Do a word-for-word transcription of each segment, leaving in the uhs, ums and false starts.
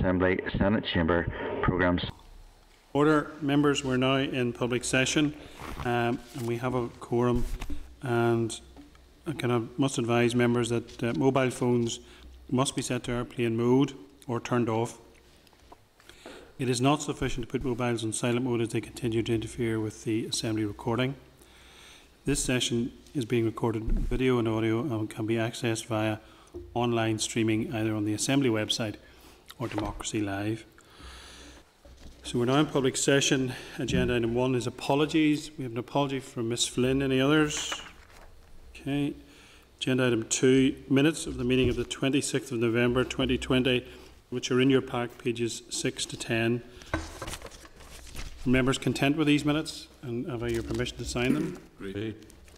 Assembly Senate Chamber Programmes. Order. Members, we're now in public session um, and we have a quorum, and I kind of must advise members that uh, mobile phones must be set to airplane mode or turned off. It is not sufficient to put mobiles on silent mode as they continue to interfere with the Assembly recording. This session is being recorded video and audio and can be accessed via online streaming either on the Assembly website or Democracy Live. So we're now in public session. Agenda item one is apologies. We have an apology from Miss Flynn. Any others? Okay. Agenda item two, minutes of the meeting of the twenty-sixth of November twenty twenty, which are in your pack, pages six to ten. Are members content with these minutes, and have I your permission to sign them? Great.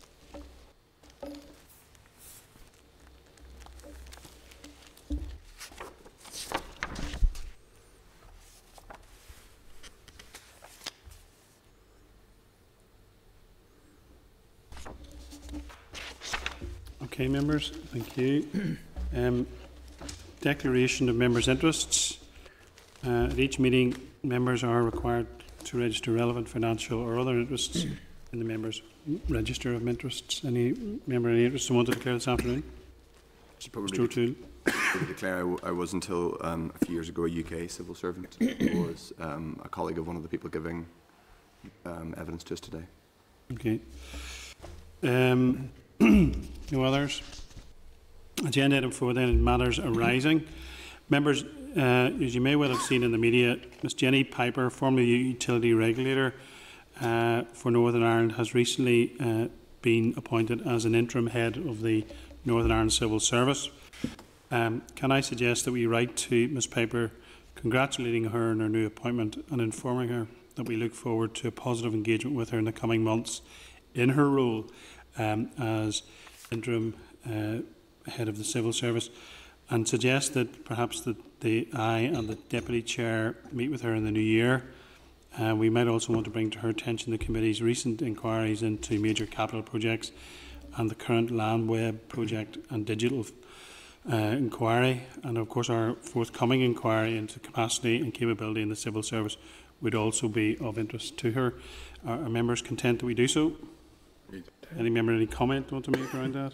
Okay, members, thank you. Um, declaration of members' interests. Uh, at each meeting, members are required to register relevant financial or other interests in the members' register of interests. Any member any interest in want to declare this afternoon? Mister O'Toole. To declare, I, w I was until um, a few years ago a U K civil servant. I was um, a colleague of one of the people giving um, evidence to us today. Okay. Um, no others. Agenda item four then, matters arising. Members, uh, as you may well have seen in the media, Miss Jenny Piper, formerly utility regulator uh, for Northern Ireland, has recently uh, been appointed as an interim head of the Northern Ireland Civil Service. Um, can I suggest that we write to Miss Piper congratulating her on her new appointment and informing her that we look forward to a positive engagement with her in the coming months in her role um, as interim uh, head of the Civil Service, and suggest that perhaps that the I and the Deputy Chair meet with her in the new year. Uh, we might also want to bring to her attention the committee's recent inquiries into major capital projects and the current land web project and digital uh, inquiry, and of course our forthcoming inquiry into capacity and capability in the civil service would also be of interest to her. Are, are members content that we do so? Any member any comment want to make around that?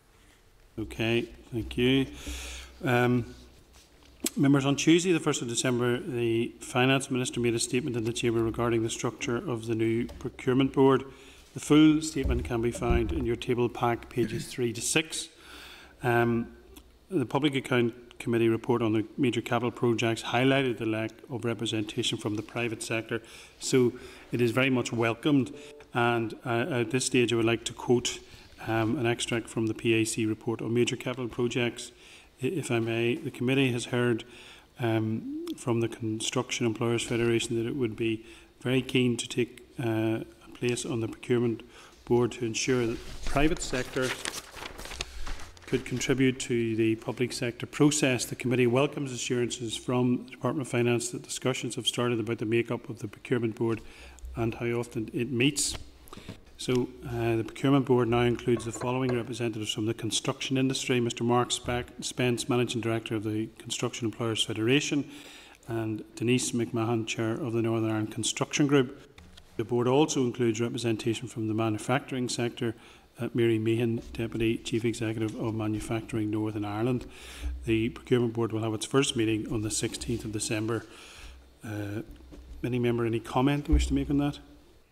Okay, thank you. Um, members, on Tuesday the first of December, the Finance Minister made a statement in the Chamber regarding the structure of the new Procurement Board. The full statement can be found in your table pack, pages three to six. Um, the Public Account Committee report on the major capital projects highlighted the lack of representation from the private sector, so it is very much welcomed. And uh, at this stage, I would like to quote um, an extract from the P A C report on major capital projects. If I may, the committee has heard um, from the Construction Employers Federation that it would be very keen to take uh, a place on the procurement board to ensure that the private sector could contribute to the public sector process. The committee welcomes assurances from the Department of Finance that discussions have started about the make-up of the procurement board and how often it meets. So uh, the procurement board now includes the following representatives from the construction industry: Mister Mark Spence, Managing Director of the Construction Employers Federation, and Denise McMahon, Chair of the Northern Ireland Construction Group. The board also includes representation from the manufacturing sector: uh, Mary Meehan, Deputy Chief Executive of Manufacturing Northern Ireland. The procurement board will have its first meeting on the sixteenth of December. Uh, any member, any comment wish to make on that?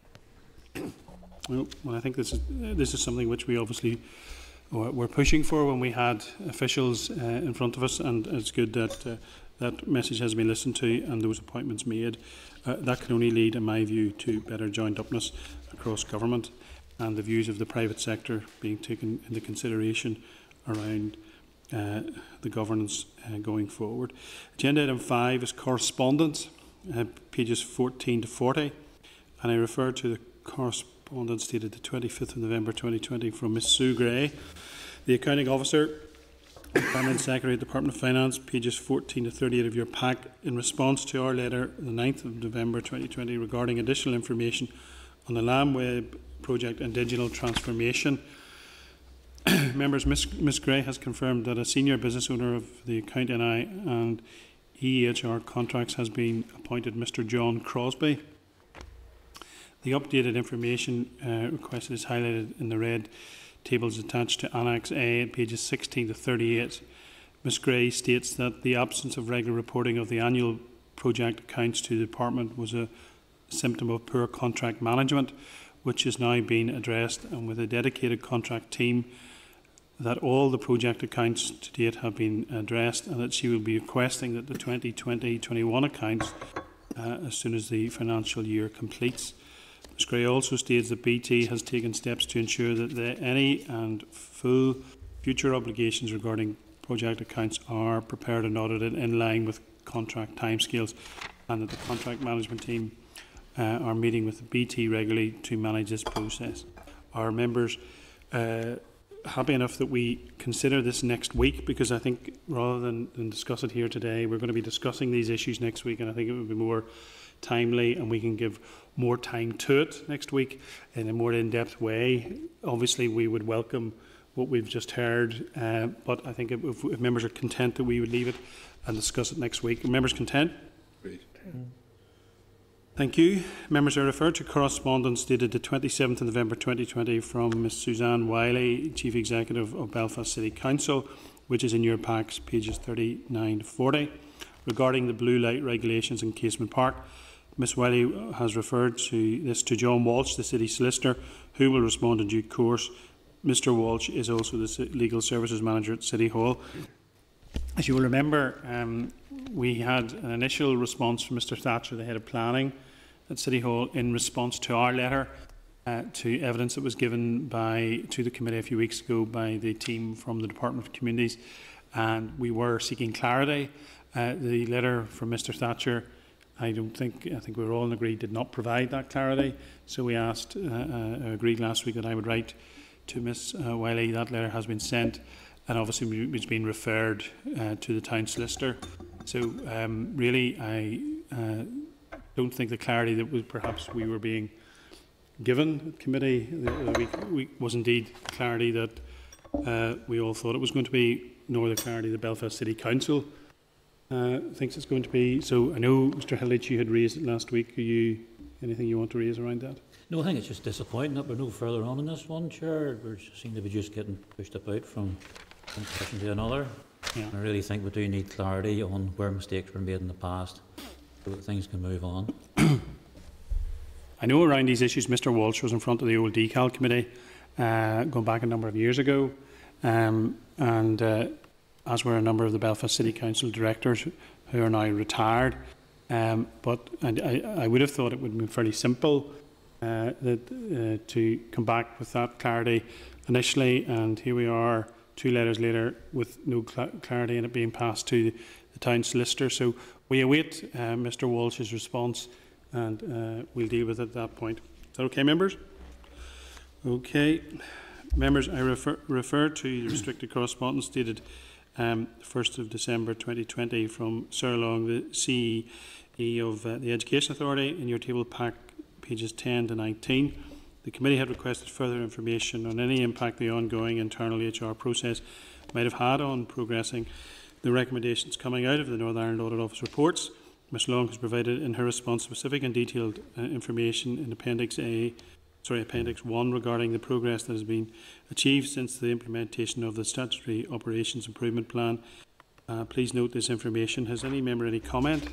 Well, well, I think this is uh, this is something which we obviously were pushing for when we had officials uh, in front of us, and it's good that uh, that message has been listened to and those appointments made. Uh, that can only lead, in my view, to better joined-upness across government and the views of the private sector being taken into consideration around uh, the governance uh, going forward. Agenda item five is correspondence, uh, pages fourteen to forty, and I refer to the correspondence dated the twenty-fifth of November twenty twenty from Miss Sue Gray, the Accounting Officer, Permanent Secretary at the Department of Finance, pages fourteen to thirty-eight of your pack, in response to our letter the ninth of November twenty twenty regarding additional information on the land web project and digital transformation. Members, Miss Miss Gray has confirmed that a senior business owner of the account N I and E H R contracts has been appointed Mister John Crosby. The updated information uh, requested is highlighted in the red tables attached to Annex A at pages sixteen to thirty-eight. Miz Gray states that the absence of regular reporting of the annual project accounts to the department was a symptom of poor contract management, which is now being addressed, and with a dedicated contract team, that all the project accounts to date have been addressed, and that she will be requesting that the twenty twenty twenty-one accounts uh, as soon as the financial year completes. Miz Gray also states that B T has taken steps to ensure that the, any and full future obligations regarding project accounts are prepared and audited in line with contract timescales, and that the contract management team uh, are meeting with the B T regularly to manage this process. Our members uh, happy enough that we consider this next week, because I think rather than, than discuss it here today, we're going to be discussing these issues next week, and I think it would be more timely and we can give more time to it next week in a more in-depth way. Obviously we would welcome what we've just heard, uh, but I think if, if members are content that we would leave it and discuss it next week. Are members content? Great. Mm. Thank you. Members, are referred to correspondence dated the twenty-seventh of November twenty twenty from Miz Suzanne Wiley, Chief Executive of Belfast City Council, which is in your packs, pages thirty-nine to forty, regarding the blue light regulations in Casement Park. Miz Wiley has referred to this to John Walsh, the City Solicitor, who will respond in due course. Mister Walsh is also the Legal Services Manager at City Hall. As you will remember, um, we had an initial response from Mister Thatcher, the Head of Planning at City Hall, in response to our letter uh, to evidence that was given by to the committee a few weeks ago by the team from the Department of Communities, and we were seeking clarity. Uh, the letter from Mister Thatcher, I don't think, I think we were all agreed, did not provide that clarity. So we asked, uh, uh, agreed last week that I would write to Miz Uh, Wiley. That letter has been sent, and obviously it's been referred uh, to the Town Solicitor. So um, really, I uh, don't think the clarity that was perhaps we were being given at committee the, the week, week was indeed clarity that uh, we all thought it was going to be, nor the clarity the Belfast City Council uh, thinks it's going to be. So I know, Mister Hillage, you had raised it last week. Are you anything you want to raise around that? No, I think it's just disappointing that we're no further on in this one, Chair. We seem to be just getting pushed about from one position to another. Yeah. I really think we do need clarity on where mistakes were made in the past so that things can move on. I know around these issues Mister Walsh was in front of the old Decal Committee uh, going back a number of years ago, um, and uh, as were a number of the Belfast City Council directors who are now retired. Um, but and I, I would have thought it would have been fairly simple uh, that, uh, to come back with that clarity initially, and here we are two letters later with no cl clarity and it being passed to the, the Town Solicitor. So we await uh, Mister Walsh's response, and uh, we'll deal with it at that point. Is that okay, members? Okay. Members, I refer, refer to the restricted correspondence dated um, first of December twenty twenty from Sir Long, the C E of uh, the Education Authority, in your table pack, pages ten to nineteen. The committee had requested further information on any impact the ongoing internal H R process might have had on progressing the recommendations coming out of the Northern Ireland Audit Office reports. Miz Long has provided in her response specific and detailed uh, information in Appendix A, sorry, Appendix one regarding the progress that has been achieved since the implementation of the Statutory Operations Improvement Plan. Uh, please note this information. Has any member any comment?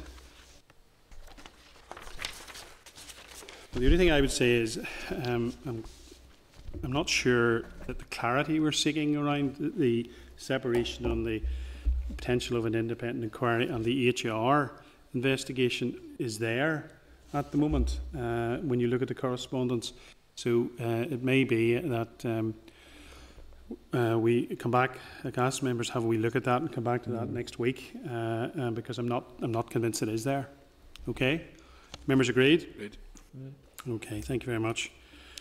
Well, the only thing I would say is um, I'm, I'm not sure that the clarity we're seeking around the, the separation on the potential of an independent inquiry and the H R investigation is there at the moment uh, when you look at the correspondence. So uh, it may be that um, uh, we come back, like ask members, have we look at that and come back to that mm-hmm. next week, uh, uh, because I'm not, I'm not convinced it is there. Okay, members agreed? Agreed. Okay, thank you very much.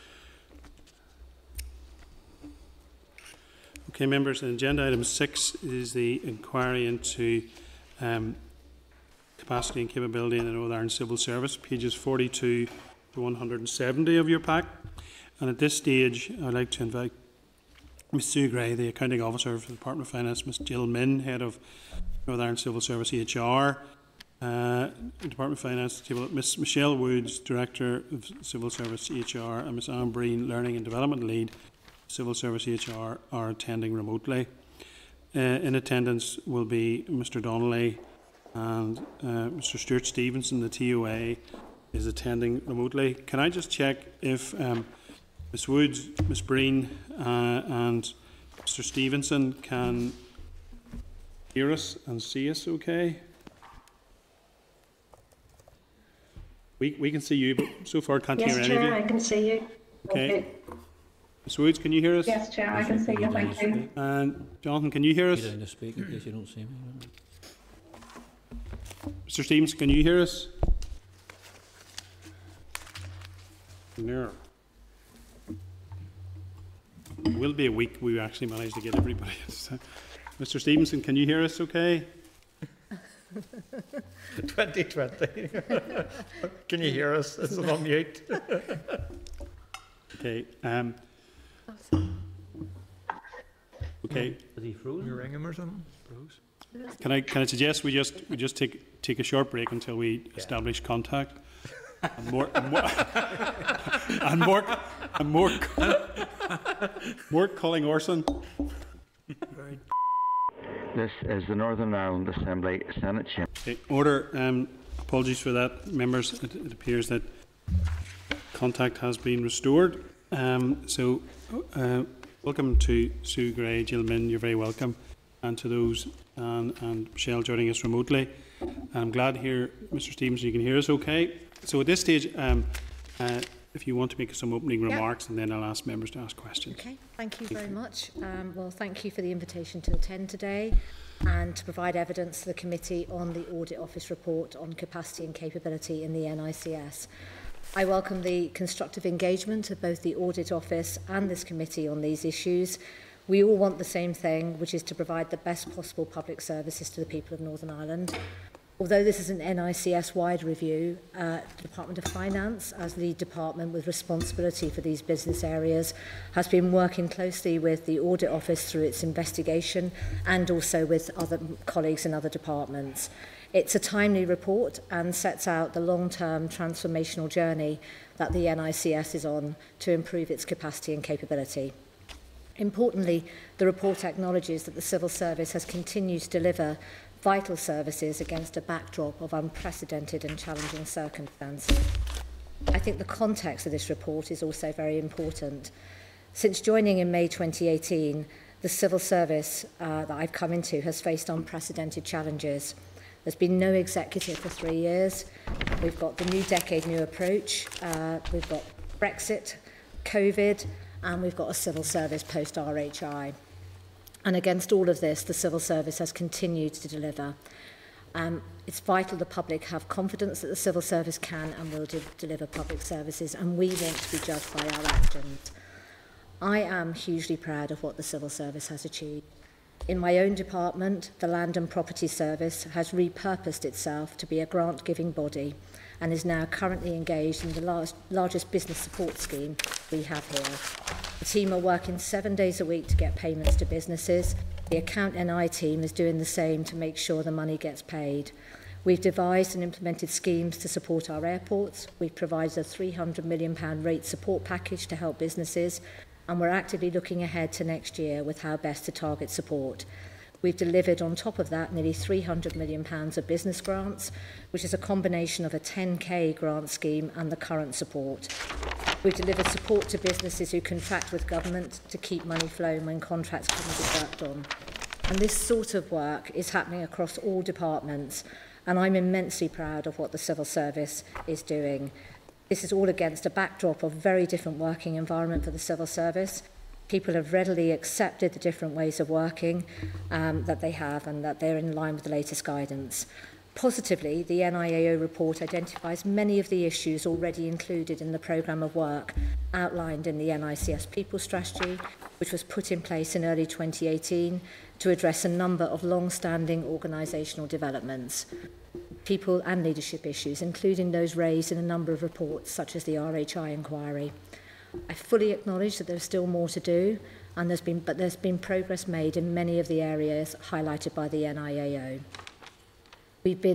Okay, members, agenda item six is the inquiry into um, capacity and capability in the Northern Ireland Civil Service, pages forty-two to one hundred seventy of your pack. And at this stage, I'd like to invite Miz Sue Gray, the Accounting Officer for the Department of Finance, Miz Jill Min, Head of Northern Ireland Civil Service H R, Uh, Department of Finance table. Miss Michelle Woods, Director of Civil Service H R, and Miss Anne Breen, Learning and Development Lead, Civil Service H R, are attending remotely. Uh, in attendance will be Mister Donnelly and uh, Mister Stuart Stevenson. The T O A is attending remotely. Can I just check if um, Miss Woods, Miss Breen, uh, and Mister Stevenson can hear us and see us okay? We, we can see you, but so far can't yes, hear Chair, any of you. I can see you. Okay. Okay. Miss Woods, can you hear us? Yes, Chair, I can see you. Thank you. And Jonathan, can you hear us? Get down to speak in case you don't see me. Mister Stevens, can you hear us? No. It will be a week we actually manage to get everybody. Mister Stevenson, can you hear us okay? twenty twenty. Can you hear us? It's on mute. Okay. Um, okay. Is he frozen? You ring him or something? Can I can I suggest we just we just take take a short break until we Yeah. establish contact? And more and more and more and more, more calling Orson. This is the Northern Ireland Assembly Senate Chamber. Okay, order. Um, apologies for that, members. It, it appears that contact has been restored. Um, so, uh, welcome to Sue Gray, Jill Min. You're very welcome, and to those and and Michelle joining us remotely. I'm glad to hear, Mister Stevenson, you can hear us okay. So at this stage, um, uh, if you want to make some opening Yep. remarks, and then I'll ask members to ask questions. Okay, thank you very much. Um, well, thank you for the invitation to attend today and to provide evidence to the committee on the Audit Office report on capacity and capability in the N I C S. I welcome the constructive engagement of both the Audit Office and this committee on these issues. We all want the same thing, which is to provide the best possible public services to the people of Northern Ireland. Although this is an N I C S-wide review, uh, the Department of Finance, as the department with responsibility for these business areas, has been working closely with the Audit Office through its investigation and also with other colleagues in other departments. It's a timely report and sets out the long-term transformational journey that the N I C S is on to improve its capacity and capability. Importantly, the report acknowledges that the civil service has continued to deliver vital services against a backdrop of unprecedented and challenging circumstances. I think the context of this report is also very important. Since joining in May twenty eighteen, the civil service uh, that I've come into has faced unprecedented challenges. There's been no executive for three years. We've got the new decade, new approach. Uh, we've got Brexit, COVID, and we've got a civil service post-R H I. And against all of this, the civil service has continued to deliver. Um, it's vital the public have confidence that the civil service can and will de deliver public services, and we want to be judged by our actions. I am hugely proud of what the civil service has achieved. In my own department, the Land and Property Service has repurposed itself to be a grant-giving body and is now currently engaged in the large, largest business support scheme we have here. The team are working seven days a week to get payments to businesses. The Account N I team is doing the same to make sure the money gets paid. We've devised and implemented schemes to support our airports. We've provided a three hundred million pounds rate support package to help businesses, and we're actively looking ahead to next year with how best to target support. We've delivered on top of that nearly three hundred million pounds of business grants, which is a combination of a ten K grant scheme and the current support. We've delivered support to businesses who contract with government to keep money flowing when contracts couldn't be worked on. And this sort of work is happening across all departments, and I'm immensely proud of what the civil service is doing. This is all against a backdrop of very different working environment for the civil service. People have readily accepted the different ways of working um, that they have, and that they're in line with the latest guidance. Positively, the N I A O report identifies many of the issues already included in the programme of work outlined in the N I C S People Strategy, which was put in place in early twenty eighteen to address a number of long-standing organisational developments, people and leadership issues, including those raised in a number of reports, such as the R H I inquiry. I fully acknowledge that there's still more to do, and there's been, but there's been progress made in many of the areas highlighted by the N I A O. We've been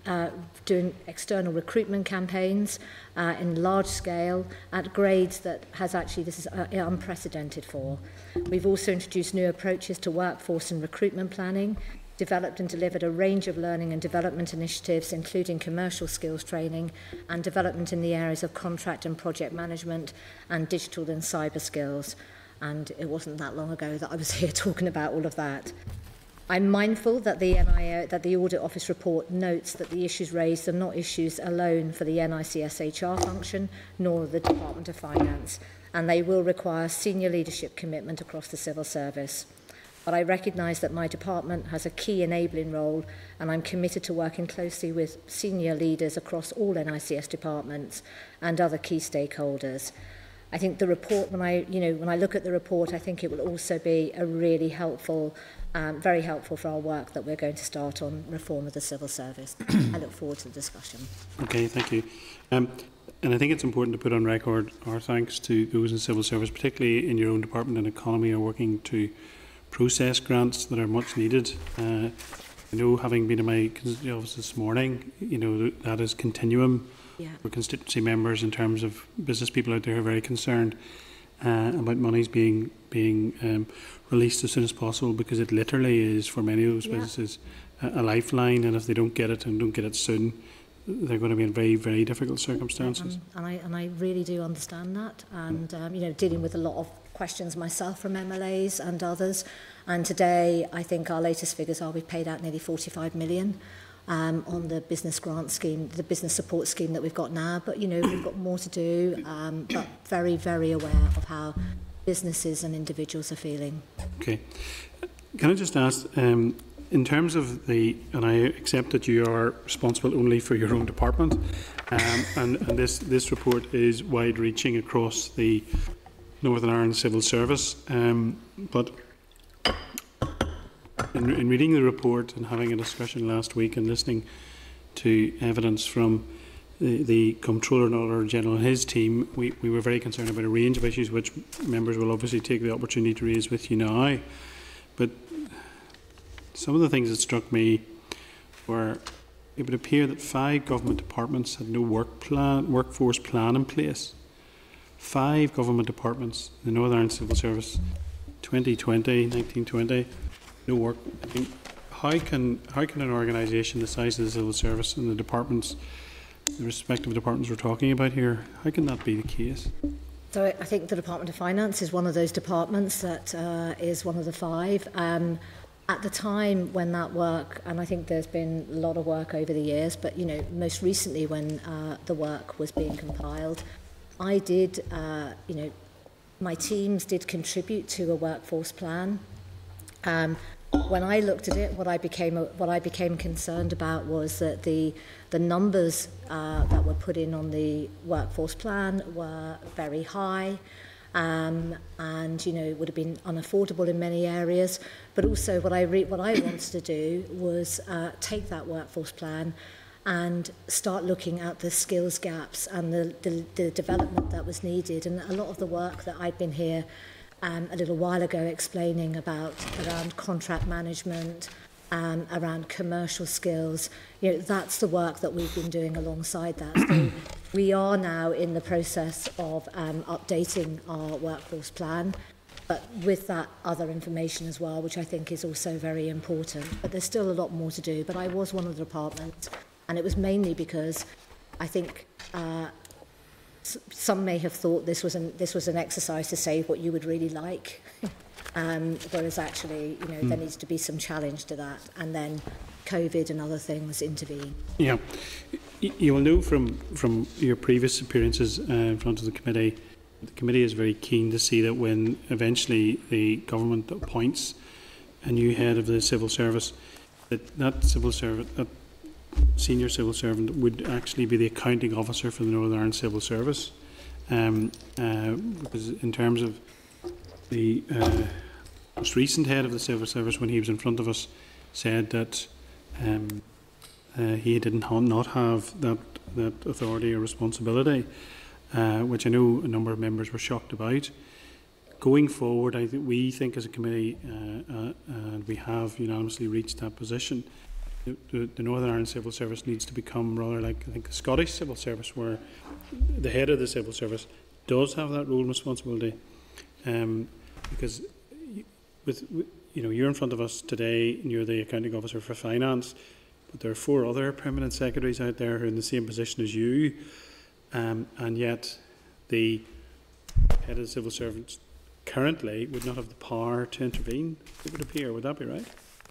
uh, doing external recruitment campaigns uh, in large scale at grades that has actually, this is uh, unprecedented for. We've also introduced new approaches to workforce and recruitment planning, developed and delivered a range of learning and development initiatives, including commercial skills training and development in the areas of contract and project management and digital and cyber skills. And it wasn't that long ago that I was here talking about all of that. I'm mindful that the, N I O, that the Audit Office report notes that the issues raised are not issues alone for the N I C S H R function, nor the Department of Finance, and they will require senior leadership commitment across the civil service. But I recognise that my department has a key enabling role, and I'm committed to working closely with senior leaders across all N I C S departments and other key stakeholders. I think the report, when I, you know, when I look at the report, I think it will also be a really helpful, um, very helpful for our work that we're going to start on reform of the civil service. I look forward to the discussion. Okay, thank you. Um, and I think it's important to put on record our thanks to those in civil service, particularly in your own department and economy, are working to process grants that are much needed. Uh, I know, having been in my constituency office this morning, you know, that is continuum. Yeah. For constituency members, in terms of business people out there, are very concerned uh, about monies being being um, released as soon as possible, because it literally is, for many of those yeah. businesses, a, a lifeline, and if they don't get it and don't get it soon, they're going to be in very, very difficult circumstances. Um, and I and I really do understand that, and um, you know, dealing with a lot of questions myself from M L As and others. And today, I think our latest figures are we've paid out nearly forty-five million. Um, on the business grant scheme, the business support scheme that we've got now. But, you know, we've got more to do, um, but very, very aware of how businesses and individuals are feeling. Okay. Can I just ask, um, in terms of the, and I accept that you are responsible only for your own department, um, and, and this, this report is wide-reaching across the Northern Ireland Civil Service, um, but In, in reading the report and having a discussion last week and listening to evidence from the, the Comptroller and Auditor General and his team, we, we were very concerned about a range of issues which members will obviously take the opportunity to raise with you now. But some of the things that struck me were, it would appear that five government departments had no work plan, workforce plan in place. Five government departments, the Northern Ireland Civil Service, twenty twenty, nineteen twenty, no work. I think, how can how can an organisation the size of the civil service and the departments, the respective departments we're talking about here, how can that be the case? So I think the Department of Finance is one of those departments that uh, is one of the five. Um, at the time when that work, and I think there's been a lot of work over the years, but you know, most recently when uh, the work was being compiled, I did, uh, you know, my teams did contribute to a workforce plan. Um, when I looked at it, what I became what I became concerned about was that the the numbers uh, that were put in on the workforce plan were very high, um, and you know, it would have been unaffordable in many areas. But also, what I re what I wanted to do was uh, take that workforce plan and start looking at the skills gaps and the, the the development that was needed. And a lot of the work that I'd been here Um, a little while ago explaining about around contract management, um, around commercial skills, you know, that's the work that we've been doing alongside that. So we are now in the process of um, updating our workforce plan, but with that other information as well, which I think is also very important. But there's still a lot more to do. But I was one of the departments, and it was mainly because I think uh, some may have thought this was an this was an exercise to say what you would really like, um, whereas actually, you know, mm. there needs to be some challenge to that, and then COVID and other things intervene. Yeah, you will know from from your previous appearances uh, in front of the committee, the committee is very keen to see that when eventually the government appoints a new head of the civil service, that that civil service that senior civil servant would actually be the accounting officer for the Northern Ireland Civil Service, um, uh, because in terms of the uh, most recent head of the civil service, when he was in front of us, said that um, uh, he didn't ha not have that that authority or responsibility, uh, which I know a number of members were shocked about. Going forward, I think we think as a committee, uh, uh, and we have unanimously reached that position, the, the Northern Ireland Civil Service needs to become rather like, I think, the Scottish Civil Service, where the head of the Civil Service does have that role and responsibility. Um, because with, with, you know, you're in front of us today and you're the accounting officer for finance, but there are four other permanent secretaries out there who are in the same position as you, um, and yet the head of the civil service currently would not have the power to intervene, it would appear. Would that be right?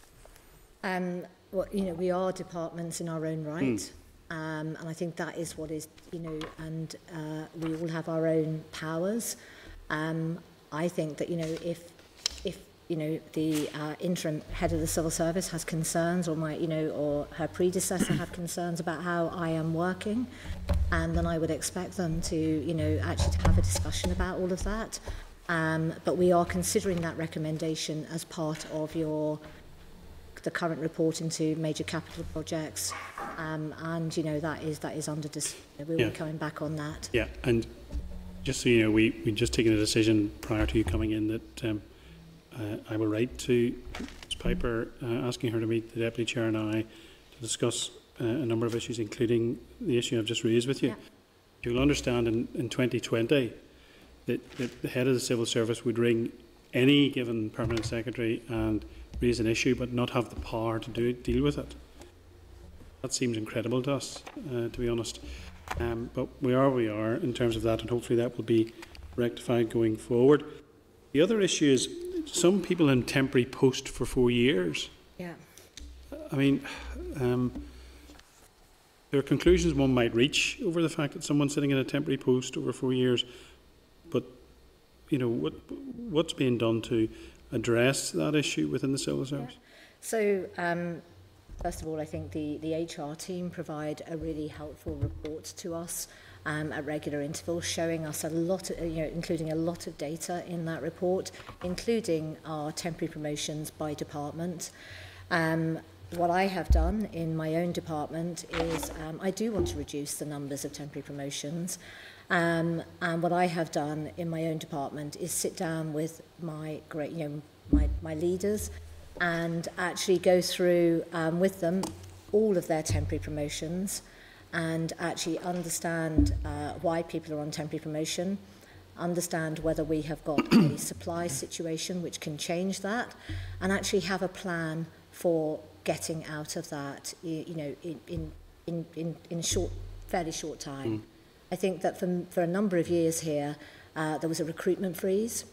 Um, well, you know, we are departments in our own right. Mm. Um, and I think that is what is, you know, and uh, we all have our own powers. Um, I think that, you know, if, if you know, the uh, interim head of the civil service has concerns, or my, you know, or her predecessor had concerns about how I am working, and then I would expect them to, you know, actually to have a discussion about all of that. Um, but we are considering that recommendation as part of your the current report into major capital projects, um, and you know that is that is under dis we'll yeah. be coming back on that. Yeah, and just so you know, we we just taken a decision prior to you coming in that um, uh, I will write to Miz Piper uh, asking her to meet the deputy chair and I to discuss uh, a number of issues, including the issue I've just raised with you. Yeah. You'll understand in in twenty twenty that, that the head of the civil service would ring any given permanent secretary and raise an issue but not have the power to do it, deal with it. That seems incredible to us, uh, to be honest. Um, but we are where we are in terms of that, and hopefully that will be rectified going forward. The other issue is some people in temporary post for four years. Yeah. I mean, um, there are conclusions one might reach over the fact that someone's sitting in a temporary post over four years, but you know, what what's being done to address that issue within the civil service? Yeah. So, um, first of all, I think the, the H R team provide a really helpful report to us um, at regular intervals, showing us a lot, of, you know, including a lot of data in that report, including our temporary promotions by department. Um, what I have done in my own department is um, I do want to reduce the numbers of temporary promotions. Um, and what I have done in my own department is sit down with my great, you know, my, my leaders and actually go through um, with them all of their temporary promotions and actually understand uh, why people are on temporary promotion, understand whether we have got a supply situation which can change that, and actually have a plan for getting out of that, you, you know, in, in, in, in, in a short, fairly short time. Mm. I think that for, for a number of years here, uh, there was a recruitment freeze,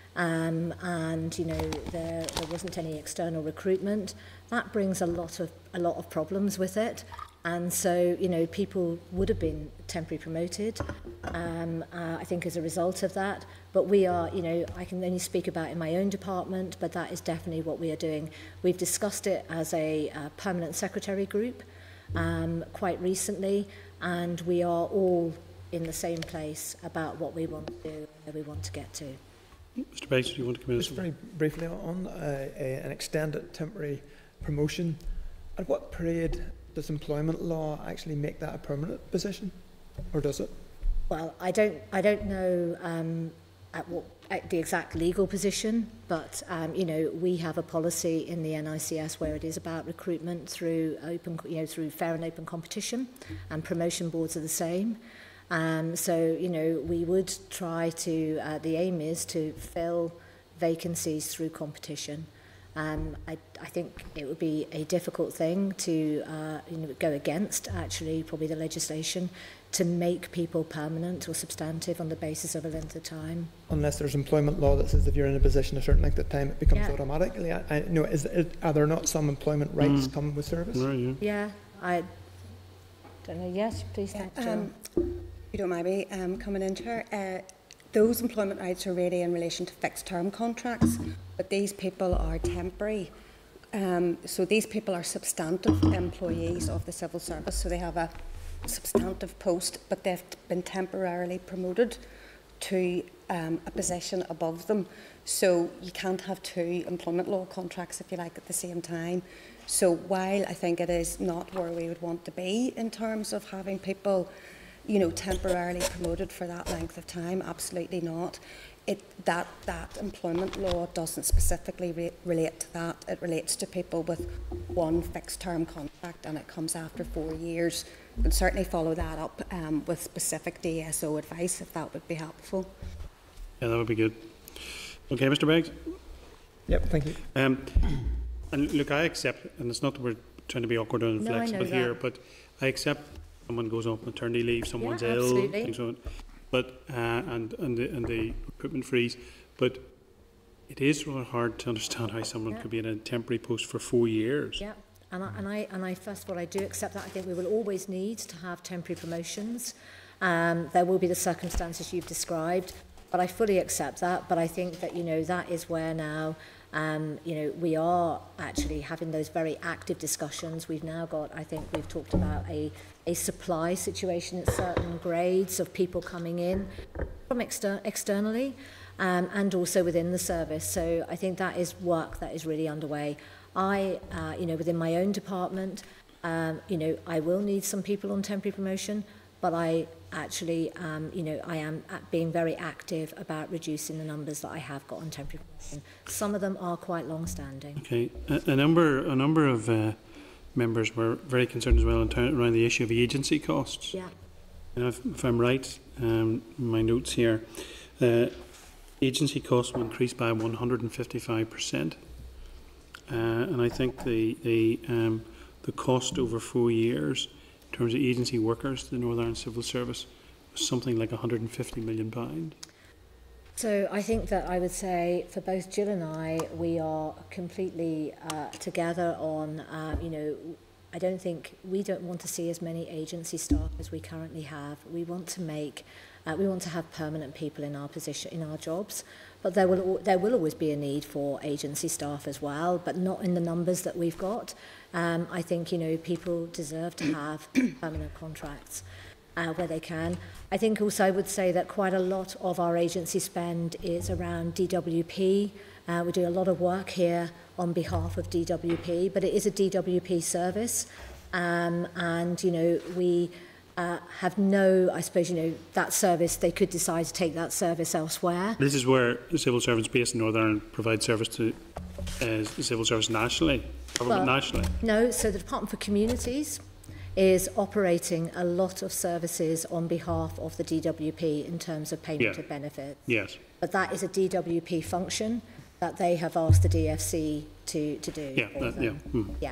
um, and you know there, there wasn't any external recruitment. That brings a lot of a lot of problems with it, and so you know people would have been temporarily promoted. Um, uh, I think as a result of that, but we are, you know, I can only speak about in my own department, but that is definitely what we are doing. We've discussed it as a uh, permanent secretary group um, quite recently, and we are all in the same place about what we want to do and where we want to get to. Mister Bates, do you want to come in? Just very briefly on uh, a, an extended temporary promotion. At what period does employment law actually make that a permanent position, or does it? Well, I don't, I don't know um, at what at the exact legal position, but um, you know, we have a policy in the N I C S where it is about recruitment through open, you know, through fair and open competition, and promotion boards are the same. Um, so, you know, we would try to, uh, the aim is to fill vacancies through competition. Um, I, I think it would be a difficult thing to uh, you know, go against, actually, probably the legislation, to make people permanent or substantive on the basis of a length of time. Unless there's employment law that says if you're in a position a certain length of time, it becomes yeah. automatically. I, I, no, is it, are there not some employment rights mm. coming with service? Right, yeah. yeah, I don't know. Yes, please, thank you. Um, you don't mind me um, coming into her. Uh, those employment rights are really in relation to fixed term contracts, but these people are temporary. Um, so these people are substantive employees of the civil service, so they have a substantive post, but they've been temporarily promoted to um, a position above them. So you can't have two employment law contracts, if you like, at the same time. So while I think it is not where we would want to be in terms of having people, you know, temporarily promoted for that length of time, absolutely not. it, that, that employment law doesn't specifically re relate to that. It relates to people with one fixed term contract, and it comes after four years. We can certainly follow that up um, with specific D S O advice, if that would be helpful. Yeah, that would be good. Okay, Mister Beggs? Yep, thank you. Um, and look, I accept, and it's not that we're trying to be awkward and no, flexible here, that. but I accept someone goes on maternity leave, someone's yeah, ill, things so on, but, uh, and, and, the, and the recruitment freeze, but it is rather hard to understand how someone yeah. could be in a temporary post for four years. Yeah, and I, and, I, and I, first of all, I do accept that. I think we will always need to have temporary promotions. Um, there will be the circumstances you've described, but I fully accept that. But I think that, you know, that is where now, um, you know, we are actually having those very active discussions. We've now got, I think we've talked about a, a supply situation at certain grades of people coming in from exter externally um, and also within the service. So I think that is work that is really underway. I, uh, you know, within my own department, um, you know, I will need some people on temporary promotion, but I actually, um, you know, I am at being very active about reducing the numbers that I have got on temporary promotion. Some of them are quite long-standing. Okay, a, a number, a number of uh, members were very concerned as well in around the issue of agency costs. Yeah. And if, if I'm right, um, my notes here, uh, agency costs will increase by one hundred and fifty-five percent, uh, and I think the the um, the cost over four years in terms of agency workers to the Northern Ireland Civil Service was something like one hundred and fifty million pounds. So I think that I would say for both Jill and I, we are completely uh, together on, uh, you know, I don't think, we don't want to see as many agency staff as we currently have. We want to make, uh, we want to have permanent people in our position, in our jobs, but there will, there will always be a need for agency staff as well, but not in the numbers that we've got. Um, I think, you know, people deserve to have permanent contracts. Uh, where they can. I think also I would say that quite a lot of our agency spend is around D W P. Uh, we do a lot of work here on behalf of D W P, but it is a D W P service. Um, and, you know, we uh, have no, I suppose, you know, that service, they could decide to take that service elsewhere. This is where the civil servants based in Northern Ireland provide service to uh, the civil service nationally, government well, nationally? No, so the Department for Communities is operating a lot of services on behalf of the D W P in terms of payment yeah. of benefits. Yes. But that is a D W P function that they have asked the D F C to, to do. Yeah, that, yeah. Mm. Yeah.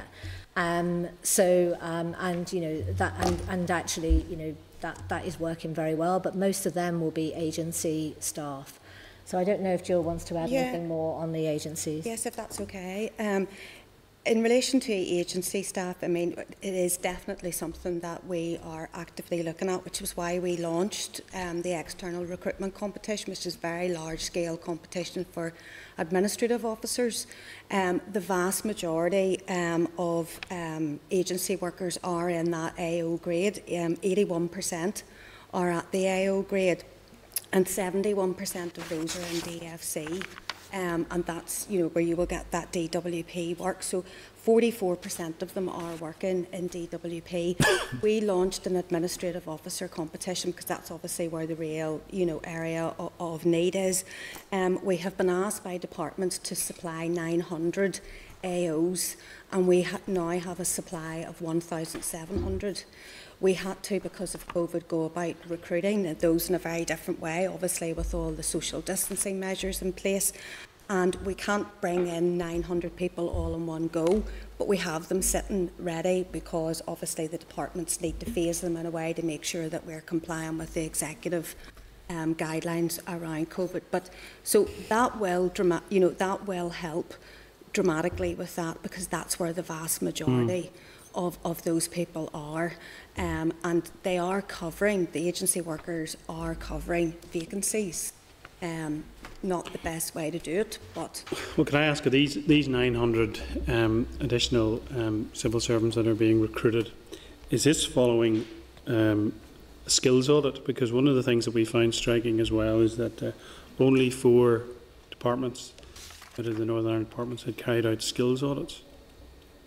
Um, so, um, and, you know, that, and, and actually, you know, that, that is working very well, but most of them will be agency staff. So I don't know if Jill wants to add yeah. anything more on the agencies. Yes, if that's okay. Um, In relation to agency staff, I mean, it is definitely something that we are actively looking at, which is why we launched um, the external recruitment competition, which is a very large-scale competition for administrative officers. Um, the vast majority um, of um, agency workers are in that A O grade. Um, eighty-one percent are at the A O grade, and seventy-one percent of those are in D F C. Um, and that's, you know, where you will get that D W P work. So forty-four percent of them are working in D W P. We launched an administrative officer competition because that's obviously where the real, you know, area of, of need is. Um, we have been asked by departments to supply nine hundred A Os, and we ha now have a supply of one thousand seven hundred. We had to, because of COVID, go about recruiting those in a very different way, obviously with all the social distancing measures in place. And we can't bring in nine hundred people all in one go, but we have them sitting ready because obviously the departments need to phase them in a way to make sure that we're complying with the executive um, guidelines around COVID. But so that will, drama you know, that will help dramatically with that, because that's where the vast majority mm. Of, of those people are, um, and they are covering, the agency workers are covering vacancies. Um, not the best way to do it, but... Well, can I ask, are these, these nine hundred um, additional um, civil servants that are being recruited, is this following um, a skills audit? Because one of the things that we find striking as well is that uh, only four departments out of the Northern Ireland departments had carried out skills audits.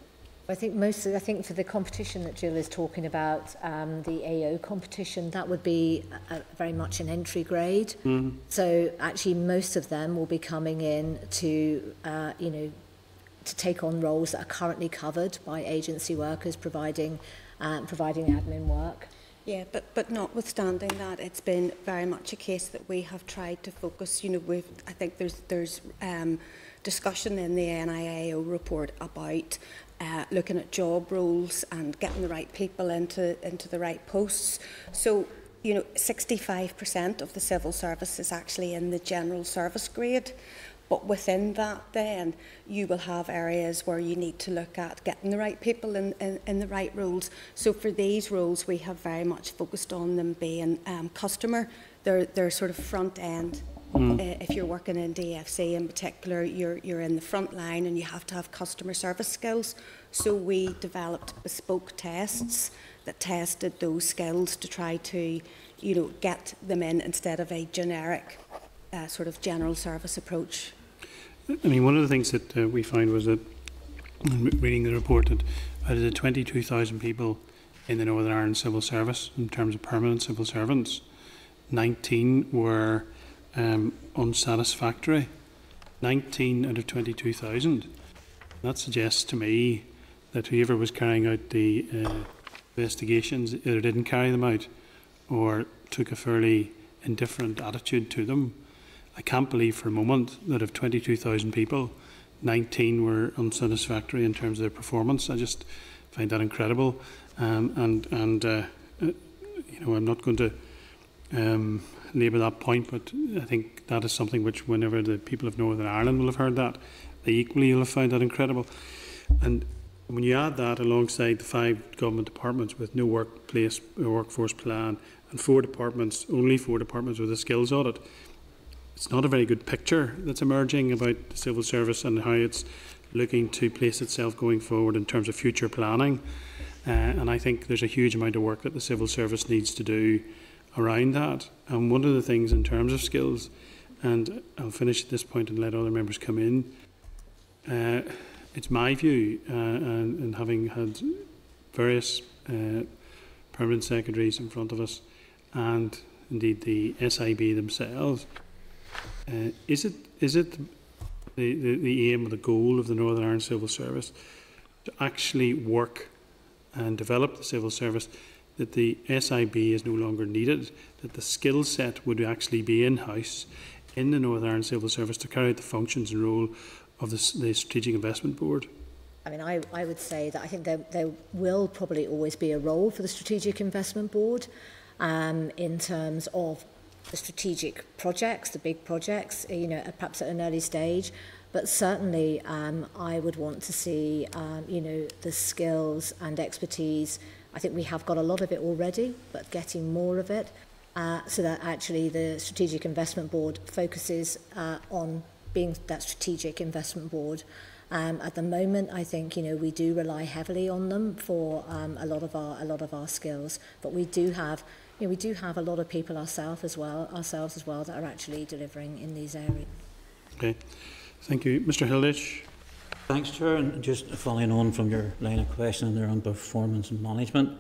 I think most of, I think for the competition that Jill is talking about, um, the A O competition, that would be a, a very much an entry grade. Mm-hmm. So actually most of them will be coming in to, uh, you know, to take on roles that are currently covered by agency workers providing, uh, providing admin work. Yeah, but, but notwithstanding that, it's been very much a case that we have tried to focus, you know, we've, I think there's, there's um, discussion in the N I A O report about uh, looking at job roles and getting the right people into, into the right posts. So, you know, sixty-five percent of the civil service is actually in the general service grade. But within that, then, you will have areas where you need to look at getting the right people in, in, in the right roles. So for these roles, we have very much focused on them being um, customer. They're, they're sort of front end. Mm. Uh, if you're working in D F C in particular, you're, you're in the front line and you have to have customer service skills. So we developed bespoke tests that tested those skills to try to, you know, get them in instead of a generic uh, sort of general service approach. I mean, one of the things that uh, we found was that, reading the report, that out of the twenty-two thousand people in the Northern Ireland civil service, in terms of permanent civil servants, nineteen were um, unsatisfactory. nineteen out of twenty-two thousand. That suggests to me that whoever was carrying out the uh, investigations either didn't carry them out or took a fairly indifferent attitude to them. I can't believe for a moment that of twenty-two thousand people, nineteen were unsatisfactory in terms of their performance. I just find that incredible. Um, and and uh, you know, I'm not going to um, labour that point, but I think that is something which, whenever the people of Northern Ireland will have heard that, they equally will have found that incredible. And when you add that alongside the five government departments with no workplace or workforce plan, and four departments, only four departments with a skills audit, it's not a very good picture that's emerging about the civil service and how it's looking to place itself going forward in terms of future planning. Uh, and I think there's a huge amount of work that the civil service needs to do around that. And one of the things in terms of skills, and I'll finish at this point and let other members come in, uh, it's my view, uh, and, and having had various uh, permanent secretaries in front of us, and indeed the S I B themselves, Uh, is it is it the, the, the aim or the goal of the Northern Ireland Civil Service to actually work and develop the civil service that the S I B is no longer needed, that the skill set would actually be in-house in the Northern Ireland Civil Service to carry out the functions and role of the, the Strategic Investment Board? I mean, I, I would say that I think there, there will probably always be a role for the Strategic Investment Board um, in terms of the strategic projects, the big projects, you know, perhaps at an early stage. But certainly um, I would want to see, um, you know, the skills and expertise. I think we have got a lot of it already, but getting more of it uh, so that actually the Strategic Investment Board focuses uh, on being that strategic investment board. Um, at the moment, I think, you know, we do rely heavily on them for um, a lot of our a lot of our skills, but we do have You know, we do have a lot of people ourselves as well, ourselves as well, that are actually delivering in these areas. Okay, thank you, Mister Hilditch. Thanks, Chair. And just following on from your line of questioning there on performance and management,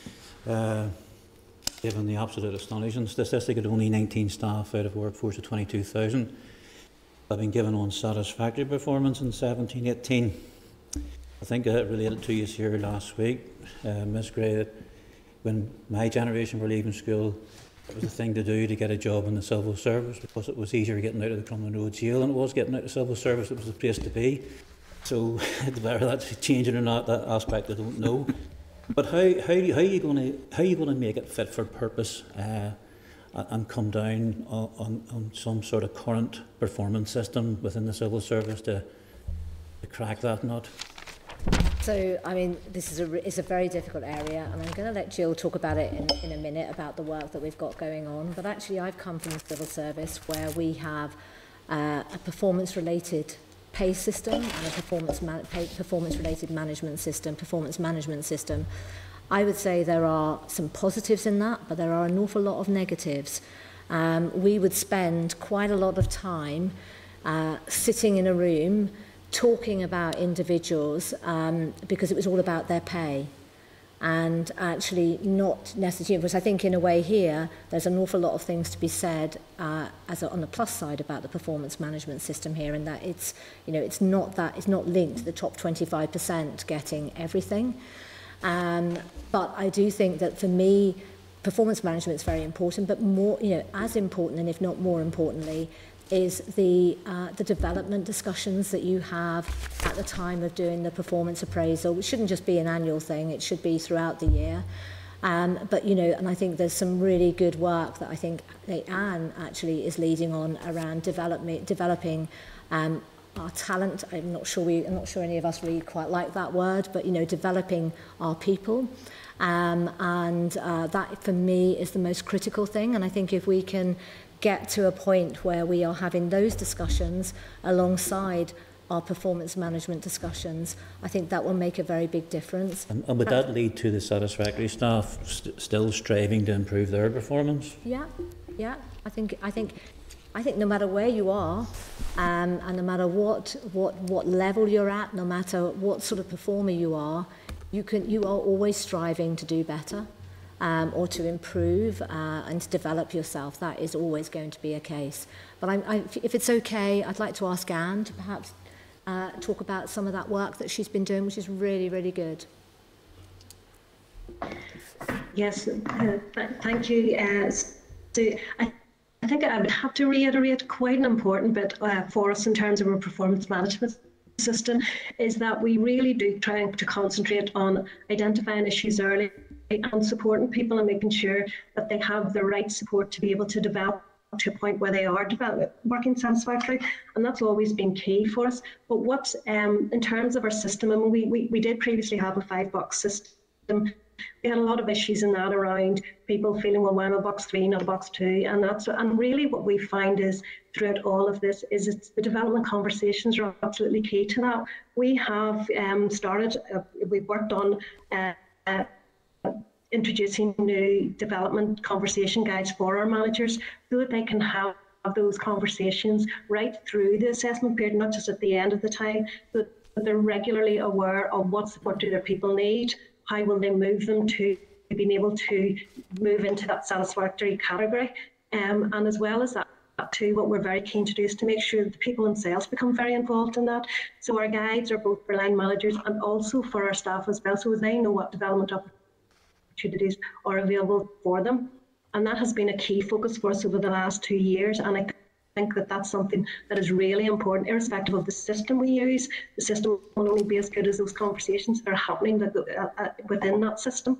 uh, given the absolute astonishing statistic that only nineteen staff out of a workforce of twenty-two thousand have been given unsatisfactory performance in seventeen eighteen. I think I related to you here last week, uh, Miz Gray, that when my generation were leaving school, it was the thing to do to get a job in the civil service, because it was easier getting out of the Crumlin Road jail than it was getting out of the civil service. It was the place to be. So whether that's changing or not, that aspect I don't know. But how how how are you going to how are you going to make it fit for purpose uh, and come down on, on, on some sort of current performance system within the civil service to, to crack that nut? So, I mean, this is a, it's a very difficult area, and I'm going to let Jill talk about it in, in a minute, about the work that we've got going on. But actually, I've come from the civil service where we have uh, a performance-related pay system and a performance man pay, performance-related management system, performance management system. I would say there are some positives in that, but there are an awful lot of negatives. Um, we would spend quite a lot of time uh, sitting in a room talking about individuals um, because it was all about their pay. And actually not necessarily, because I think in a way here, there's an awful lot of things to be said uh, as a, on the plus side about the performance management system here, and that it's, you know, it's not that, it's not linked to the top twenty-five percent getting everything. Um, but I do think that for me, performance management is very important, but more, you know, as important, and if not more importantly, is the uh, the development discussions that you have at the time of doing the performance appraisal, which shouldn't just be an annual thing, it should be throughout the year. Um, but, you know, and I think there's some really good work that I think that Anne actually is leading on around development, developing um, our talent. I'm not sure we, I'm not sure any of us really quite like that word, but, you know, developing our people. Um, and uh, that, for me, is the most critical thing. And I think if we can get to a point where we are having those discussions alongside our performance management discussions, I think that will make a very big difference. And, and would that lead to the satisfactory staff st still striving to improve their performance? Yeah, yeah. I think I think I think no matter where you are, um, and no matter what what what level you're at, no matter what sort of performer you are, you can you are always striving to do better. Um, or to improve uh, and to develop yourself. That is always going to be a case. But I'm, I, if it's okay, I'd like to ask Anne to perhaps uh, talk about some of that work that she's been doing, which is really, really good. Yes, uh, th thank you. Uh, so I, I think I would have to reiterate quite an important bit uh, for us in terms of our performance management system is that we really do try to concentrate on identifying issues early and supporting people and making sure that they have the right support to be able to develop to a point where they are develop, working satisfactorily, and that's always been key for us. But what, um, in terms of our system, I mean, we, we, we did previously have a five-box system. We had a lot of issues in that around people feeling, well, why am I box three, not a box two? And that's and really what we find is throughout all of this is it's the development conversations are absolutely key to that. We have um, started, uh, we've worked on uh, uh, introducing new development conversation guides for our managers so that they can have those conversations right through the assessment period, not just at the end of the time, but they're regularly aware of what support do their people need, how will they move them to being able to move into that satisfactory category. Um, and as well as that, too, what we're very keen to do is to make sure that the people themselves become very involved in that. So our guides are both for line managers and also for our staff as well, so they know what development opportunities are available for them. And that has been a key focus for us over the last two years. And I think that that's something that is really important, irrespective of the system we use. The system will only be as good as those conversations that are happening that, uh, uh, within that system.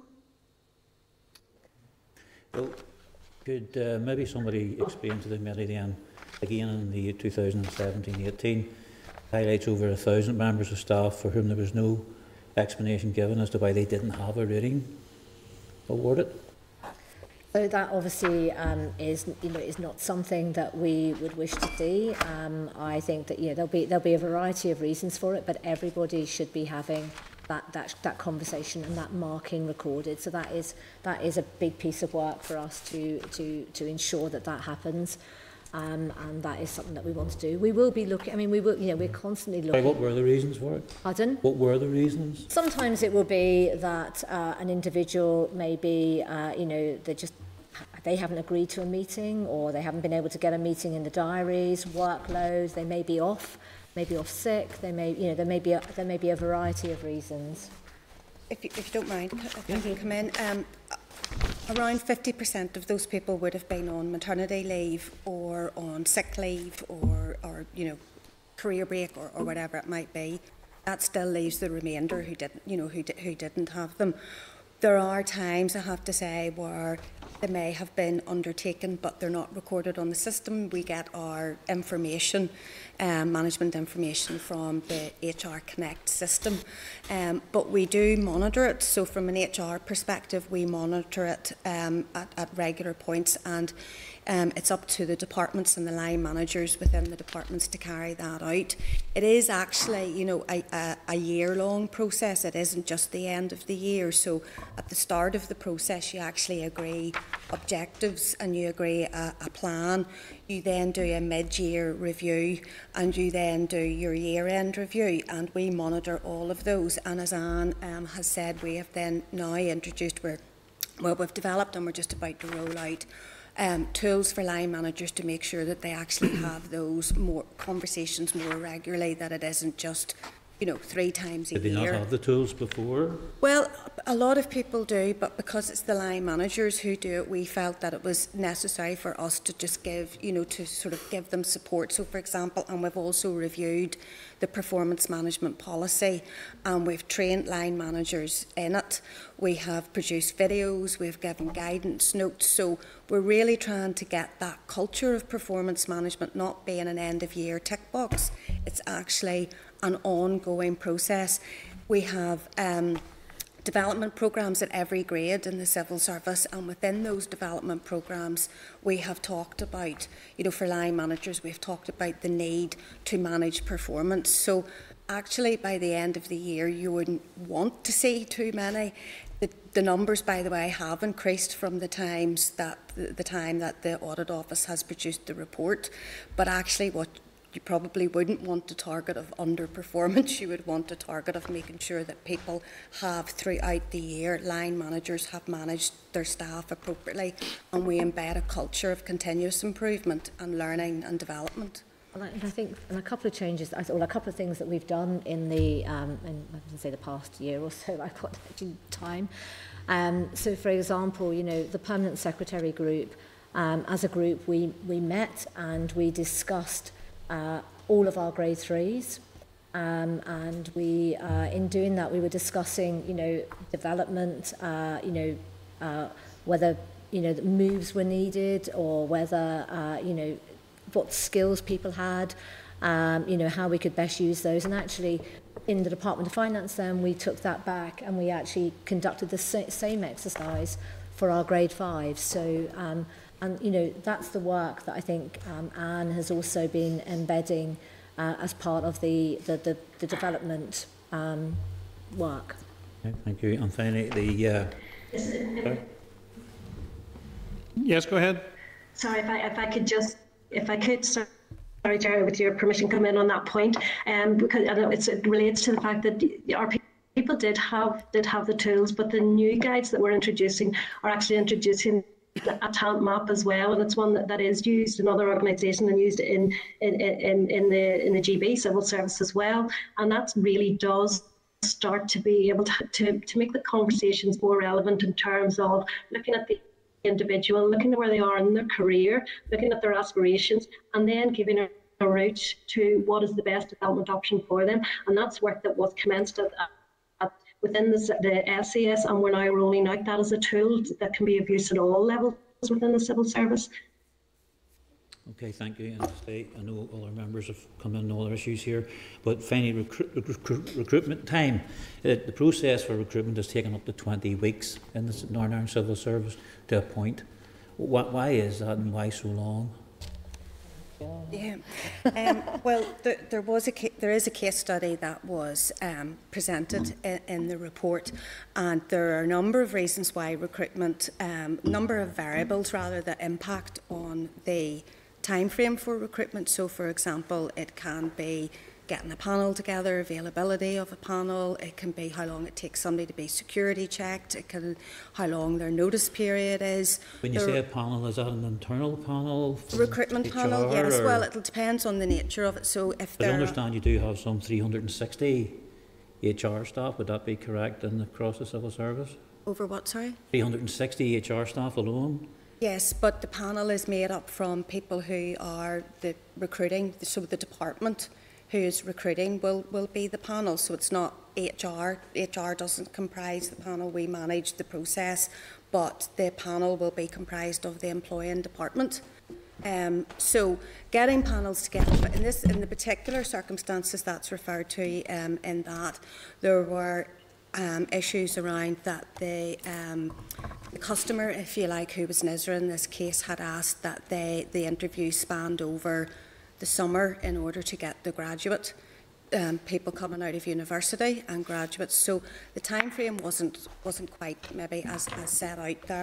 Well, could uh, maybe somebody explain to the committee then, again in the two thousand seventeen eighteen, highlights over a thousand members of staff for whom there was no explanation given as to why they didn't have a rating awarded? So that obviously um, is, you know, is not something that we would wish to see. Um, I think that, you know, there'll be there'll be a variety of reasons for it, but everybody should be having that that that conversation and that marking recorded. So that is that is a big piece of work for us to to to ensure that that happens. Um, and that is something that we want to do. We will be looking, I mean, we will, you know, we're constantly looking. Sorry, what were the reasons for it? Pardon? What were the reasons? Sometimes it will be that uh, an individual may be, uh, you know, they just, they haven't agreed to a meeting, or they haven't been able to get a meeting in the diaries, workloads, they may be off, maybe off sick, they may, you know, there may be a, there may be a variety of reasons. If you, if you don't mind, if I can come in. Um, Around fifty percent of those people would have been on maternity leave or on sick leave or, or you know, career break or, or whatever it might be. That still leaves the remainder who didn't, you know, who, di who didn't have them. There are times, I have to say, where they may have been undertaken but they're not recorded on the system. We get our information, um, management information from the H R Connect system, um, but we do monitor it. So from an H R perspective, we monitor it um, at, at regular points, and um, it's up to the departments and the line managers within the departments to carry that out. It is actually, you know, a, a, a year-long process. It isn't just the end of the year. So at the start of the process, you actually agree objectives and you agree a, a plan, you then do a mid-year review and you then do your year-end review, and we monitor all of those. And as Anne um, has said, we have then now introduced, we're, well, we've developed and we're just about to roll out Um, tools for line managers to make sure that they actually have those more conversations more regularly, that it isn't just, you know, three times a year. Did they not have the tools before? Well, a lot of people do, but because it's the line managers who do it, we felt that it was necessary for us to just give, you know, to sort of give them support. So, for example, and we've also reviewed the performance management policy, and we've trained line managers in it. We have produced videos, we've given guidance notes. So we're really trying to get that culture of performance management not being an end-of-year tick box. It's actually an ongoing process. We have um, development programmes at every grade in the civil service, and within those development programmes we have talked about, you know, for line managers, we've talked about the need to manage performance. So actually by the end of the year you wouldn't want to see too many. The, the numbers, by the way, have increased from the times that the, the time that the Audit Office has produced the report, but actually what you probably wouldn't want a target of underperformance. You would want a target of making sure that people have, throughout the year, line managers have managed their staff appropriately, and we embed a culture of continuous improvement and learning and development. Well, I think, and a couple of changes, well, a couple of things that we've done in the, um, in, I was going to say the past year or so, I've got actually time. Um, so, for example, you know, the Permanent Secretary group, um, as a group, we, we met and we discussed Uh, all of our grade threes, um, and we, uh, in doing that, we were discussing, you know, development, uh, you know, uh, whether, you know, moves were needed, or whether, uh, you know, what skills people had, um, you know, how we could best use those. And actually, in the Department of Finance, then we took that back and we actually conducted the sa same exercise for our grade five. So. Um, And, you know, that's the work that I think um, Anne has also been embedding uh, as part of the, the, the, the development um, work. Okay, thank you. And finally, the... Uh, sorry? Yes, go ahead. Sorry, if I, if I could just, if I could, sorry, Jerry, with your permission, come in on that point, um, because I know it's, it relates to the fact that our people did have, did have the tools, but the new guides that we're introducing are actually introducing a talent map as well, and it's one that, that is used in other organisations and used in in, in in the in the G B civil service as well, and that really does start to be able to, to to make the conversations more relevant in terms of looking at the individual, looking at where they are in their career, looking at their aspirations, and then giving a, a route to what is the best development option for them. And that's work that was commenced at, at within the, the S A S, and we're now rolling out that as a tool that can be of use at all levels within the civil service. Okay, thank you. And stay, I know all our members have come in on all our issues here, but finally, recru recru recruitment time. Uh, the process for recruitment has taken up to twenty weeks in the Northern Ireland Civil Service to appoint. Why, why is that, and why so long? Yeah. Um, well, there, there was a there is a case study that was um, presented in, in the report, and there are a number of reasons why recruitment, um, number of variables rather, that impact on the time frame for recruitment. So, for example, it can be getting a panel together, availability of a panel. It can be how long it takes somebody to be security checked. It can how long their notice period is. When you there, say a panel, is that an internal panel? Recruitment H R, panel, yes. or? Well, it depends on the nature of it. So if I there understand you do have some three hundred and sixty H R staff. Would that be correct in across the civil service? Over what, sorry? three hundred and sixty H R staff alone. Yes, but the panel is made up from people who are the recruiting, so the department who is recruiting will, will be the panel. So it's not H R. H R doesn't comprise the panel. We manage the process, but the panel will be comprised of the employing department. Um, so getting panels together, but in this, in the particular circumstances that's referred to, um, in that there were um, issues around that the, um, the customer, if you like, who was N I S R A in this case, had asked that they, the interview spanned over the summer in order to get the graduate um, people coming out of university and graduates. So the time frame wasn't wasn't quite maybe as, as set out there.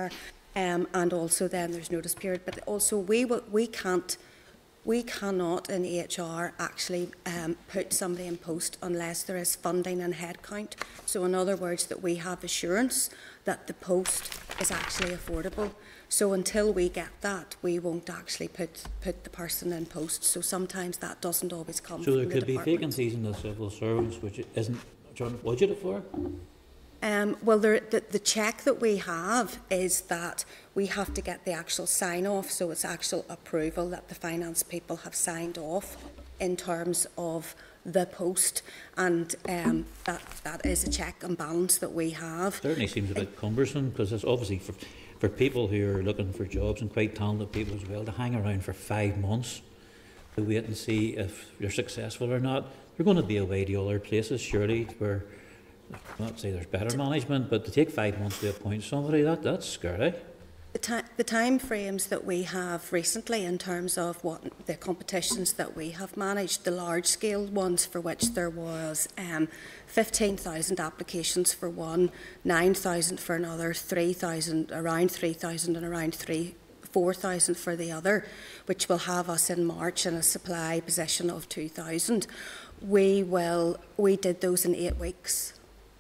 um, and also then there's notice period. But also we will, we can't, we cannot in H R actually um, put somebody in post unless there is funding and headcount. So in other words, that we have assurance that the post is actually affordable. So until we get that, we won't actually put put the person in post. So sometimes that doesn't always come. So there from could the be department. vacancies in the civil service which isn't budgeted for? Um, well, there, the, the check that we have is that we have to get the actual sign-off, so it's actual approval that the finance people have signed off in terms of the post, and um, that, that is a check and balance that we have. Certainly seems a bit cumbersome, because it's obviously for, for people who are looking for jobs, and quite talented people as well, to hang around for five months to wait and see if you're successful or not. They're going to be away to other places, surely, where, I'm not say there's better management, but to take five months to appoint somebody, that, that's scary. The, ti the time frames that we have recently in terms of what the competitions that we have managed, the large-scale ones for which there was um, fifteen thousand applications for one, nine thousand for another, three thousand, around three thousand and around three, four thousand for the other, which will have us in March in a supply position of two thousand. We will, we did those in eight weeks.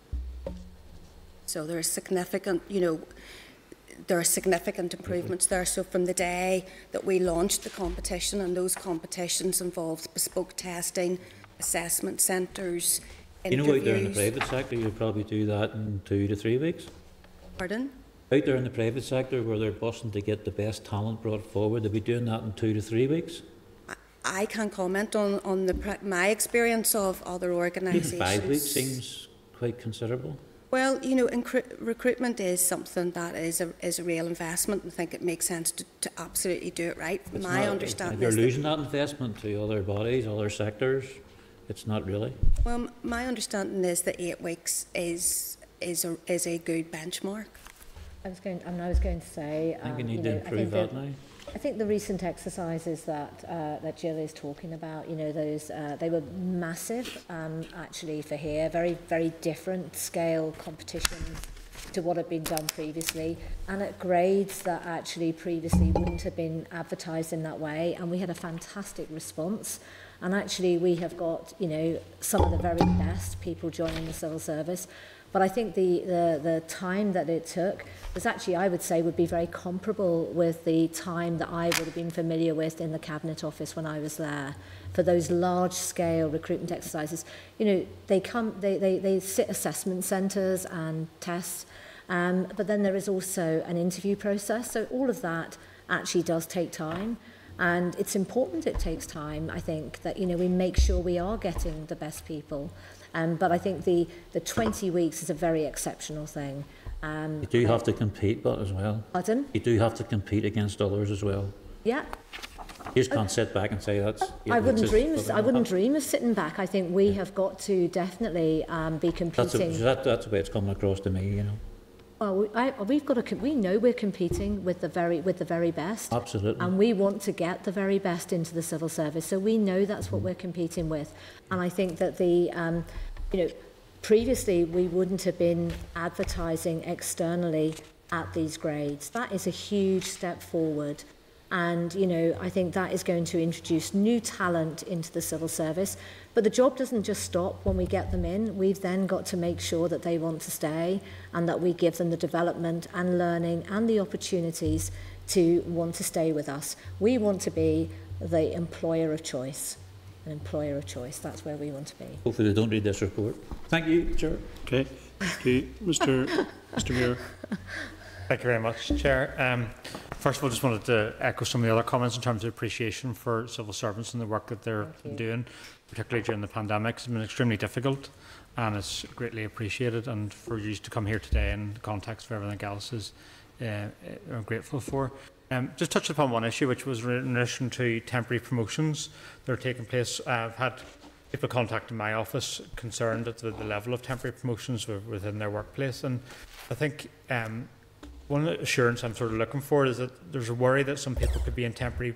So there is significant, you know, there are significant improvements there. So from the day that we launched the competition, and those competitions involved bespoke testing, assessment centres, interviews. You know, out there in the private sector, you'd probably do that in two to three weeks. Pardon? Out there in the private sector, where they're busting to get the best talent brought forward, they'll be doing that in two to three weeks. I, I can't comment on, on the, my experience of other organisations. Even five weeks seems quite considerable. Well, you know, recruitment is something that is a, is a real investment, and I think it makes sense to, to absolutely do it right. It's My not, understanding you're is losing that, that investment to other bodies, other sectors. It's not really. Well, my understanding is that eight weeks is is a, is a good benchmark. I was going, I, mean, I was going to say, I think um, you need you know, to improve that now. I think the recent exercises that uh, that Jill is talking about, you know, those uh, they were massive, um, actually, for here. Very, very different scale competitions to what had been done previously, and at grades that actually previously wouldn't have been advertised in that way. And we had a fantastic response. And actually, we have got, you know, some of the very best people joining the civil service. But I think the, the, the time that it took was actually, I would say, would be very comparable with the time that I would have been familiar with in the Cabinet Office when I was there. For those large-scale recruitment exercises, you know, they come, they, they, they sit assessment centres and tests, um, but then there is also an interview process. So all of that actually does take time. And it's important it takes time, I think, that, you know, we make sure we are getting the best people. Um, but I think the, the twenty weeks is a very exceptional thing. Um, you do have to compete, but as well. Pardon? You do have to compete against others as well. Yeah. You just can't sit back and say that's. I wouldn't dream. Of, I wouldn't dream of sitting back. I think we have got to definitely um, be competing. That's, a, that, that's the way it's coming across to me, you know. Well, I, we've got to. We know we're competing with the very with the very best. Absolutely. And we want to get the very best into the civil service. So we know that's what we're competing with. And I think that the, um, you know, previously we wouldn't have been advertising externally at these grades. That is a huge step forward. And, you know, I think that is going to introduce new talent into the civil service. But the job doesn't just stop when we get them in. We've then got to make sure that they want to stay, and that we give them the development and learning and the opportunities to want to stay with us. We want to be the employer of choice. An employer of choice. That's where we want to be. Hopefully they don't read this report. Thank you, Chair. Okay. Okay. Mister Mister Muir. Thank you very much, Chair. Um, first of all, just wanted to echo some of the other comments in terms of appreciation for civil servants and the work that they're doing, particularly during the pandemic. It's been extremely difficult, and it's greatly appreciated. And for you to come here today in the context of everything else is uh, I'm grateful for. Um, just touch upon one issue, which was in relation to temporary promotions that are taking place. I've had people contacting my office concerned at the, the level of temporary promotions within their workplace, and I think um, one assurance I'm sort of looking for is that there's a worry that some people could be in temporary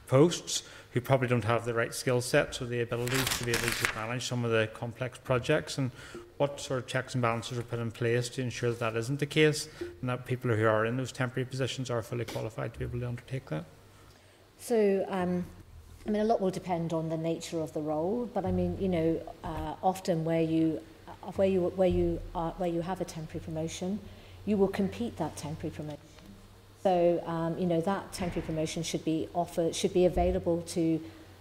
posts who probably don't have the right skill sets or the abilities to be able to manage some of the complex projects, and what sort of checks and balances are put in place to ensure that that isn't the case and that people who are in those temporary positions are fully qualified to be able to undertake that? So, um, I mean, a lot will depend on the nature of the role, but I mean, you know, uh, often where you, uh, where you, where you are, where you have a temporary promotion, you will compete that temporary promotion. So, um, you know, that temporary promotion should be offered, should be available to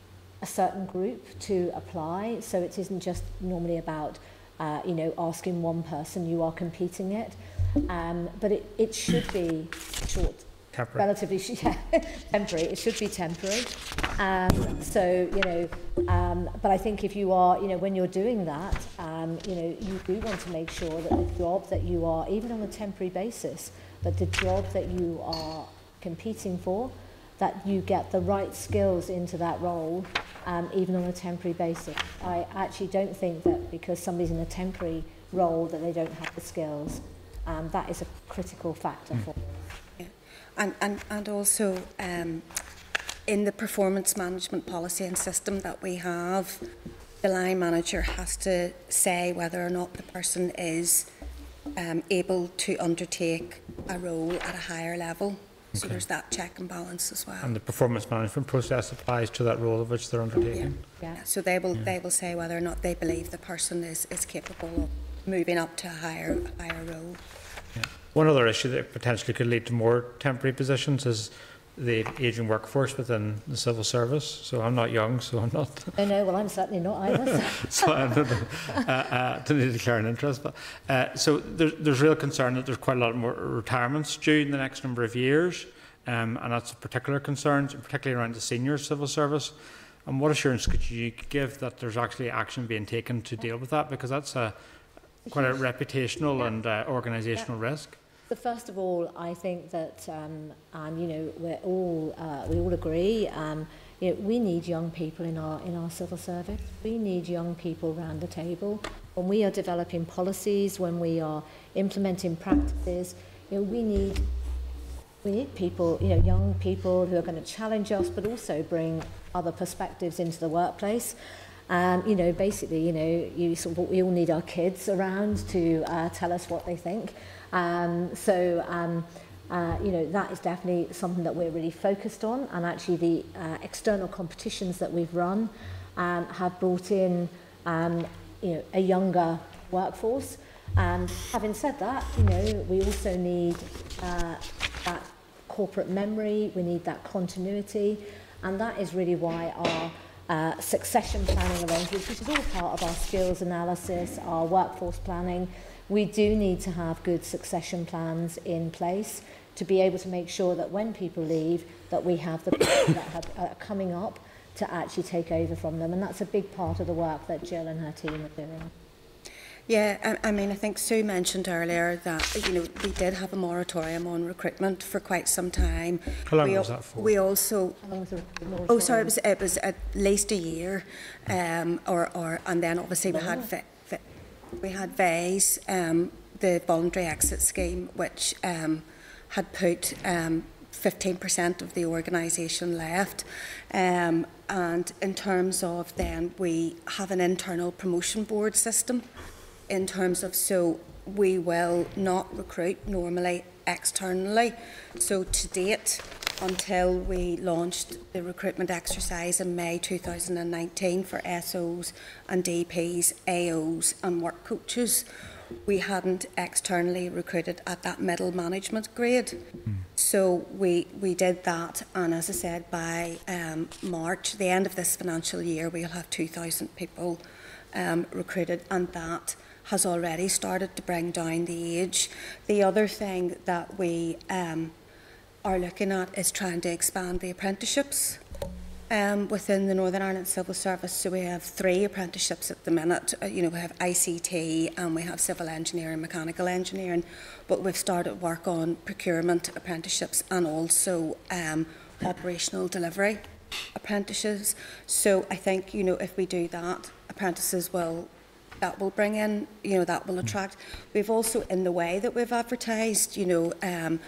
a certain group to apply. So it isn't just normally about, uh, you know, asking one person, you are competing it. Um, but it, it should be short, temporary. relatively yeah, temporary. It should be temporary. Um, so, you know, um, but I think if you are, you know, when you're doing that, um, you know, you do want to make sure that the job that you are, even on a temporary basis, that the job that you are competing for, that you get the right skills into that role, um, even on a temporary basis. I actually don't think that because somebody's in a temporary role that they don't have the skills. Um, that is a critical factor mm. for them. Yeah. And, and, and also um, in the performance management policy and system that we have, the line manager has to say whether or not the person is um, able to undertake a role at a higher level. Okay. So there's that check and balance as well. And the performance management process applies to that role of which they're undertaking. Yeah. yeah. So they will yeah. they will say whether or not they believe the person is, is capable of moving up to a higher higher role. Yeah. One other issue that potentially could lead to more temporary positions is the ageing workforce within the civil service. So I'm not young, so I'm not. No, no, well, I'm certainly not either. So I don't know, uh, uh, to declare an interest. But uh, so there's, there's real concern that there's quite a lot more retirements due in the next number of years, um, and that's a particular concern, particularly around the senior civil service. And what assurance could you give that there's actually action being taken to deal with that? Because that's a quite a reputational yeah. and uh, organisational yeah. risk. So first of all, I think that, um, and you know, we're all uh, we all agree. Um, you know, we need young people in our in our civil service. We need young people around the table when we are developing policies, when we are implementing practices. You know, we need we need people, you know, young people who are going to challenge us, but also bring other perspectives into the workplace. Um, you know, basically, you know, you sort of, we all need our kids around to uh, tell us what they think. Um, so, um, uh, you know, that is definitely something that we're really focused on. And actually the uh, external competitions that we've run um, have brought in, um, you know, a younger workforce. And having said that, you know, we also need uh, that corporate memory, we need that continuity. And that is really why our uh, succession planning arrangements, which is all part of our skills analysis, our workforce planning, we do need to have good succession plans in place to be able to make sure that when people leave, that we have the people that have, are coming up to actually take over from them. And that's a big part of the work that Jill and her team are doing. Yeah, I, I mean, I think Sue mentioned earlier that, you know, we did have a moratorium on recruitment for quite some time. How long we, was that for? We also, How long was the moratorium? oh, sorry, it was, it was at least a year, um, or, or, and then obviously we had, vi, vi, we had V A S, um, the voluntary exit scheme, which um, had put um, fifteen percent of the organisation left. Um, and in terms of then, we have an internal promotion board system. In terms of, so we will not recruit normally externally. So to date, until we launched the recruitment exercise in May two thousand nineteen for S Os and D Ps, A Os and work coaches, we hadn't externally recruited at that middle management grade. Mm. So we, we did that, and as I said, by um, March, the end of this financial year, we'll have two thousand people um, recruited, and that has already started to bring down the age. The other thing that we um, are looking at is trying to expand the apprenticeships um, within the Northern Ireland Civil Service. So we have three apprenticeships at the minute. Uh, you know, we have I C T and we have civil engineering, mechanical engineering, but we've started work on procurement apprenticeships and also um, operational delivery apprentices. So I think, you know, if we do that, apprentices will that will bring in, you know, that will attract. We've also, in the way that we've advertised, you know, um,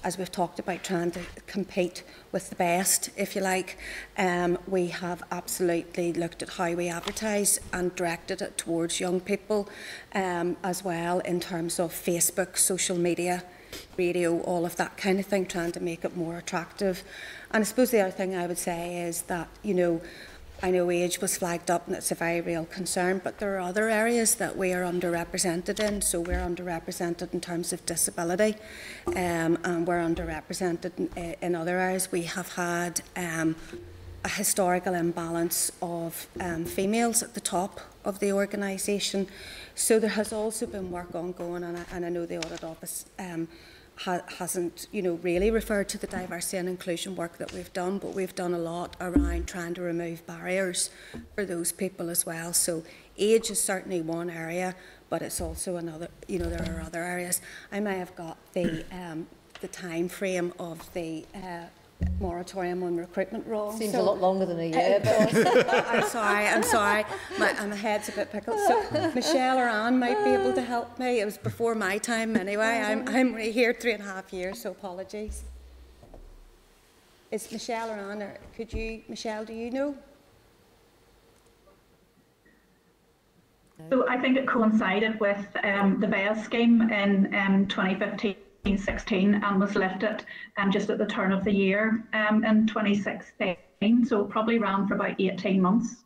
as we've talked about, trying to compete with the best, if you like. Um, we have absolutely looked at how we advertise and directed it towards young people um, as well, in terms of Facebook, social media, radio, all of that kind of thing, trying to make it more attractive. And I suppose the other thing I would say is that, you know, I know age was flagged up and it's a very real concern, but there are other areas that we are underrepresented in. So we're underrepresented in terms of disability, um, and we're underrepresented in, in other areas. We have had um, a historical imbalance of um, females at the top of the organisation. So there has also been work ongoing, and I, and I know the Audit Office um, ha hasn't, you know, really referred to the diversity and inclusion work that we've done, but we've done a lot around trying to remove barriers for those people as well. So age is certainly one area, but it's also another, you know, there are other areas. I may have got the um, the time frame of the uh, moratorium on recruitment wrong. Seems so, a lot longer than a year. But I'm sorry, I'm sorry. My, my head's a bit pickled. So Michelle or Anne might be able to help me. It was before my time anyway. I'm, I'm here three and a half years, so apologies. Is Michelle or Anne, or could you, Michelle, do you know? So I think it coincided with um, the B E S scheme in um, twenty fifteen sixteen and was lifted um, just at the turn of the year um, in twenty sixteen, so probably ran for about eighteen months.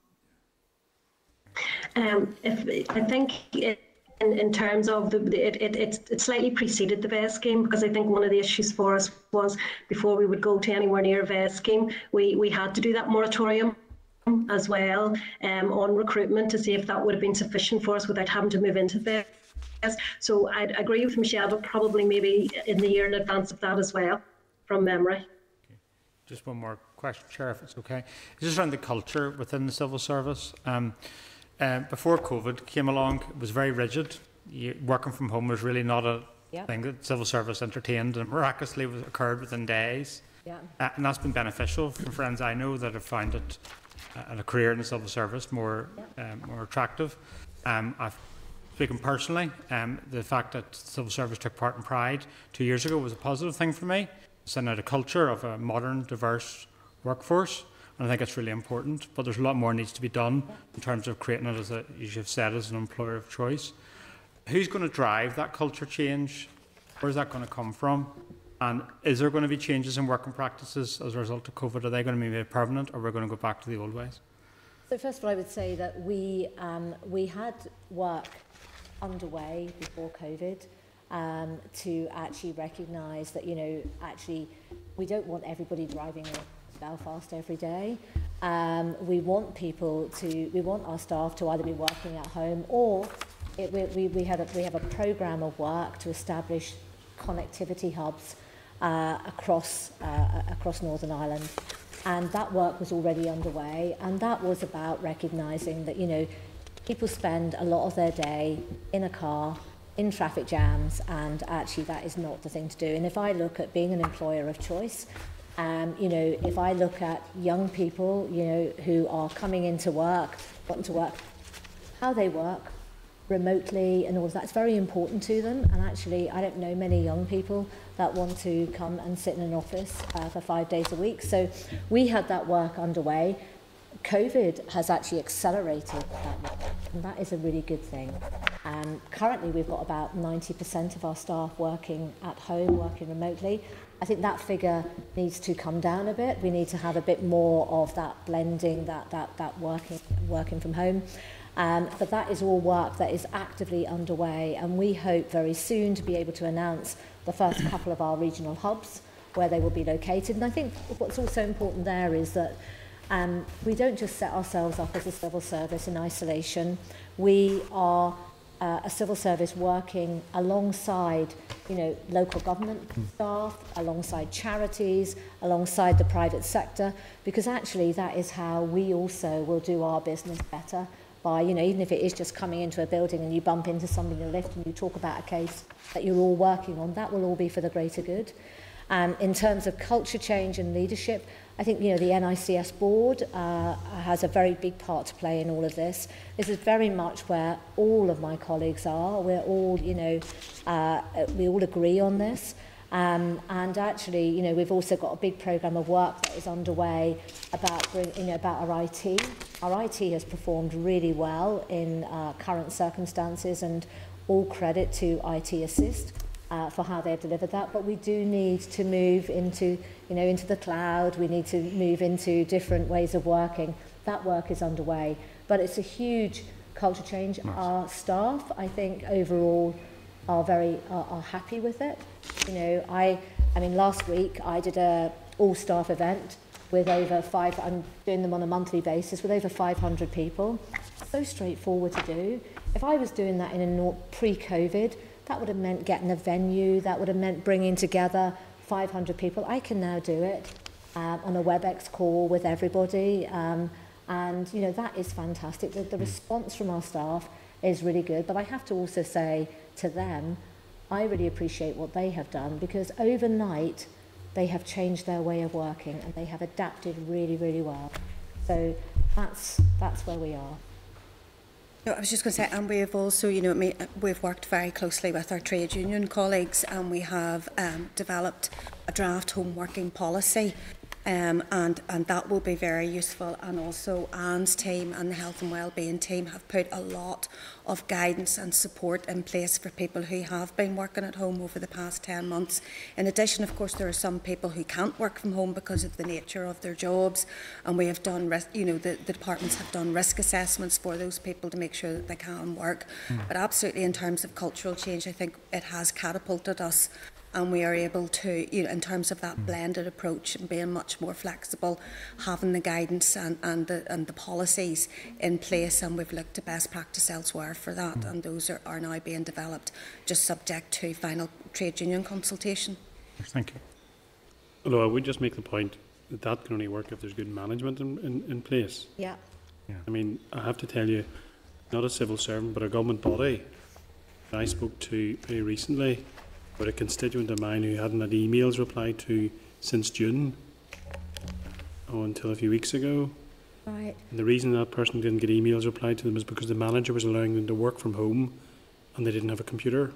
Um, if, I think it, in, in terms of the, it, it, it, it slightly preceded the B E S scheme, because I think one of the issues for us was before we would go to anywhere near a B E S scheme, we, we had to do that moratorium as well um, on recruitment to see if that would have been sufficient for us without having to move into the B E S. So I'd agree with Michelle, but probably maybe in the year in advance of that as well, from memory. Okay. Just one more question, Chair, if it's okay. It's just around the culture within the civil service. Um, uh, before COVID came along, it was very rigid. You, working from home was really not a yep. thing that civil service entertained, and miraculously it occurred within days. Yeah. Uh, and that's been beneficial from friends I know that have found it uh, and a career in the civil service more yeah. um, more attractive. Um, I've Speaking personally, um, the fact that civil service took part in Pride two years ago was a positive thing for me. Sending out a culture of a modern, diverse workforce, and I think it's really important. But there's a lot more needs to be done in terms of creating it, as, a, as you've said, as an employer of choice. Who's going to drive that culture change? Where's that going to come from? And is there going to be changes in working practices as a result of COVID? Are they going to be made permanent, or are we going to go back to the old ways? So first of all, I would say that we um, we had work underway before COVID um, to actually recognise that, you know, actually we don't want everybody driving to Belfast every day. Um, we want people to, we want our staff to either be working at home, or it, we, we, we, had a, we have a programme of work to establish connectivity hubs uh, across, uh, across Northern Ireland. And that work was already underway, and that was about recognising that, you know, people spend a lot of their day in a car, in traffic jams, and actually that is not the thing to do. And if I look at being an employer of choice, um, you know, if I look at young people, you know, who are coming into work, wanting to work, how they work remotely and all of that's very important to them. And actually, I don't know many young people that want to come and sit in an office uh, for five days a week. So we had that work underway. COVID has actually accelerated that work, and that is a really good thing. Um, currently, we've got about ninety percent of our staff working at home, working remotely. I think that figure needs to come down a bit. We need to have a bit more of that blending, that that that working working from home. Um, but that is all work that is actively underway, and we hope very soon to be able to announce the first couple of our regional hubs where they will be located. And I think what's also important there is that Um, we don't just set ourselves up as a civil service in isolation. We are uh, a civil service working alongside, you know, local government staff, alongside charities, alongside the private sector, because actually that is how we also will do our business better. By, you know, even if it is just coming into a building and you bump into somebody in the lift and you talk about a case that you're all working on, that will all be for the greater good. Um, in terms of culture change and leadership, I think, you know, the N I C S board uh, has a very big part to play in all of this. This is very much where all of my colleagues are. We're all, you know, uh, we all agree on this. Um, and actually, you know, we've also got a big programme of work that is underway about, you know, about our I T. Our I T has performed really well in uh, current circumstances, and all credit to I T Assist uh, for how they've delivered that. But we do need to move into, you know, into the cloud. We need to move into different ways of working. That work is underway, but it's a huge culture change. Nice. Our staff, I think, overall, are very are, are happy with it. You know, I I mean, last week I did a all staff event with over five. I'm doing them on a monthly basis with over five hundred people. So straightforward to do. If I was doing that in a pre-COVID, that would have meant getting a venue. That would have meant bringing together five hundred people. I can now do it um, on a WebEx call with everybody, um, and you know that is fantastic. The, the response from our staff is really good. But I have to also say to them, I really appreciate what they have done, because overnight they have changed their way of working and they have adapted really, really well. So that's that's where we are. No, I was just going to say, and we've also, you know, we've worked very closely with our trade union colleagues, and we have um, developed a draft home working policy. Um, and, and that will be very useful. And also Anne's team and the health and wellbeing team have put a lot of guidance and support in place for people who have been working at home over the past ten months. In addition, of course, there are some people who can't work from home because of the nature of their jobs, and we have done, you know, the, the departments have done risk assessments for those people to make sure that they can work. Mm. But absolutely, in terms of cultural change, I think it has catapulted us. And we are able to, you know, in terms of that blended approach and being much more flexible, having the guidance and, and, the, and the policies in place, and we've looked to best practice elsewhere for that, mm. and those are, are now being developed, just subject to final trade union consultation. Thank you. Although I would just make the point that that can only work if there's good management in, in, in place. Yeah. yeah. I mean, I have to tell you, not a civil servant, but a government body I spoke to very recently, but a constituent of mine who hadn't had emails replied to since June, oh, until a few weeks ago. Right. And the reason that person didn't get emails replied to them is because the manager was allowing them to work from home and they didn't have a computer.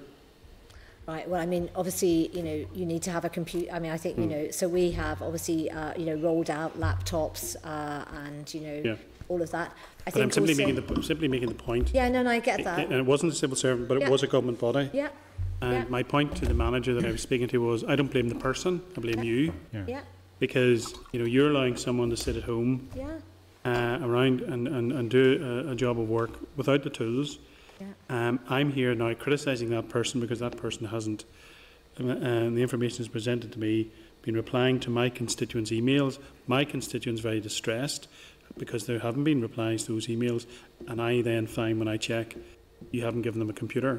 Right. Well, I mean, obviously, you know, you need to have a computer. I mean, I think, mm. you know, so we have obviously, uh, you know, rolled out laptops uh, and, you know, yeah. all of that. I but think I'm simply, also, making the, simply making the point. Yeah, no, no, I get that. It, and it wasn't a civil servant, but yeah. it was a government body. Yeah. And yeah. my point to the manager that I was speaking to was, I don't blame the person, I blame yeah. you. Yeah. yeah. Because, you know, you're allowing someone to sit at home yeah. uh, around and, and, and do a, a job of work without the tools. Yeah. Um, I'm here now criticising that person because that person hasn't, uh, the information is presented to me, been replying to my constituents' emails. My constituents very distressed because there haven't been replies to those emails, and I then find when I check, you haven't given them a computer.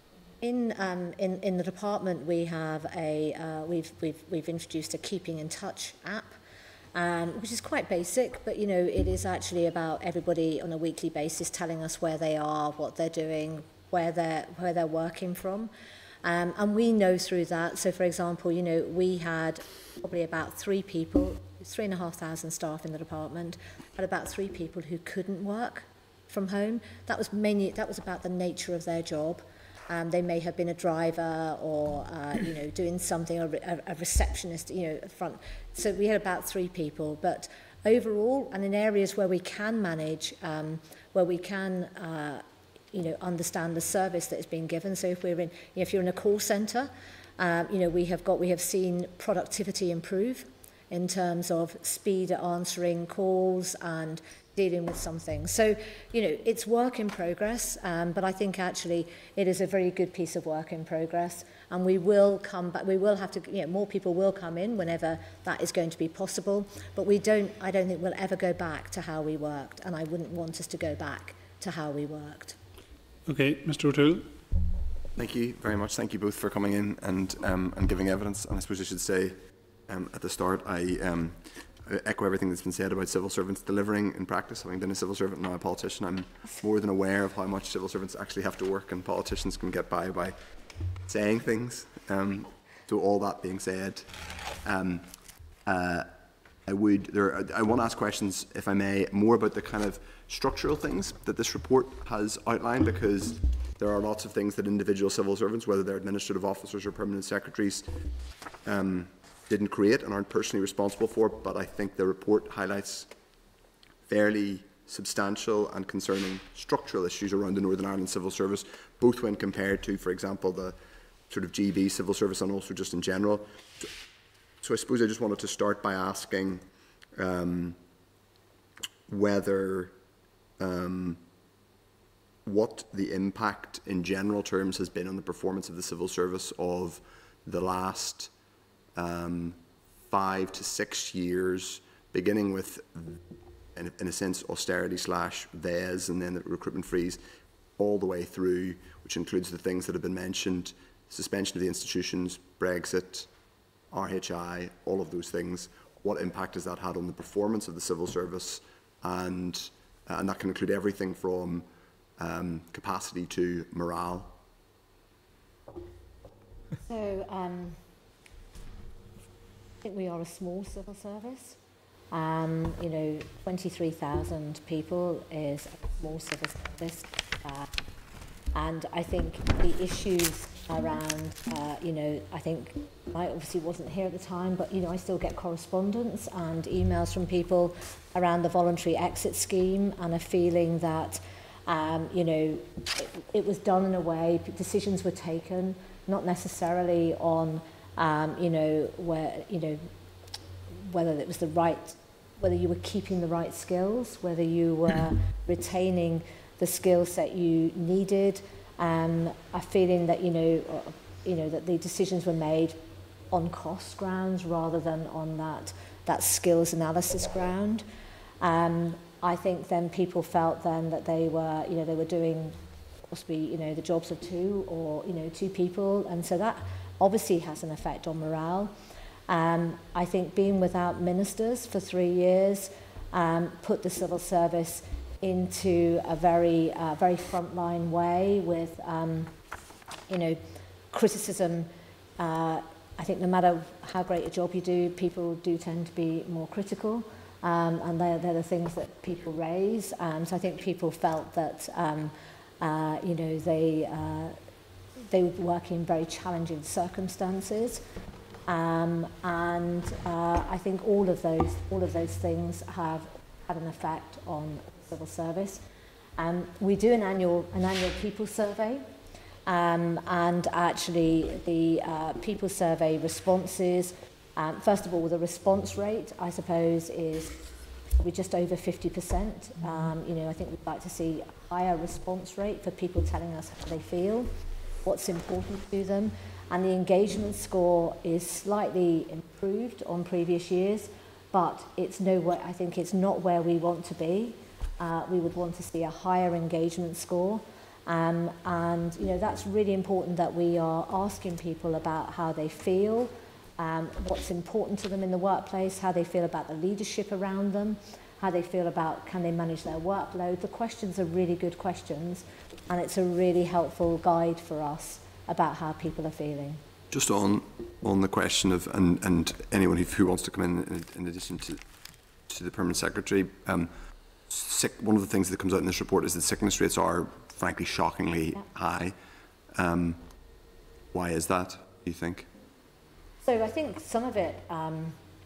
In, um, in in the department, we have a uh, we've we've we've introduced a keeping in touch app, um, which is quite basic, but you know it is actually about everybody on a weekly basis telling us where they are, what they're doing, where they're where they're working from, um, and we know through that. So, for example, you know we had probably about three people, three and a half thousand staff in the department, had about three people who couldn't work from home. That was mainly that was about the nature of their job. Um, they may have been a driver or, uh, you know, doing something, or a, a receptionist, you know, front. So we had about three people. But overall, and in areas where we can manage, um, where we can, uh, you know, understand the service that is being given. So if we're in, you know, if you're in a call centre, um, you know, we have got, we have seen productivity improve in terms of speed at answering calls and dealing with something. So, you know, it's work in progress, um, but I think actually it is a very good piece of work in progress, and we will come back, we will have to, you know, more people will come in whenever that is going to be possible, but we don't, I don't think we'll ever go back to how we worked, and I wouldn't want us to go back to how we worked. Okay, Mister O'Toole. Thank you very much. Thank you both for coming in and, um, and giving evidence, and I suppose I should say um, at the start, I um, echo everything that's been said about civil servants delivering in practice. Having been a civil servant and now a politician, I'm more than aware of how much civil servants actually have to work, and politicians can get by by saying things. Um, so all that being said, um, uh, I would, there, I want to ask questions, if I may, more about the kind of structural things that this report has outlined, because there are lots of things that individual civil servants, whether they're administrative officers or permanent secretaries, um, didn't create and aren't personally responsible for, but I think the report highlights fairly substantial and concerning structural issues around the Northern Ireland civil service, both when compared to, for example, the sort of G B civil service and also just in general. So I suppose I just wanted to start by asking um, whether um, what the impact in general terms has been on the performance of the civil service of the last um, five to six years, beginning with, in, in a sense, austerity slash V E S and then the recruitment freeze, all the way through, which includes the things that have been mentioned, suspension of the institutions, Brexit, R H I, all of those things. What impact has that had on the performance of the civil service? And, uh, and that can include everything from um, capacity to morale. So, um, I think we are a small civil service. Um, you know, twenty-three thousand people is a small civil service. Uh, and I think the issues around, uh, you know, I think I obviously wasn't here at the time, but, you know, I still get correspondence and emails from people around the voluntary exit scheme and a feeling that, um, you know, it, it was done in a way, decisions were taken, not necessarily on, um, you know, where, you know, whether it was the right, whether you were keeping the right skills, whether you were retaining the skill set you needed, um, a feeling that, you know, uh, you know, that the decisions were made on cost grounds rather than on that, that skills analysis ground. Um, I think then people felt then that they were, you know, they were doing possibly, you know, the jobs of two or, you know, two people. And so that obviously has an effect on morale. Um, I think being without ministers for three years um, put the civil service into a very, uh, very frontline way with, um, you know, criticism. Uh, I think no matter how great a job you do, people do tend to be more critical, um, and they're, they're the things that people raise. Um, so I think people felt that, um, uh, you know, they uh, they would work in very challenging circumstances. Um, and uh, I think all of those all of those things have had an effect on the civil service. Um, we do an annual an annual people survey, um, and actually the uh, people survey responses. Um, first of all, the response rate, I suppose, is probably just over fifty percent. Um, you know, I think we'd like to see a higher response rate for people telling us how they feel, what's important to them. And the engagement score is slightly improved on previous years, but it's nowhere, I think it's not where we want to be. Uh, we would want to see a higher engagement score. Um, and, you know, that's really important that we are asking people about how they feel, um, what's important to them in the workplace, how they feel about the leadership around them, how they feel about can they manage their workload. The questions are really good questions, and it's a really helpful guide for us about how people are feeling. Just on on the question of, and, and anyone who, who wants to come in, in, in addition to, to the Permanent Secretary, um, sick, one of the things that comes out in this report is that sickness rates are, frankly, shockingly yeah. high. Um, why is that, do you think? So I think some of it, um,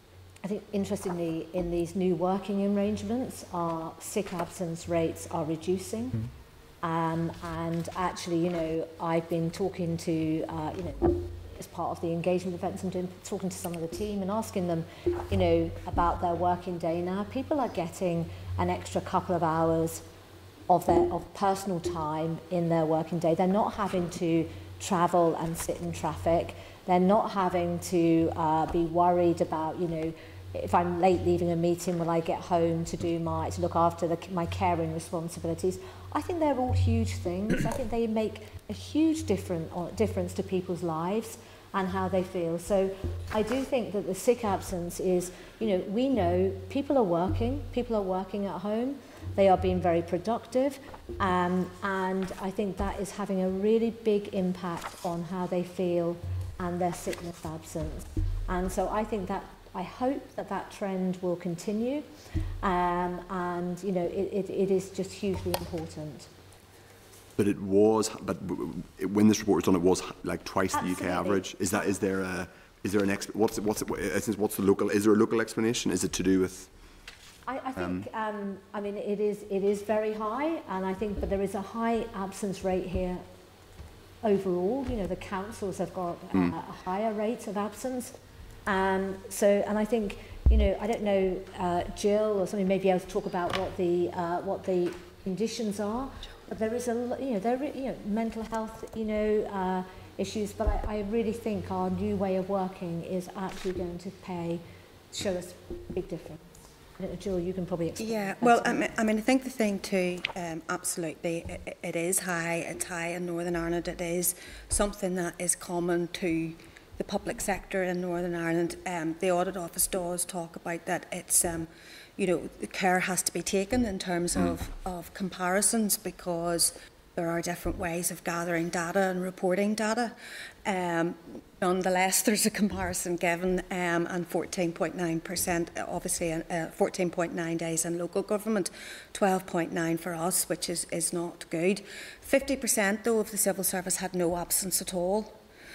I think interestingly, in these new working arrangements, our sick absence rates are reducing. Mm-hmm. Um, and actually, you know, I've been talking to, uh, you know, as part of the engagement events I'm doing, talking to some of the team and asking them, you know, about their working day now. People are getting an extra couple of hours of their of personal time in their working day. They're not having to travel and sit in traffic. They're not having to uh, be worried about, you know, if I'm late leaving a meeting, will I get home to do my to look after the, my caring responsibilities? I think they're all huge things. I think they make a huge different, difference to people's lives and how they feel. So I do think that the sick absence is, you know, we know people are working, people are working at home, they are being very productive, um, and I think that is having a really big impact on how they feel and their sickness absence. And so I think that I hope that that trend will continue, um, and you know, it, it, it is just hugely important. But it was, but when this report was done, it was like twice Absolutely. the U K average. Is that, is there a, is there an, exp what's, what's, what's the local, is there a local explanation? Is it to do with? I, I think, um, um, I mean, it is, it is very high, and I think, but there is a high absence rate here overall. You know, the councils have got uh, mm. a higher rate of absence. Um, so, and I think, you know, I don't know, uh, Jill or somebody may be able to talk about what the, uh, what the conditions are. But there is a, you know, there, you know, mental health, you know, uh, issues. But I, I really think our new way of working is actually going to pay, show us a big difference. I don't know, Jill, you can probably explain. Yeah, well, I mean, I mean, I think the thing too, um, absolutely, it, it is high. It's high in Northern Ireland. It is something that is common to the public sector in Northern Ireland. Um, the Audit Office does talk about that. It's um, you know, the care has to be taken in terms mm. of, of comparisons, because there are different ways of gathering data and reporting data. Um, nonetheless, there's a comparison given, um, and fourteen point nine percent, obviously uh, fourteen point nine days in local government, twelve point nine for us, which is, is not good. fifty percent though of the civil service had no absence at all.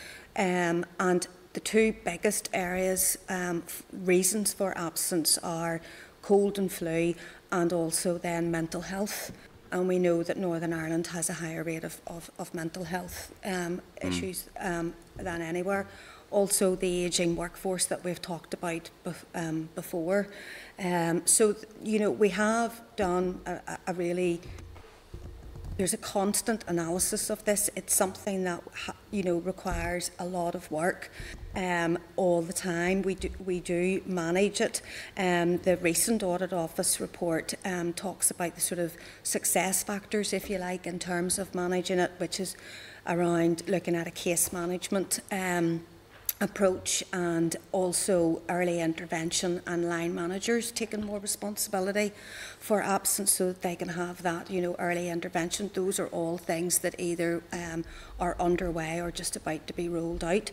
Um, and the two biggest areas, um, reasons for absence are cold and flu, and also then mental health. And we know that Northern Ireland has a higher rate of, of, of mental health um, mm. issues um, than anywhere. Also the ageing workforce that we've talked about bef um, before. Um, so, you know, we have done a, a really, there's a constant analysis of this. It's something that, you know, requires a lot of work. Um, all the time. We do, we do manage it. Um, the recent Audit Office report um, talks about the sort of success factors, if you like, in terms of managing it, which is around looking at a case management um, approach, and also early intervention and line managers taking more responsibility for absence so that they can have that, you know, early intervention. Those are all things that either um, are underway or just about to be rolled out.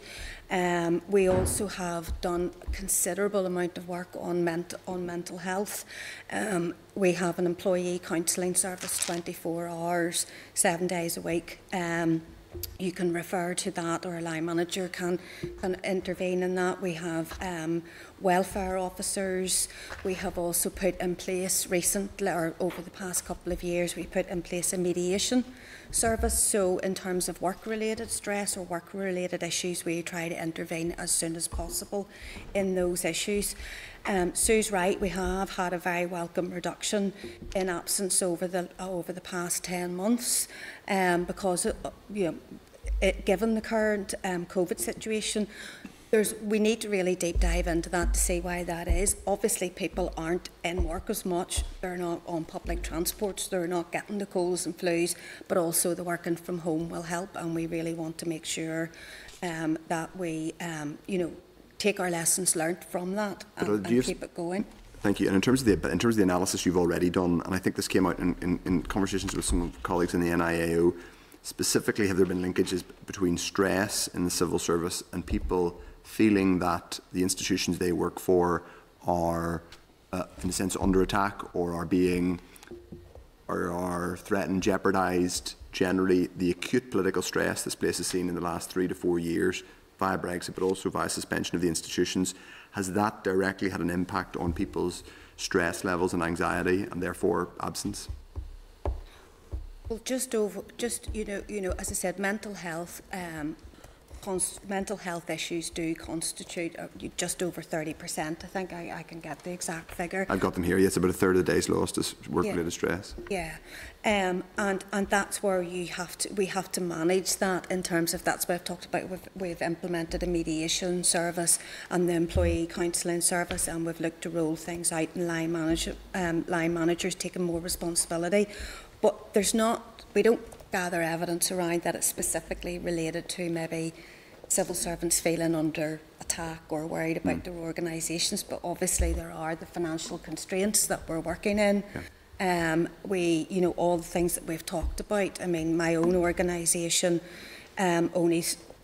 Um, we also have done a considerable amount of work on, ment on mental health. Um, we have an employee counselling service twenty-four hours, seven days a week. Um, You can refer to that, or a line manager can, can intervene in that. We have um, welfare officers. We have also put in place recently, or over the past couple of years, we put in place a mediation service. So in terms of work-related stress or work-related issues, we try to intervene as soon as possible in those issues. Um, Sue's right, we have had a very welcome reduction in absence over the over the past ten months, um, because it, you know, it, given the current um, COVID situation, there's we need to really deep dive into that to see why that is. Obviously, people aren't in work as much; they're not on public transports, they're not getting the colds and flus, but also the working from home will help, and we really want to make sure um, that we, um, you know, take our lessons learned from that and, uh, and keep it going. Thank you. And in terms of the in terms of the analysis you've already done, and I think this came out in, in, in conversations with some colleagues in the N I A O, specifically, have there been linkages between stress in the civil service and people feeling that the institutions they work for are, uh, in a sense, under attack, or are being, or are threatened, jeopardised? Generally, the acute political stress this place has seen in the last three to four years, via Brexit, but also via suspension of the institutions, has that directly had an impact on people's stress levels and anxiety, and therefore absence? Well, just over, just you know, you know, as I said, mental health, um, mental health issues do constitute uh, just over thirty percent. I think I, I can get the exact figure. I've got them here. Yes, about a third of the days lost is work-related yeah. stress. Yeah, um, and and that's where you have to we have to manage that in terms of that's what I've talked about. We've we've implemented a mediation service and the employee counselling service, and we've looked to roll things out, and line manager um, line managers taking more responsibility. But there's not we don't gather evidence around that it's specifically related to maybe civil servants feeling under attack or worried about mm. their organisations, but obviously there are the financial constraints that we're working in. Yeah. Um, we, you know, all the things that we've talked about. I mean, my own organisation um, only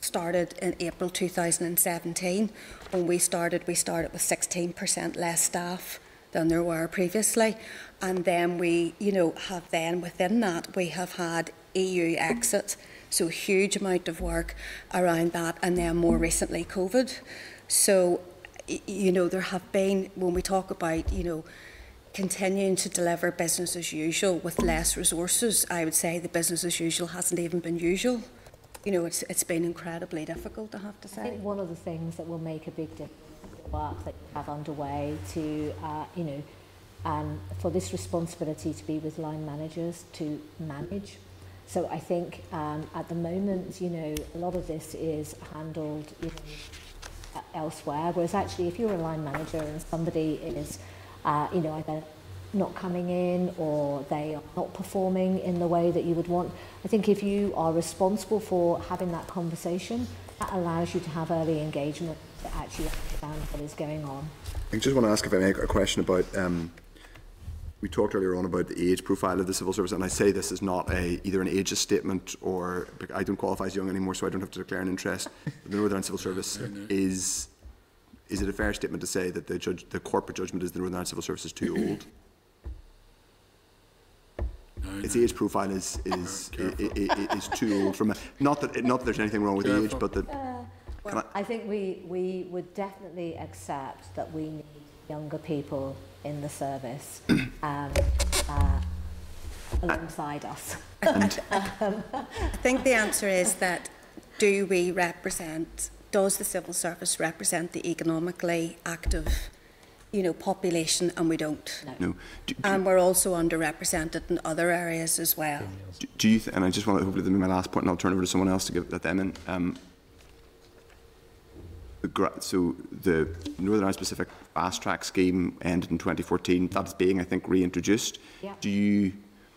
started in April two thousand seventeen. When we started, we started with sixteen percent less staff than there were previously. And then we, you know, have then within that, we have had E U exit, so huge amount of work around that, and then more recently COVID. So, you know, there have been, when we talk about, you know, continuing to deliver business as usual with less resources, I would say the business as usual hasn't even been usual. You know, it's, it's been incredibly difficult, I have to say. I think one of the things that will make a big difference is the work that you have underway to, uh, you know, um, for this responsibility to be with line managers to manage. So I think um, at the moment, you know, a lot of this is handled you know, elsewhere, whereas actually if you're a line manager and somebody is, uh, you know, either not coming in or they are not performing in the way that you would want, I think if you are responsible for having that conversation, that allows you to have early engagement to actually understand what is going on. I just want to ask if I may a question about, um, we talked earlier on about the age profile of the civil service, and I say this is not a either an ageist statement or I don't qualify as young anymore, so I don't have to declare an interest. The Northern Ireland Civil Service is, is it a fair statement to say that the, judge, the corporate judgment is the Northern Ireland Civil Service is too old? Its age profile is is, is, is, is too old from a, not that not that there's anything wrong with the age, but that uh, well, I, I think we we would definitely accept that we need younger people in the service um, uh, alongside us. And um, I think the answer is that do we represent? Does the civil service represent the economically active, you know, population, and we don't. No. no. Do, do, and we're also underrepresented in other areas as well. Do, do you? Th and I just want to hopefully this is my last point, and I'll turn over to someone else to give let them in. Um, the, so the Northern Ireland specific fast track scheme ended in twenty fourteen. That's being, I think, reintroduced. Yeah. Do you?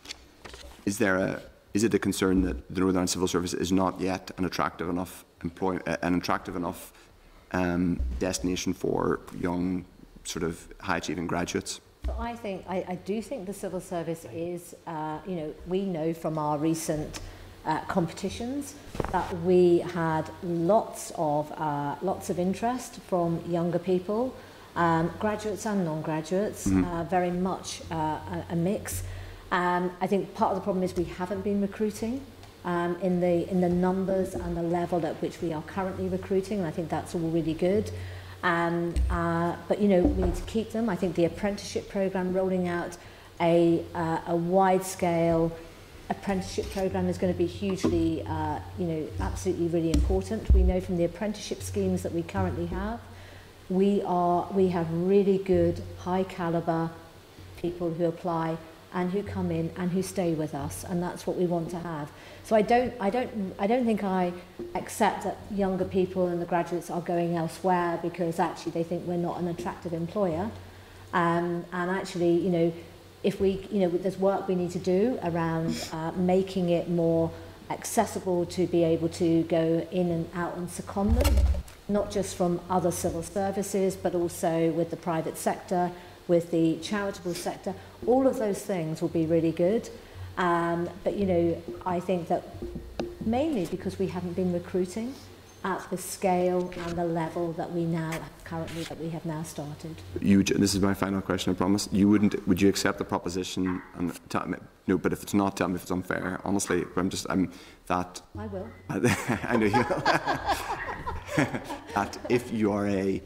Is there a? Is it a concern that the Northern Ireland Civil Service is not yet an attractive enough employ an attractive enough um, destination for young, sort of high-achieving graduates? I think I, I do think the civil service is, uh, you know, we know from our recent uh, competitions that we had lots of uh, lots of interest from younger people, um, graduates and non-graduates, mm-hmm. uh, very much uh, a, a mix. Um, I think part of the problem is we haven't been recruiting um, in the in the numbers and the level at which we are currently recruiting, and I think that's all really good. Um, uh, but you know, we need to keep them. I think the apprenticeship programme, rolling out a, uh, a wide-scale apprenticeship programme is going to be hugely, uh, you know, absolutely really important. We know from the apprenticeship schemes that we currently have, we are we have really good, high-calibre people who apply and who come in and who stay with us, and that's what we want to have. So I don't, I don't, I don't think I accept that younger people and the graduates are going elsewhere because actually they think we're not an attractive employer. Um, and actually, you know, if we, you know, there's work we need to do around uh, making it more accessible to be able to go in and out and secondment, not just from other civil services, but also with the private sector, with the charitable sector. All of those things will be really good. Um, but, you know, I think that mainly because we haven't been recruiting at the scale and the level that we now currently that we have now started. You, this is my final question, I promise. You wouldn't, would you accept the proposition? And tell me, no, but if it's not, tell me if it's unfair. Honestly, I'm just, I'm that. I will. I know you will. That if you are a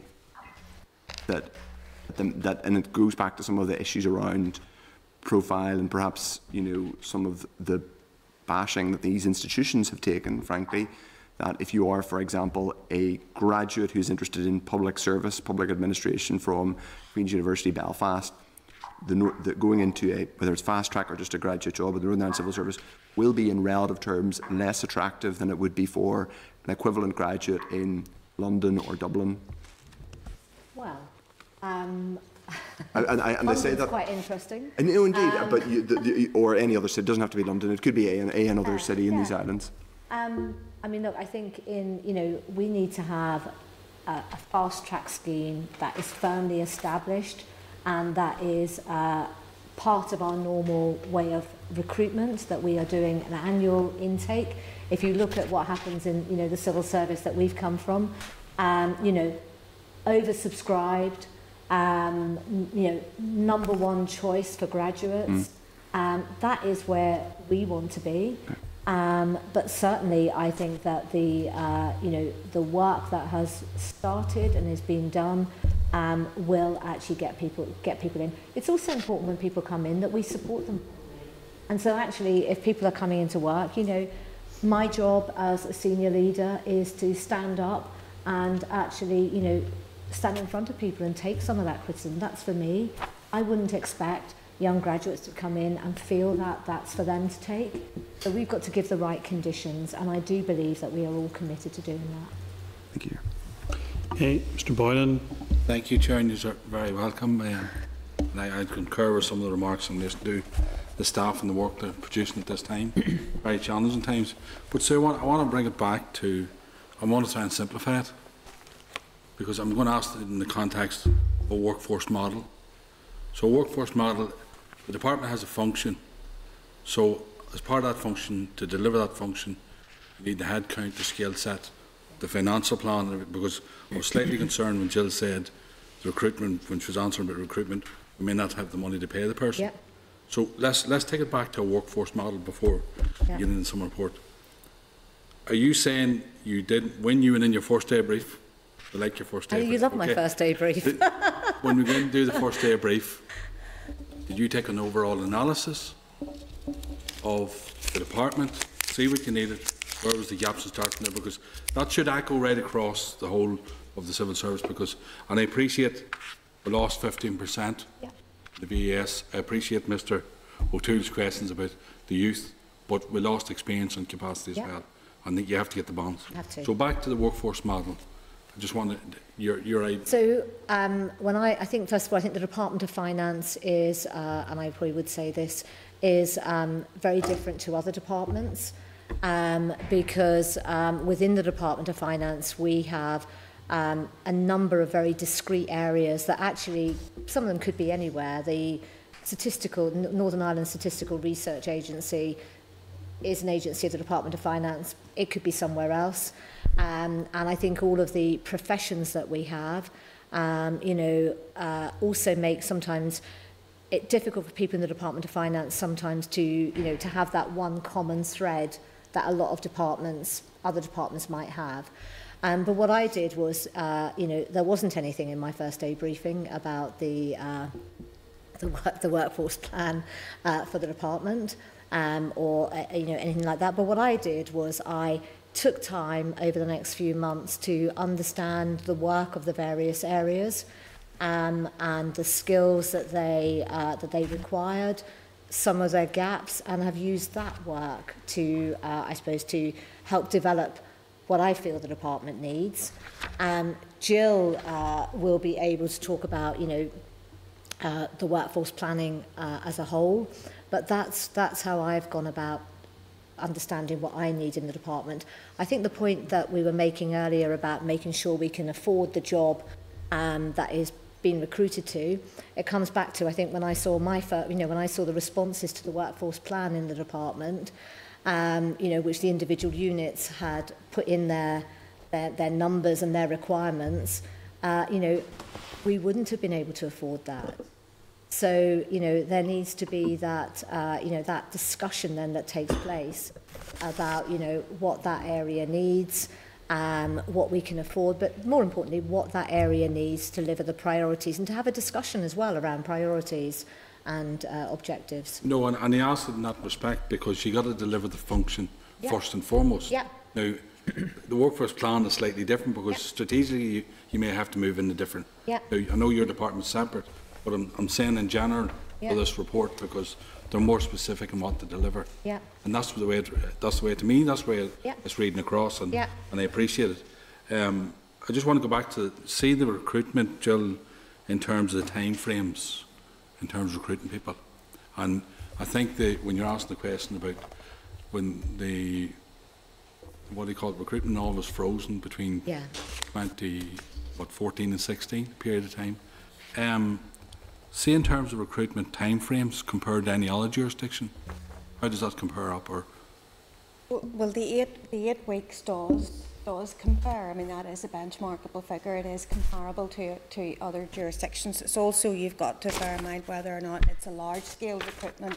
that. That, and it goes back to some of the issues around profile and perhaps, you know, some of the bashing that these institutions have taken, frankly, that if you are, for example, a graduate who's interested in public service, public administration from Queen's University Belfast, the, the, going into a, whether it's fast track or just a graduate job in the Northern Ireland Civil Service, will be in relative terms less attractive than it would be for an equivalent graduate in London or Dublin? Well, Um, and, and, I, and I say that quite interesting. And, no, indeed, um, but you, the, the, or any other city. It doesn't have to be London. It could be a, a another uh, city in yeah. these islands. Um, I mean, look, I think in you know we need to have a, a fast track scheme that is firmly established and that is uh, part of our normal way of recruitment. That we are doing an annual intake. If you look at what happens in, you know, the civil service that we've come from, um, you know, oversubscribed, um, you know, number one choice for graduates. Mm. Um, that is where we want to be. Um, but certainly, I think that the uh, you know the work that has started and is being done um, will actually get people get people in. It's also important when people come in that we support them. And so, actually, if people are coming into work, you know, my job as a senior leader is to stand up and actually, you know, stand in front of people and take some of that criticism. That's for me. I wouldn't expect young graduates to come in and feel that that's for them to take. So we've got to give the right conditions, and I do believe that we are all committed to doing that. Thank you. Okay, Mister Boylan. Thank you, Chair, and you're very welcome. Um, and I, I concur with some of the remarks on this to the staff and the work they're producing at this time. Very challenging times. But so I want, I want to bring it back to, I want to try and simplify it, because I'm going to ask it in the context of a workforce model. So a workforce model, the department has a function. So as part of that function, to deliver that function, you need the head count, the skill set, the financial plan, because I was slightly concerned when Jill said the recruitment, when she was answering about recruitment, we may not have the money to pay the person. Yep. So let's, let's take it back to a workforce model before yep. getting into some report. Are you saying you did, when you went in your first day brief, I like your first day oh, brief. You love okay. my first day brief. Did, when we went to do the first day brief, did you take an overall analysis of the department, see what you needed, where was the gaps and start from there? Because that should echo right across the whole of the civil service. Because, and I appreciate we lost fifteen percent, yeah. the V A S. I appreciate Mister O'Toole's questions about the youth, but we lost experience and capacity as yeah. well. I think you have to get the balance. Have to. So back to the workforce model. I just wanted your your idea. So um, when I, I think first of all, I think the Department of Finance is, uh, and I probably would say this, is um, very different to other departments um, because um, within the Department of Finance we have um, a number of very discrete areas that actually some of them could be anywhere. The statistical Northern Ireland Statistical Research Agency is an agency of the Department of Finance. It could be somewhere else. Um, and I think all of the professions that we have, um, you know, uh, also make sometimes it difficult for people in the Department of Finance sometimes to, you know, to have that one common thread that a lot of departments, other departments might have. Um, but what I did was, uh, you know, there wasn't anything in my first day briefing about the uh, the, work, the workforce plan uh, for the department um, or uh, you know anything like that. But what I did was I took time over the next few months to understand the work of the various areas um, and the skills that they uh, that they required, some of their gaps, and have used that work to, uh, I suppose, to help develop what I feel the department needs. Um, Jill uh, will be able to talk about, you know, uh, the workforce planning uh, as a whole, but that's that's how I've gone about understanding what I need in the department. I think the point that we were making earlier about making sure we can afford the job um, that is being recruited to, it comes back to, I think, when I saw my first, you know, when I saw the responses to the workforce plan in the department, um, you know, which the individual units had put in their their, their numbers and their requirements, uh, you know, we wouldn't have been able to afford that. So, you know, there needs to be that, uh, you know, that discussion then that takes place about, you know, what that area needs, um, what we can afford, but more importantly, what that area needs to deliver the priorities and to have a discussion as well around priorities and uh, objectives. No, and, and he asked it in that respect because you got to deliver the function yeah. first and foremost. Yeah. Now, the workforce plan is slightly different because yeah. strategically you, you may have to move into different. Yeah. Now, I know your department's separate, but I'm, I'm saying in general yeah. for this report because they're more specific in what to deliver. Yeah. And that's the way it, that's the way to me, that's the way yeah. it's reading across, and, yeah. and I appreciate it. Um, I just want to go back to see the recruitment, Jill, in terms of the time frames, in terms of recruiting people. And I think that when you're asking the question about when the, what do you call it, recruitment all was frozen between yeah. twenty, what, fourteen and sixteen, period of time. Um, see in terms of recruitment timeframes compared to any other jurisdiction, how does that compare up? Or Well, the eight, the eight weeks does does compare. I mean, that is a benchmarkable figure. It is comparable to to other jurisdictions. It's also, you've got to bear in mind whether or not it's a large-scale recruitment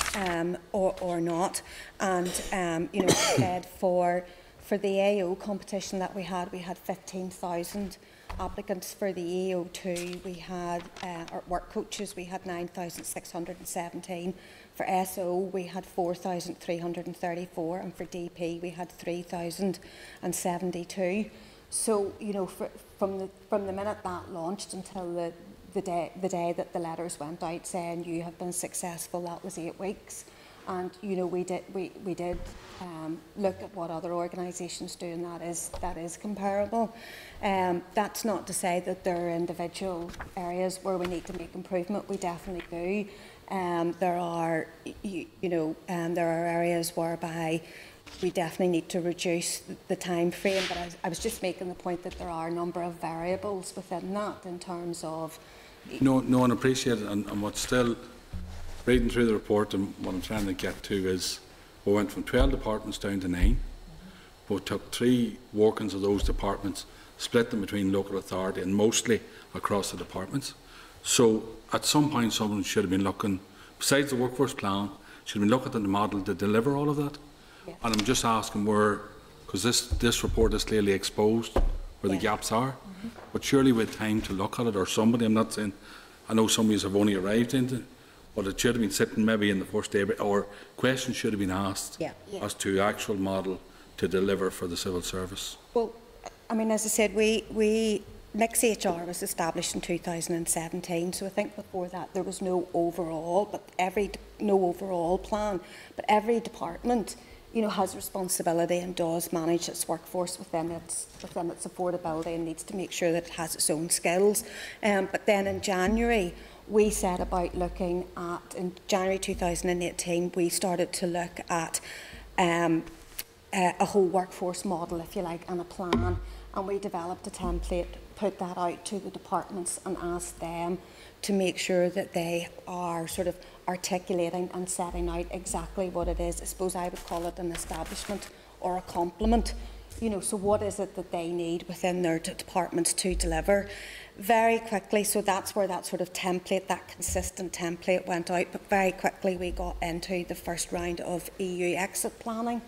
um, or or not. And um, you know, said for for the A O competition that we had, we had fifteen thousand applicants. For the E O two, we had uh, our work coaches, we had nine thousand six hundred seventeen. For S O, we had four thousand three hundred thirty-four, and for D P, we had three thousand seventy-two. So, you know, for, from the from the minute that launched until the the day the day that the letters went out saying you have been successful, that was eight weeks. And you know, we did we we did um, look at what other organisations do, and that is that is comparable. Um, that's not to say that there are individual areas where we need to make improvement. We definitely do. Um, there are, you, you know, um, there are areas whereby we definitely need to reduce the time frame. But I, I was just making the point that there are a number of variables within that in terms of. No, no one appreciates it, and, and what's still reading through the report, and what I'm trying to get to is we went from twelve departments down to nine. Mm-hmm. We took three workings of those departments, split them between local authority and mostly across the departments. So at some point someone should have been looking, besides the workforce plan, should have been looking at the model to deliver all of that. Yeah. And I'm just asking where, because this, this report is clearly exposed where yeah. the gaps are, mm-hmm. but surely with time to look at it, or somebody, I'm not saying, I know some of you have only arrived into it, but it should have been sitting maybe in the first day, or questions should have been asked yeah. Yeah. as to actual model to deliver for the civil service. Well, I mean, as I said, we, we Mix H R was established in two thousand seventeen, so I think before that there was no overall, but every no overall plan. But every department, you know, has responsibility and does manage its workforce within its within its affordability, and needs to make sure that it has its own skills. Um, but then in January, we set about looking at, in January two thousand eighteen, we started to look at um, a, a whole workforce model, if you like, and a plan. And we developed a template, put that out to the departments and asked them to make sure that they are sort of articulating and setting out exactly what it is. I suppose I would call it an establishment or a complement. You know, so what is it that they need within their departments to deliver? Very quickly, so that's where that sort of template, that consistent template went out, but very quickly we got into the first round of E U exit planning.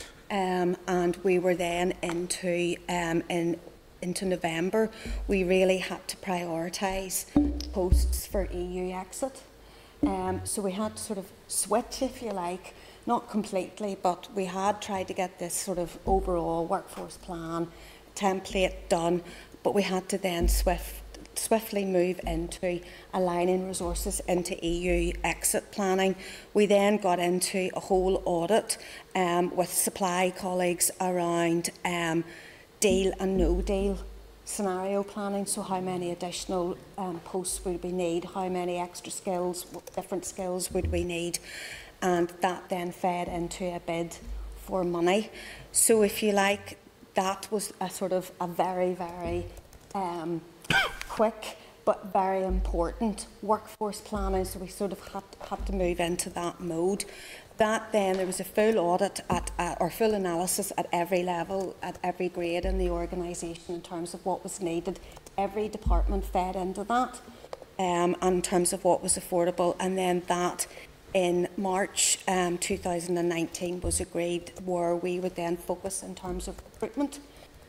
Um, and we were then into um, in into November. We really had to prioritise posts for E U exit. Um, so we had to sort of switch, if you like, not completely, but we had tried to get this sort of overall workforce plan template done, but we had to then swift, swiftly move into aligning resources into E U exit planning. We then got into a whole audit um, with supply colleagues around um, deal and no deal scenario planning. So how many additional um, posts would we need? How many extra skills, different skills would we need? And that then fed into a bid for money. So if you like, that was a sort of a very, very um, quick but very important workforce planning. So we sort of had, had to move into that mode. That then, there was a full audit at, uh, or full analysis at every level, at every grade in the organisation in terms of what was needed. Every department fed into that um, in terms of what was affordable, and then that in March um, two thousand nineteen was agreed where we would then focus in terms of recruitment.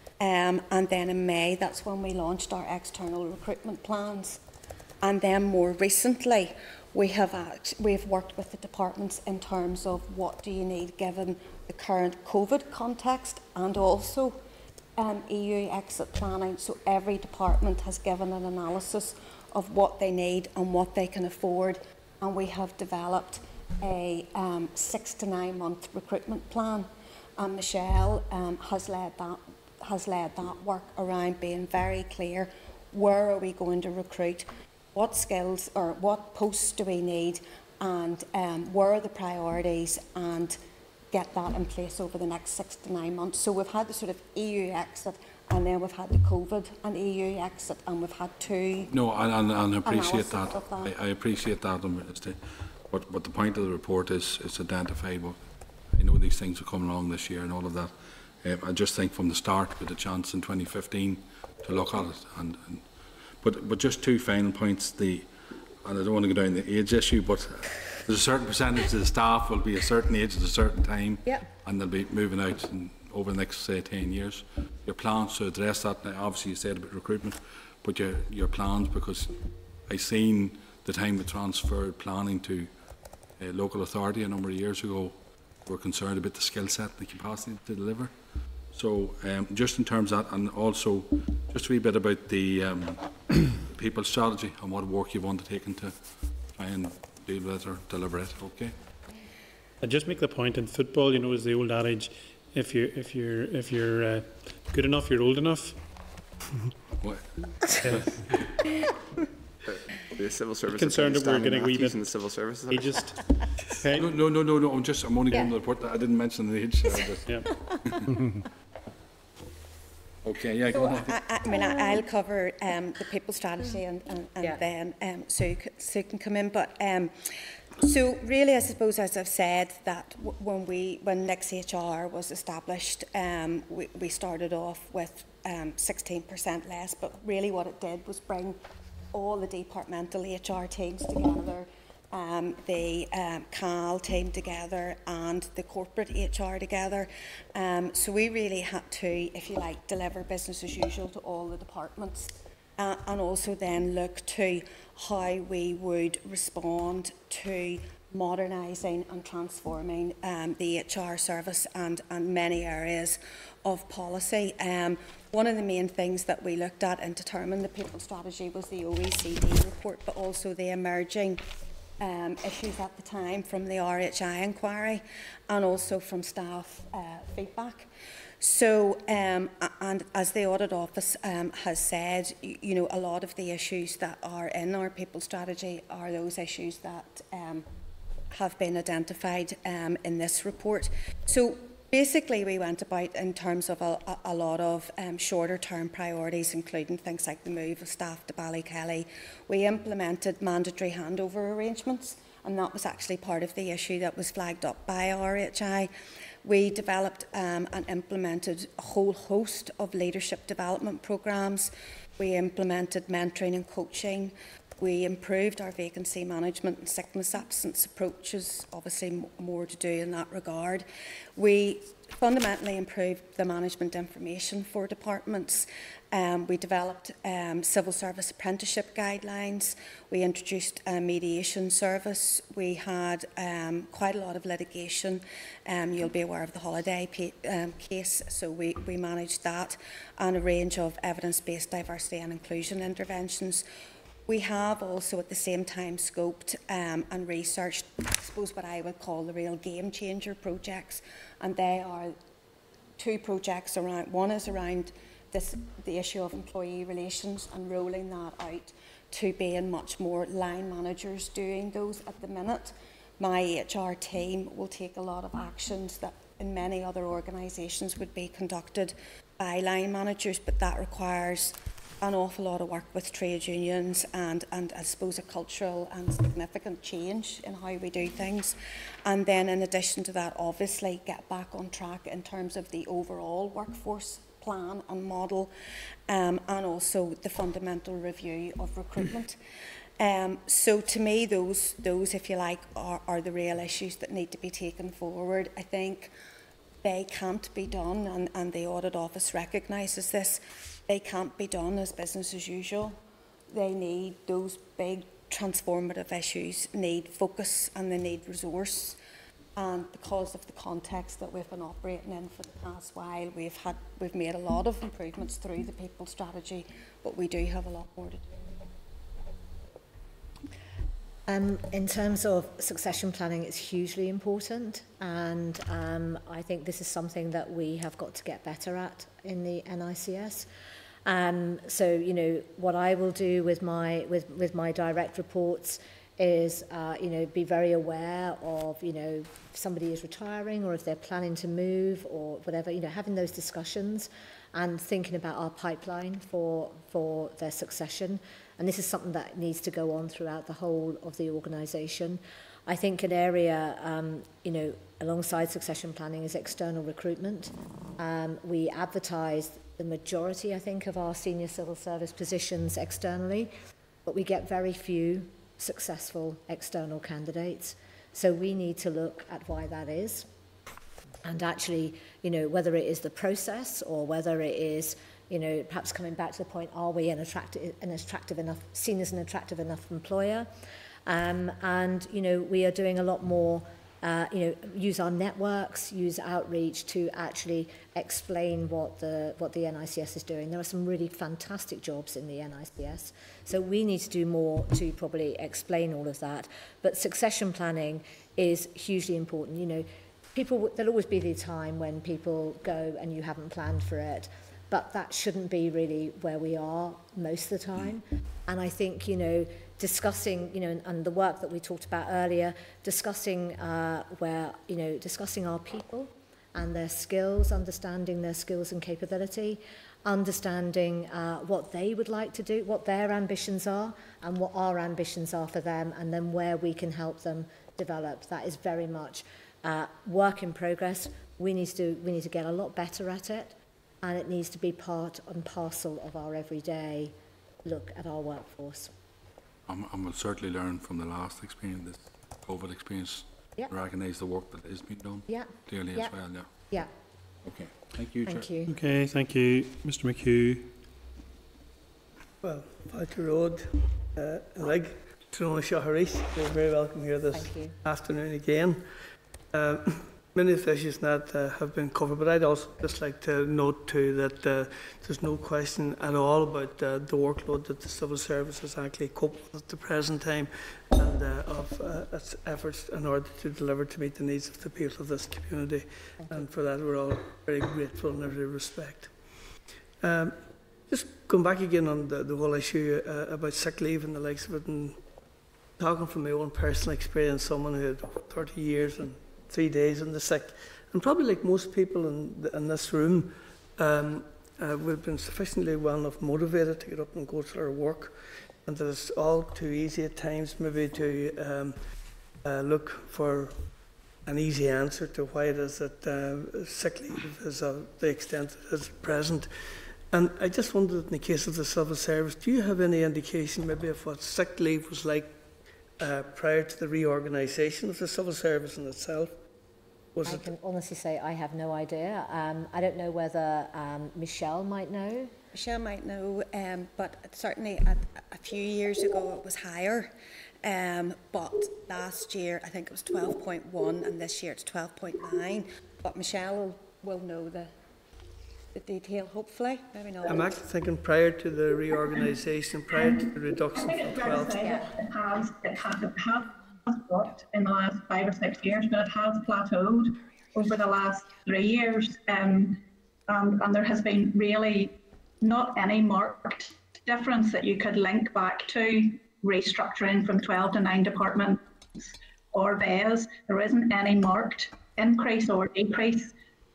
Um, and then in May, that's when we launched our external recruitment plans. And then more recently, we have act we've worked with the departments in terms of what do you need given the current COVID context, and also um, E U exit planning. So every department has given an analysis of what they need and what they can afford, and we have developed a um, six to nine month recruitment plan. And Michelle um, has led that has led that work around being very clear: where are we going to recruit? What skills or what posts do we need, and um, where are the priorities, and get that in place over the next six to nine months. So we've had the sort of E U exit, and then we've had the COVID and E U exit, and we've had two. No, and, and, and I appreciate that. that. I, I appreciate that. But, but the point of the report is is identify what I know these things will come along this year and all of that. Um, I just think from the start, with a chance in twenty fifteen to look at it. And, and but but just two final points. The and I don't want to go down the age issue, but there's a certain percentage of the staff will be a certain age at a certain time, yep. and they'll be moving out in, over the next say ten years. Your plans to address that? Now, obviously, you said about recruitment, but your your plans, because I seen the time we transferred planning to a local authority a number of years ago. We're concerned about the skill set and the capacity to deliver. So um, just in terms of that, and also just a wee bit about the um, people strategy and what work you've undertaken to try and deal with it or deliver it. Okay. I just make the point in football, you know, is the old adage: if you if you're if you're uh, good enough, you're old enough. What? The civil service concerned that we're getting a wee bit in the civil services. He just okay. No, no, no, no, no. I'm just. I'm only Yeah. going to report that I didn't mention the age. So I just, Yeah. okay. Yeah. So Go on. I, I, I mean, I, I'll cover um, the people strategy, and, and, and Yeah. then um, Sue, c- Sue can come in. But um, so really, I suppose, as I've said, that w when we when N I C H R was established, um, we, we started off with um, sixteen percent less. But really, what it did was bring all the departmental H R teams together, um, the um, C A L team together, and the corporate H R together. Um, so we really had to, if you like, deliver business as usual to all the departments, uh, and also then look to how we would respond to modernising and transforming um, the H R service and, and many areas of policy. Um, one of the main things that we looked at and determined the people strategy was the O E C D report, but also the emerging um, issues at the time from the R H I inquiry and also from staff uh, feedback. So, um, and as the Audit Office um, has said, you, you know, a lot of the issues that are in our people strategy are those issues that um, have been identified um, in this report. So basically we went about in terms of a, a, a lot of um, shorter term priorities, including things like the move of staff to Ballykelly. We implemented mandatory handover arrangements, and that was actually part of the issue that was flagged up by R H I. We developed um, and implemented a whole host of leadership development programmes. We implemented mentoring and coaching. We improved our vacancy management and sickness absence approaches, obviously more to do in that regard. We fundamentally improved the management information for departments. Um, we developed um, civil service apprenticeship guidelines. We introduced a mediation service. We had um, quite a lot of litigation. Um, you'll be aware of the holiday um, case, so we, we managed that, and a range of evidence-based diversity and inclusion interventions. We have also at the same time scoped um, and researched, I suppose, what I would call the real game changer projects, and they are two projects around. One is around this, the issue of employee relations and rolling that out to being much more line managers doing those at the minute. My H R team will take a lot of actions that in many other organisations would be conducted by line managers, but that requires an awful lot of work with trade unions and, and I suppose a cultural and significant change in how we do things. And then in addition to that, obviously get back on track in terms of the overall workforce plan and model, um, and also the fundamental review of recruitment. Um, so to me, those, those if you like, are, are the real issues that need to be taken forward. I think they can't be done, and, and the Audit Office recognises this. They can't be done as business as usual. They need those big transformative issues, need focus and they need resource. And because of the context that we've been operating in for the past while, we've had we've made a lot of improvements through the people strategy, but we do have a lot more to do. Um, in terms of succession planning, it's hugely important, and um, I think this is something that we have got to get better at in the N I C S. Um, so, you know, what I will do with my with, with my direct reports is, uh, you know, be very aware of, you know, if somebody is retiring or if they're planning to move or whatever, you know, having those discussions and thinking about our pipeline for for their succession. And this is something that needs to go on throughout the whole of the organisation. I think an area, um, you know, alongside succession planning is external recruitment. Um, we advertise the majority, I think, of our senior civil service positions externally, but we get very few successful external candidates. So we need to look at why that is. And actually, you know, whether it is the process or whether it is, you know, perhaps coming back to the point, are we an attractive, an attractive enough, seen as an attractive enough employer? Um, and, you know, we are doing a lot more, uh, you know, use our networks, use outreach to actually explain what the, what the N I C S is doing. There are some really fantastic jobs in the N I C S. So we need to do more to probably explain all of that. But succession planning is hugely important. You know, people, there'll always be the time when people go and you haven't planned for it. But that shouldn't be really where we are most of the time. And I think, you know, discussing, you know, and, and the work that we talked about earlier, discussing uh, where, you know, discussing our people and their skills, understanding their skills and capability, understanding uh, what they would like to do, what their ambitions are, and what our ambitions are for them, and then where we can help them develop. That is very much uh, work in progress. We need to do, we need to get a lot better at it. And it needs to be part and parcel of our everyday look at our workforce. I'm, I'm will certainly learn from the last experience, this COVID experience, Yep. recognise the work that is being done Yeah. clearly Yep. as well. Yeah. Yeah. Okay. Thank you, Thank Chair. you. Okay, thank you. Mister McHugh. Well, Fáilte Road, uh, Lig, Trona Shaharis, you're very welcome here this Thank you. afternoon again. Uh, many of the issues that uh, have been covered, but I'd also just like to note too that uh, there's no question at all about uh, the workload that the civil service has actually coped with at the present time, and uh, of uh, its efforts in order to deliver to meet the needs of the people of this community. Thank and for that we're all very grateful in every respect. Um, just going back again on the, the whole issue uh, about sick leave and the likes of it, and talking from my own personal experience, someone who had thirty years and three days in the sick, and probably like most people in, the, in this room, um, uh, we've been sufficiently well enough motivated to get up and go to our work, and that it's all too easy at times maybe to um, uh, look for an easy answer to why it is that uh, sick leave is of the extent it is present. And I just wondered, in the case of the civil service, do you have any indication maybe of what sick leave was like Uh, prior to the reorganisation of the civil service in itself? Was I it can honestly say I have no idea. Um, I don't know whether um, Michelle might know. Michelle might know, um, but certainly a, a few years ago it was higher. Um, but last year I think it was twelve point one, and this year it's twelve point nine. But Michelle will, will know the the detail, hopefully. Maybe not. I'm actually thinking prior to the reorganisation, prior to the reduction from twelve. It has, it has, it has worked in the last five or six years, but it has plateaued over the last three years. Um, and, and there has been really not any marked difference that you could link back to restructuring from twelve to nine departments or B E S. There isn't any marked increase or decrease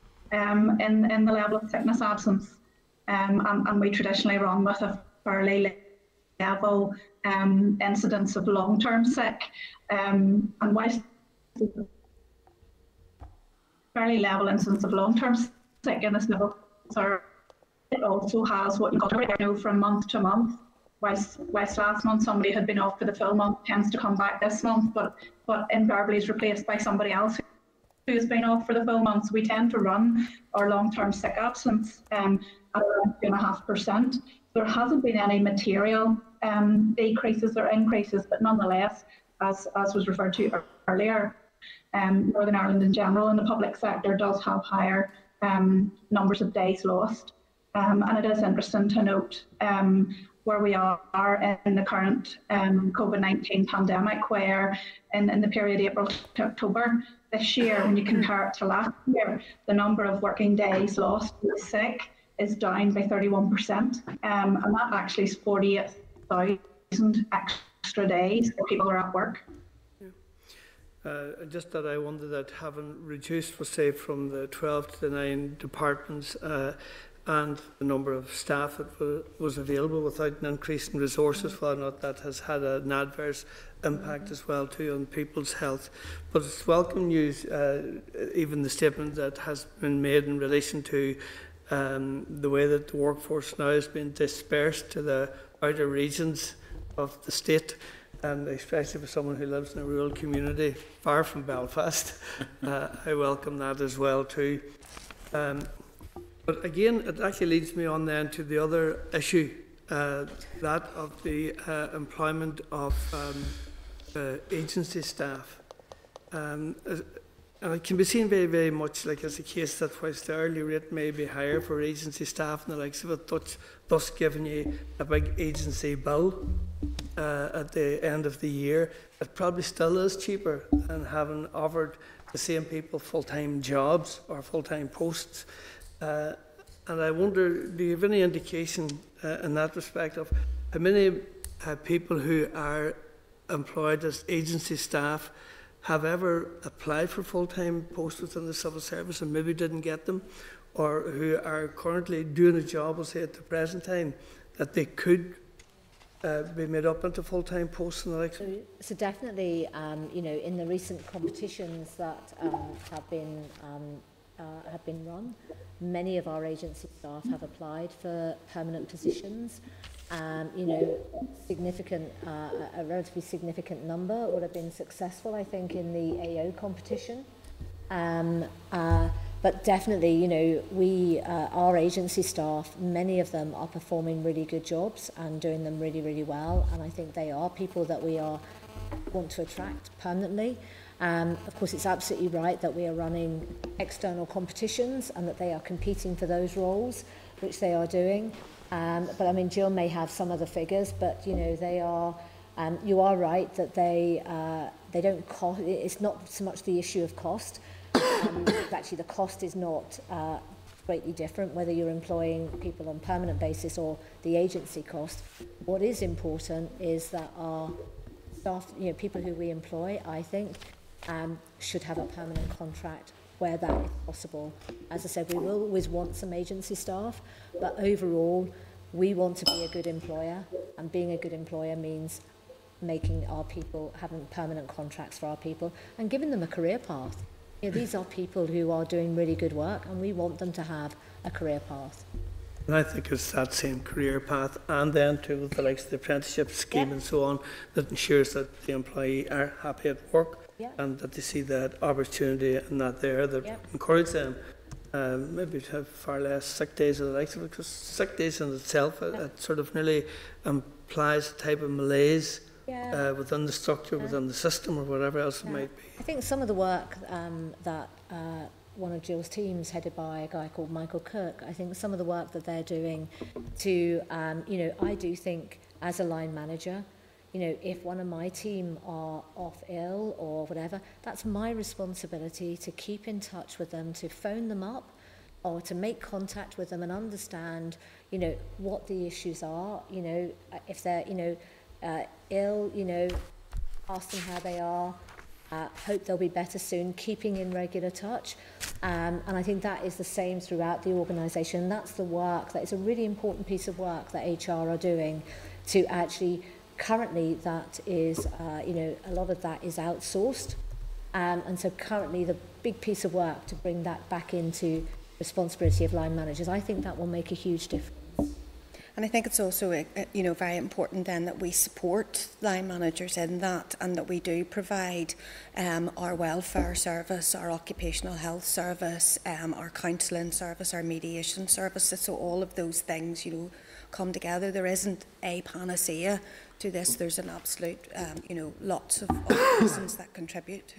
Um, in, in the level of sickness absence, um, and, and we traditionally run with a fairly level um, incidence of long-term sick, um, and whilst fairly level incidence of long-term sick in the civil service, it also has what you know from month to month. Whilst, whilst last month somebody had been off for the full month, tends to come back this month, but but invariably is replaced by somebody else who's been off for the full months. We tend to run our long-term sick absence um, at around two and a half percent. There hasn't been any material um, decreases or increases, but nonetheless, as, as was referred to earlier, um, Northern Ireland in general in the public sector does have higher um, numbers of days lost. Um, and it is interesting to note um, where we are in the current um, COVID nineteen pandemic, where in, in the period April to October this year, when you compare it to last year, the number of working days lost to the sick is down by thirty-one percent. Um, and that actually is forty-eight thousand extra days that people are at work. Uh, just that I wonder that having reduced, for say, from the twelve to the nine departments, uh, and the number of staff that was available without an increase in resources, whether or not that has had an adverse impact as well too on people's health. But it's welcome news, uh, even the statement that has been made in relation to um, the way that the workforce now has been dispersed to the outer regions of the state, and especially for someone who lives in a rural community far from Belfast. uh, I welcome that as well too. Um, but again, it actually leads me on then to the other issue, uh, that of the uh, employment of um, uh, agency staff. Um, and it can be seen very, very much like as a case that whilst the hourly rate may be higher for agency staff and the likes of it, thus, thus giving you a big agency bill uh, at the end of the year, it probably still is cheaper than having offered the same people full-time jobs or full-time posts. Uh, and I wonder, do you have any indication uh, in that respect of how many uh, people who are employed as agency staff have ever applied for full-time posts within the civil service and maybe didn't get them, or who are currently doing a job, we'll say at the present time, that they could uh, be made up into full-time posts and the like? So, so definitely, um, you know, in the recent competitions that um, have been um, uh, have been run, many of our agency staff have applied for permanent positions. Um, you know, significant, uh, a relatively significant number would have been successful, I think, in the A O competition. Um, uh, but definitely, you know, we, uh, our agency staff, many of them are performing really good jobs and doing them really, really well. And I think they are people that we are want to attract permanently. Um, of course, it's absolutely right that we are running external competitions and that they are competing for those roles, which they are doing. Um, but I mean, Jill may have some of the figures, but you know, they are. Um, you are right that they uh, they don't cost. It's not so much the issue of cost. Um, actually, the cost is not uh, greatly different whether you're employing people on a permanent basis or the agency cost. What is important is that our staff, you know, people who we employ, I think, um, should have a permanent contract where that is possible. As I said, we will always want some agency staff, but overall, we want to be a good employer, and being a good employer means making our people, having permanent contracts for our people, and giving them a career path. You know, these are people who are doing really good work, and we want them to have a career path. And I think it's that same career path, and then too the likes of the apprenticeship scheme yeah. and so on, that ensures that the employee are happy at work. Yeah. And that they see that opportunity and that there, that yeah. encourage them um, maybe to have far less sick days or the likes of it, because sick days in itself, yeah. it, it sort of nearly implies a type of malaise yeah. uh, within the structure, yeah. within the system or whatever else yeah. it might be. I think some of the work um, that uh, one of Jill's teams, headed by a guy called Michael Cook, I think some of the work that they're doing to, um, you know, I do think as a line manager, you know, if one of my team are off ill or whatever, that's my responsibility to keep in touch with them, to phone them up or to make contact with them and understand, you know, what the issues are. You know, if they're, you know, uh, ill, you know, ask them how they are, uh, hope they'll be better soon, keeping in regular touch. Um, and I think that is the same throughout the organisation. That's the work, that is a really important piece of work that H R are doing to actually. Currently, that is, uh, you know, a lot of that is outsourced. Um, and so currently the big piece of work to bring that back into responsibility of line managers, I think that will make a huge difference. And I think it's also, uh, you know, very important then that we support line managers in that, and that we do provide um, our welfare service, our occupational health service, um, our counselling service, our mediation services. So all of those things, you know, come together. There isn't a panacea to this. There's an absolute, um, you know, lots of, of reasons that contribute.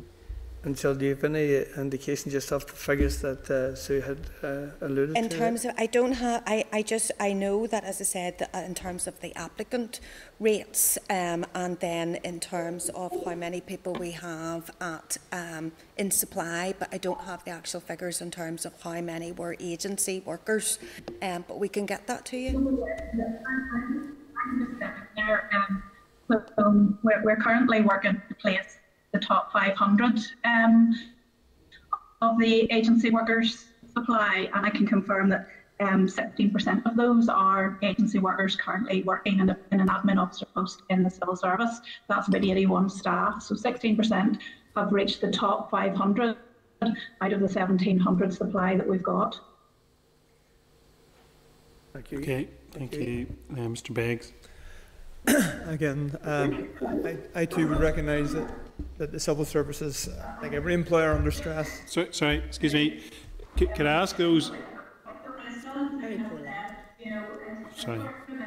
And so do you have any indication just of the figures that uh, Sue had uh, alluded in to? In terms of, I don't have, I, I just, I know that, as I said, that in terms of the applicant rates, um, and then in terms of how many people we have at um, in supply, but I don't have the actual figures in terms of how many were agency workers, um, but we can get that to you. Um, so, um, we're, we're currently working to place the top five hundred um, of the agency workers supply, and I can confirm that um, sixteen percent of those are agency workers currently working in, a, in an admin officer post in the civil service. That's about eighty-one staff. So sixteen percent have reached the top five hundred out of the seventeen hundred supply that we've got. Thank you. Okay, thank, thank you, you. Uh, Mister Beggs. Again, um, I, I too would recognise that, that the civil services, like every employer, under stress. So, sorry, excuse me. C could I ask those? Sorry.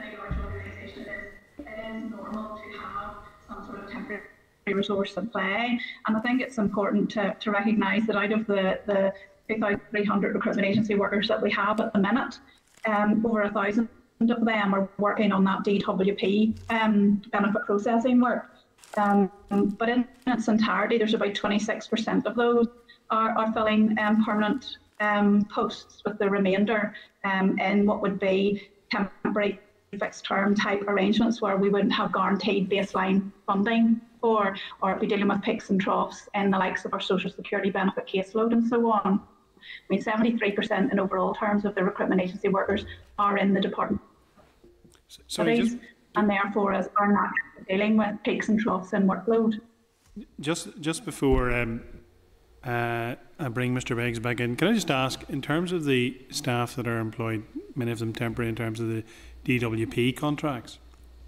Resource supply, and I think it's important to, to recognise that out of the, the two thousand three hundred recruitment agency workers that we have at the minute, um, over a thousand of them are working on that D W P um, benefit processing work. Um, but in its entirety, there's about twenty-six percent of those are, are filling um, permanent um, posts, with the remainder um, in what would be temporary fixed term type arrangements where we wouldn't have guaranteed baseline funding for, or be dealing with peaks and troughs in the likes of our social security benefit caseload and so on. I mean, seventy-three percent in overall terms of the recruitment agency workers are in the department. Sorry, just, and therefore as are not dealing with peaks and troughs in workload. Just just before um, uh, I bring Mister Beggs back in, can I just ask, in terms of the staff that are employed, many of them temporary, in terms of the D W P contracts,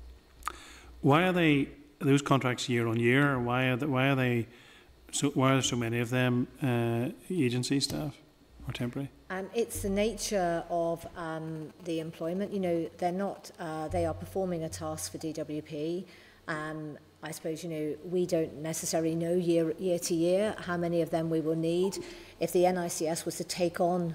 why are they those contracts year on year? Or why are they, why are they so why are there so many of them uh, agency staff or temporary? Um, it's the nature of um, the employment. You know, they're not. Uh, they are performing a task for D W P. Um, I suppose, you know, we don't necessarily know year year to year how many of them we will need. If the N I C S was to take on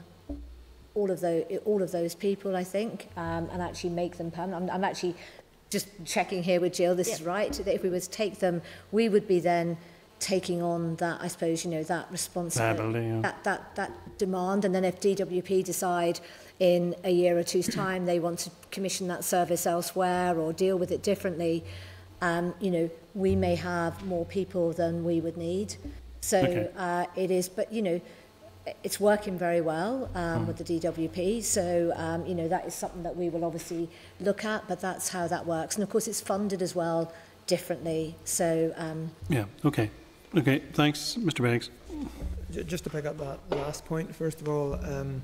all of those all of those people, I think, um, and actually make them permanent. I'm, I'm actually just checking here with Jill. This yep. is right. That if we were to take them, we would be then taking on that, I suppose, you know, that responsibility, yeah. that, that, that demand. And then if D W P decide in a year or two's time they want to commission that service elsewhere or deal with it differently, um, you know, we may have more people than we would need. So okay. uh, it is, but, you know, it's working very well um, mm. with the D W P. So, um, you know, that is something that we will obviously look at, but that's how that works. And of course, it's funded as well differently. So, um, yeah, okay. Okay, thanks, Mister Beggs. Just to pick up that last point, first of all, um,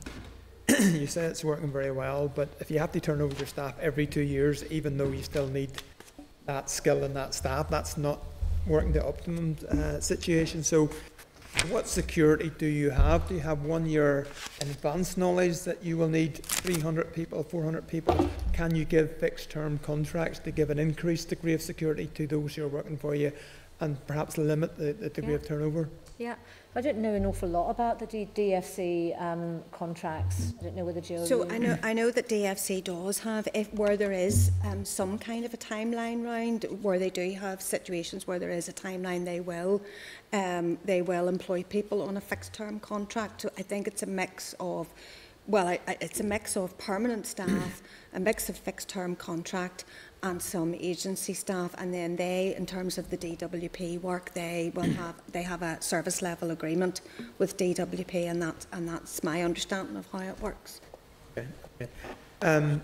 you say it's working very well, but if you have to turn over your staff every two years, even though you still need that skill and that staff, that's not working the optimum uh, situation. So what security do you have? Do you have one year in advance knowledge that you will need three hundred people, four hundred people? Can you give fixed term contracts to give an increased degree of security to those who are working for you, and perhaps limit the, the degree yeah. of turnover? Yeah, I don't know an awful lot about the D DFC um, contracts. I don't know whether Jill. So I know I know that D F C does have, if where there is um, some kind of a timeline round, where they do have situations where there is a timeline, they will um, they will employ people on a fixed term contract. So I think it's a mix of, well, I, I, it's a mix of permanent staff, a mix of fixed term contract, and some agency staff, and then they, in terms of the D W P work, they will have they have a service level agreement with D W P, and that and that's my understanding of how it works. Okay. okay. Um,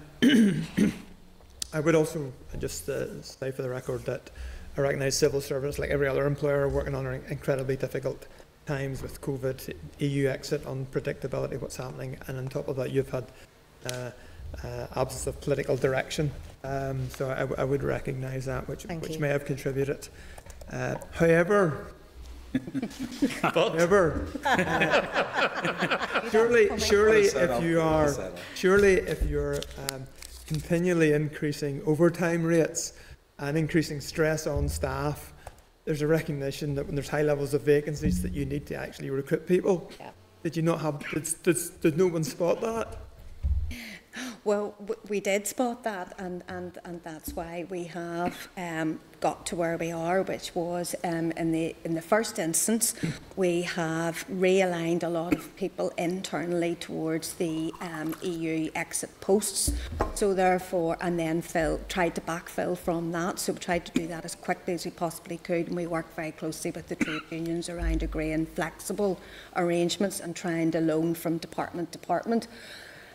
I would also just uh, say for the record that I recognise civil servants, like every other employer, are working under incredibly difficult times with COVID, E U exit, unpredictability, what's happening, and on top of that, you've had uh, uh, absence of political direction. Um, so I, I would recognise that, which, which may have contributed. Uh, however, however, uh, surely, surely, if you are, surely, if you're um, continually increasing overtime rates and increasing stress on staff, there's a recognition that when there's high levels of vacancies, that you need to actually recruit people. Yeah. Did you not have? Did, did, did no one spot that? Well, we did spot that, and, and, and that's why we have um, got to where we are, which was um, in the in the first instance, we have realigned a lot of people internally towards the um, E U exit posts. So therefore, and then fill, tried to backfill from that. So we tried to do that as quickly as we possibly could, and we worked very closely with the trade unions around agreeing flexible arrangements and trying to loan from department to department.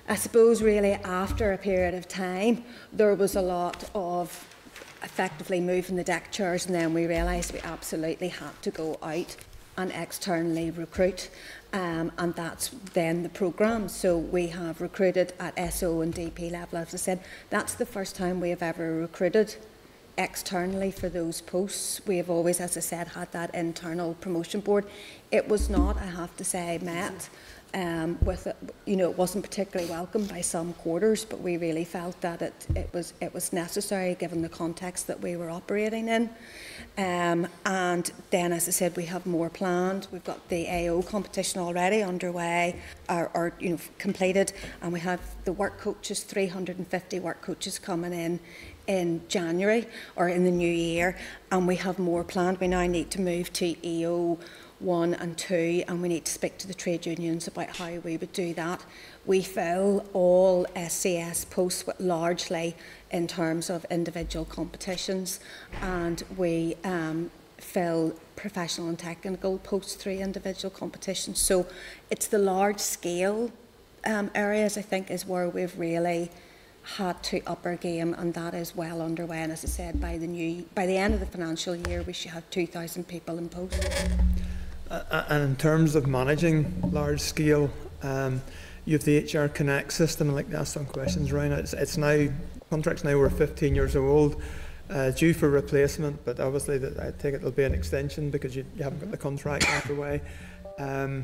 I suppose really after a period of time, there was a lot of effectively moving the deck chairs, and then we realised we absolutely had to go out and externally recruit, um, and that's then the programme. So we have recruited at S O and D P level. As I said, that's the first time we have ever recruited externally for those posts. We have always, as I said, had that internal promotion board. It was not, I have to say, met um, with, a, you know, it wasn't particularly welcomed by some quarters, but we really felt that it, it was it was necessary given the context that we were operating in. Um, and then, as I said, we have more planned. We've got the A O competition already underway, or, or you know, completed, and we have the work coaches, three hundred fifty work coaches coming in in January or in the new year, and we have more planned. We now need to move to E O one and two, and we need to speak to the trade unions about how we would do that. We fill all S C S posts largely in terms of individual competitions, and we um, fill professional and technical posts through individual competitions. So it's the large scale um, areas, I think, is where we've really had to up our game, and that is well underway. And as I said, by the new by the end of the financial year, we should have two thousand people in post. Uh, and in terms of managing large scale, um, you have the H R Connect system. I'd like to ask some questions around it. It's, it's now contracts now were fifteen years old, uh, due for replacement, but obviously that I take it it'll be an extension because you, you haven't got the contract out of the way. Um,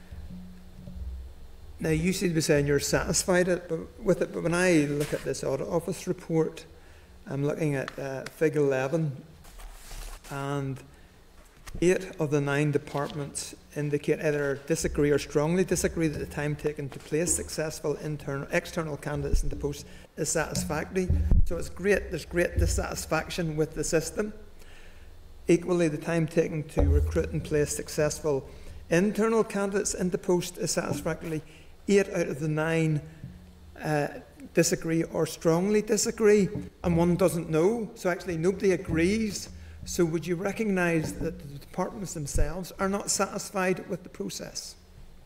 Now, you seem to be saying you're satisfied it, but, with it, but when I look at this Audit Office report, I'm looking at uh, Fig eleven, and eight of the nine departments indicate either disagree or strongly disagree that the time taken to place successful internal, external candidates into posts is satisfactory. So it's great, there's great dissatisfaction with the system. Equally, the time taken to recruit and place successful internal candidates into post is satisfactory. Eight out of the nine uh, disagree or strongly disagree, and one doesn't know. So actually nobody agrees. So would you recognise that the departments themselves are not satisfied with the process?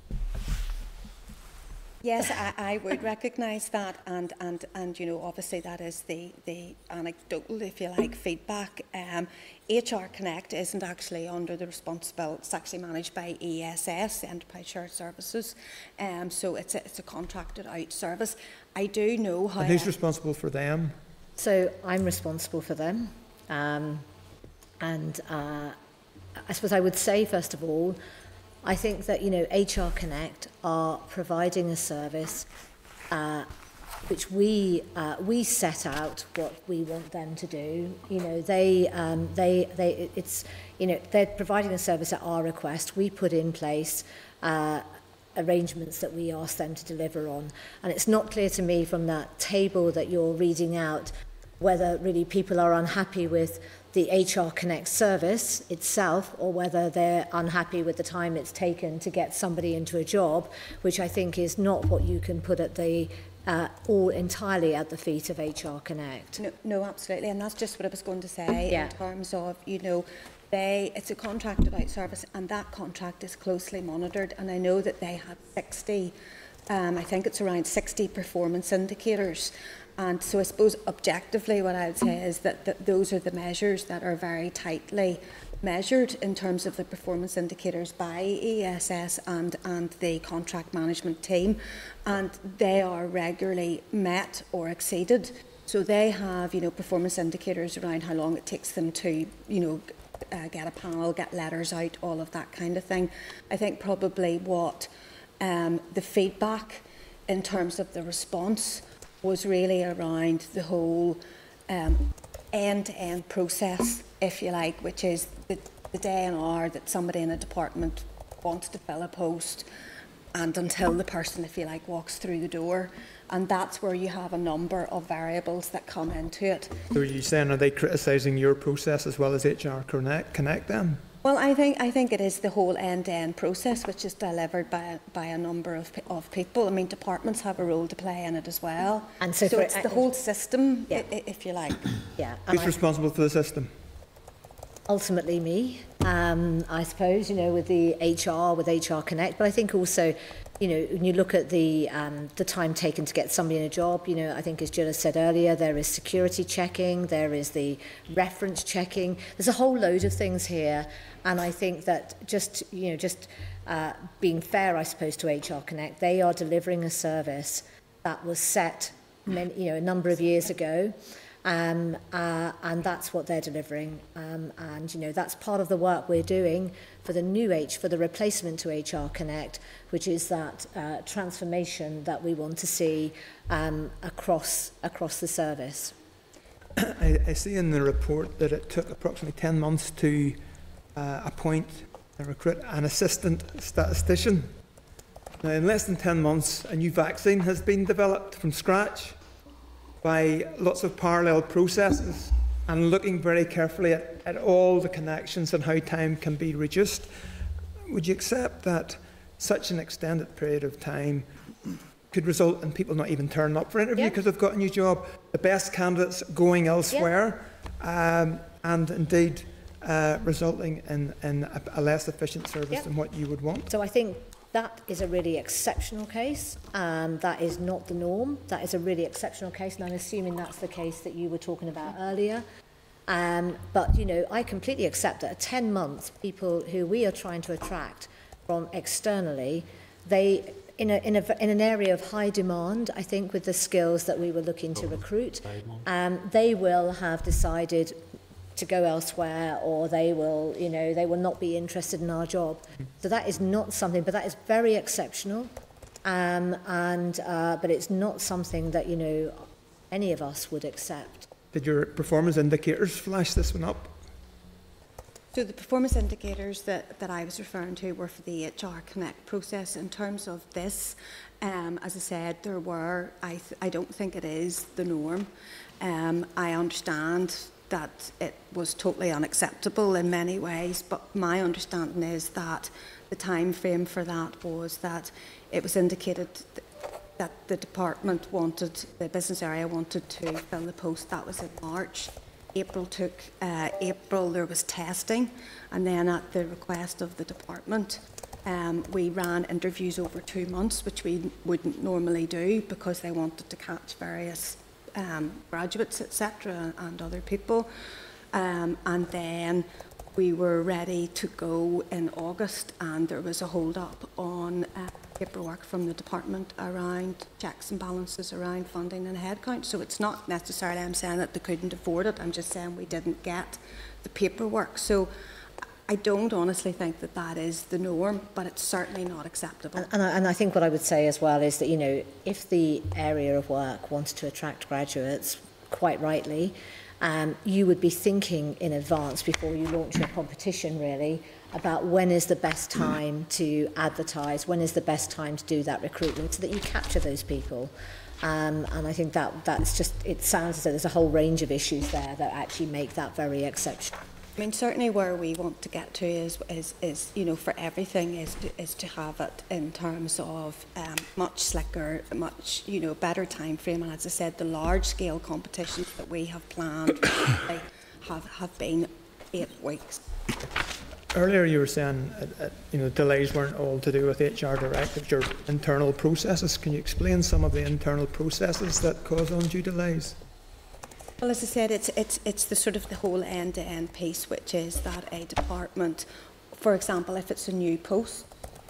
Yes, I, I would recognise that, and, and, and you know, obviously that is the, the anecdotal, if you like, feedback. Um, H R Connect isn't actually under the responsibility, it's actually managed by E S S, Enterprise Shared Services, um, so it's a, it's a contracted out service. I do know how... And who's responsible for them? So I'm responsible for them, um, and uh, I suppose I would say, first of all, I think that, you know, H R Connect are providing a service uh, which we uh, we set out what we want them to do. You know, they um, they they it's you know they're providing a service at our request. We put in place uh, arrangements that we ask them to deliver on, and it's not clear to me from that table that you're reading out whether really people are unhappy with the H R Connect service itself, or whether they're unhappy with the time it's taken to get somebody into a job, which I think is not what you can put at the uh, all entirely at the feet of H R Connect. No, no, absolutely, and that's just what I was going to say yeah. in terms of, you know, they it's a contracted out service, and that contract is closely monitored. And I know that they had sixty, um, I think it's around sixty performance indicators. And so I suppose objectively what I would say is that, that those are the measures that are very tightly measured in terms of the performance indicators by E S S and, and the contract management team, and they are regularly met or exceeded. So they have, you know, performance indicators around how long it takes them to, you know, uh, get a panel, get letters out, all of that kind of thing. I think probably what um, the feedback in terms of the response was really around the whole um, end-to-end process, if you like, which is the, the day and hour that somebody in a department wants to fill a post, and until the person, if you like, walks through the door. And that's where you have a number of variables that come into it. So are you saying, are they criticising your process as well as H R Connect, Connect then? Well, I think I think it is the whole end-to-end process which is delivered by a, by a number of of people. I mean, departments have a role to play in it as well. And so, so for, it's the whole system, yeah. if you like. Yeah. Who's responsible for the system? ultimately me, um, I suppose, you know, with the H R, with H R Connect, but I think also, you know, when you look at the um, the time taken to get somebody in a job, you know, I think as Jill said earlier, there is security checking, there is the reference checking. There's a whole load of things here, and I think that just, you know, just uh, being fair, I suppose, to H R Connect, they are delivering a service that was set, many, you know, a number of years ago. Um, uh, and that's what they're delivering, um, and you know that's part of the work we're doing for the new H, for the replacement to H R Connect, which is that uh, transformation that we want to see um, across across the service. I, I see in the report that it took approximately ten months to uh, appoint and recruit an assistant statistician. Now, in less than ten months, a new vaccine has been developed from scratch, by lots of parallel processes, and looking very carefully at, at all the connections and how time can be reduced. Would you accept that such an extended period of time could result in people not even turning up for interview because yeah. they've got a new job, the best candidates going elsewhere, yeah. um, and indeed uh, resulting in, in a, a less efficient service yeah. than what you would want? So I think that is a really exceptional case. Um, that is not the norm. That is a really exceptional case, and I'm assuming that's the case that you were talking about earlier. Um, but, you know, I completely accept that at ten months, people who we are trying to attract from externally, they, in, a, in, a, in an area of high demand, I think with the skills that we were looking to recruit, um, they will have decided to go elsewhere, or they will, you know, they will not be interested in our job. So that is not something, but that is very exceptional, um, and uh, but it's not something that, you know, any of us would accept. Did your performance indicators flash this one up? So the performance indicators that, that I was referring to were for the H R Connect process. In terms of this, um, as I said, there were, I, th I don't think it is the norm. Um, I understand that it was totally unacceptable in many ways, but my understanding is that the time frame for that was that it was indicated th that the department wanted, the business area wanted to fill the post. That was in March. April took, uh, April there was testing, and then at the request of the department, um, we ran interviews over two months, which we wouldn't normally do because they wanted to catch various Um, graduates, et cetera, and other people, um, and then we were ready to go in August, and there was a hold up on uh, paperwork from the department around checks and balances around funding and headcount. So it's not necessarily I'm saying that they couldn't afford it. I'm just saying we didn't get the paperwork. So I don't honestly think that that is the norm, but it's certainly not acceptable. And, and, I, and I think what I would say as well is that, you know, if the area of work wanted to attract graduates, quite rightly, um, you would be thinking in advance before you launch your competition, really, about when is the best time to advertise, when is the best time to do that recruitment, so that you capture those people. Um, and I think that that's just, it sounds as though there's a whole range of issues there that actually make that very exceptional. I mean, certainly where we want to get to is, is, is you know, for everything is to, is to have it in terms of um, much slicker, much, you know, better time frame. And as I said, the large-scale competitions that we have planned have, have been eight weeks. Earlier you were saying, uh, uh, you know, delays weren't all to do with H R directives, your internal processes. Can you explain some of the internal processes that cause undue delays? Well, as I said, it's, it's, it's the sort of the whole end-to-end piece, which is that a department, for example, if it's a new post,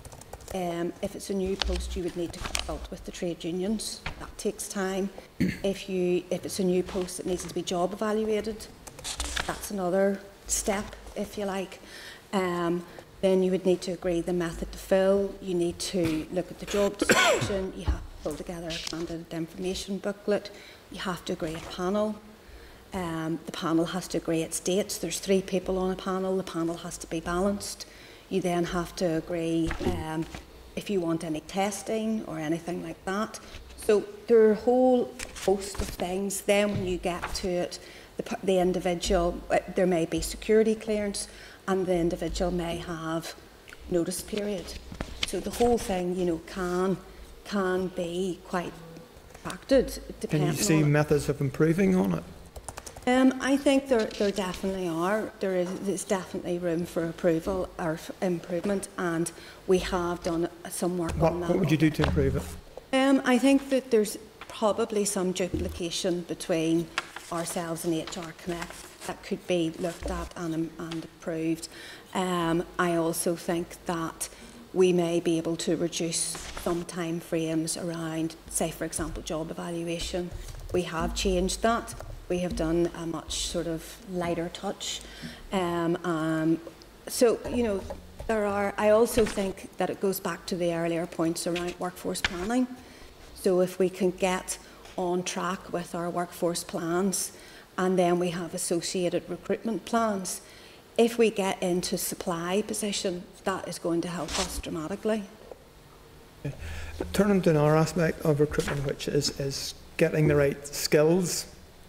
um, if it's a new post, you would need to consult with the trade unions. That takes time. If you, if it's a new post that needs to be job evaluated, that's another step, if you like. Um, then you would need to agree the method to fill. You need to look at the job description. You have to pull together a candidate information booklet. You have to agree a panel. Um, the panel has to agree its dates. There's three people on a panel. The panel has to be balanced. You then have to agree um, if you want any testing or anything like that. So there are a whole host of things. Then when you get to it, the, the individual, uh, there may be security clearance, and the individual may have notice period. So the whole thing, you know, can can be quite factored. Can you see methods of improving on it? Um, I think there, there definitely are. There is there's definitely room for approval or f- improvement, and we have done some work What, on that. what would you do to improve it? Um, I think that there's probably some duplication between ourselves and H R Connect that could be looked at and, and approved. Um, I also think that we may be able to reduce some time frames around, say for example, job evaluation. We have changed that. We have done a much sort of lighter touch. Um, um, so, you know, there are, I also think that it goes back to the earlier points around workforce planning. So if we can get on track with our workforce plans, and then we have associated recruitment plans, if we get into supply position, that is going to help us dramatically. Okay. Turning to another aspect of recruitment, which is, is getting the right skills.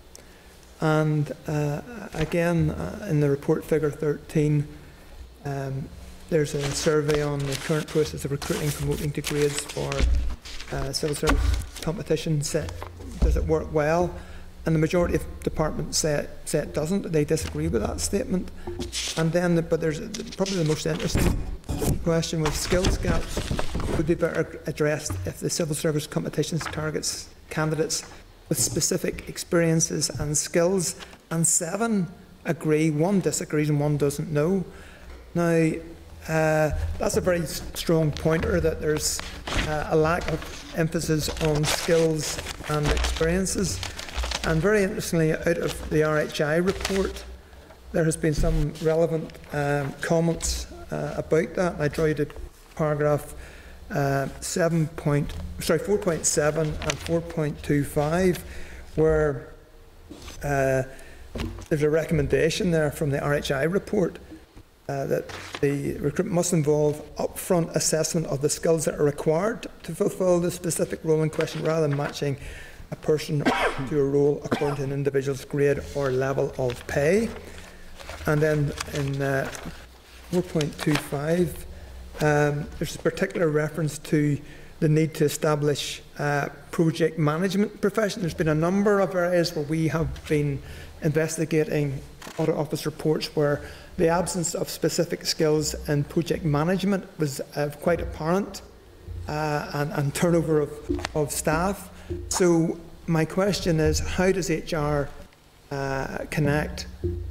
And uh, again, uh, in the report figure thirteen, um, there's a survey on the current process of recruiting promoting to grades for uh, civil service competition. Set, does it work well? And the majority of departments say it, say it doesn't. They disagree with that statement. And then, the, but there's probably the most interesting question with skills gaps would be better addressed if the civil service competitions targets candidates with specific experiences and skills, and seven agree, one disagrees and one doesn't know. Now, uh, that's a very strong pointer that there's uh, a lack of emphasis on skills and experiences. And very interestingly, out of the R H I report, there has been some relevant um, comments uh, about that. I draw you to paragraph uh, seven point, sorry, four point seven and four point two five, where uh, there's a recommendation there from the R H I report uh, that the recruitment must involve upfront assessment of the skills that are required to fulfil the specific role in question, rather than matching a person to a role according to an individual's grade or level of pay. And then in uh, four point two five, um, there's a particular reference to the need to establish uh, project management profession. There's been a number of areas where we have been investigating audit office reports where the absence of specific skills in project management was uh, quite apparent, uh, and, and turnover of, of staff. So my question is, how does H R uh, Connect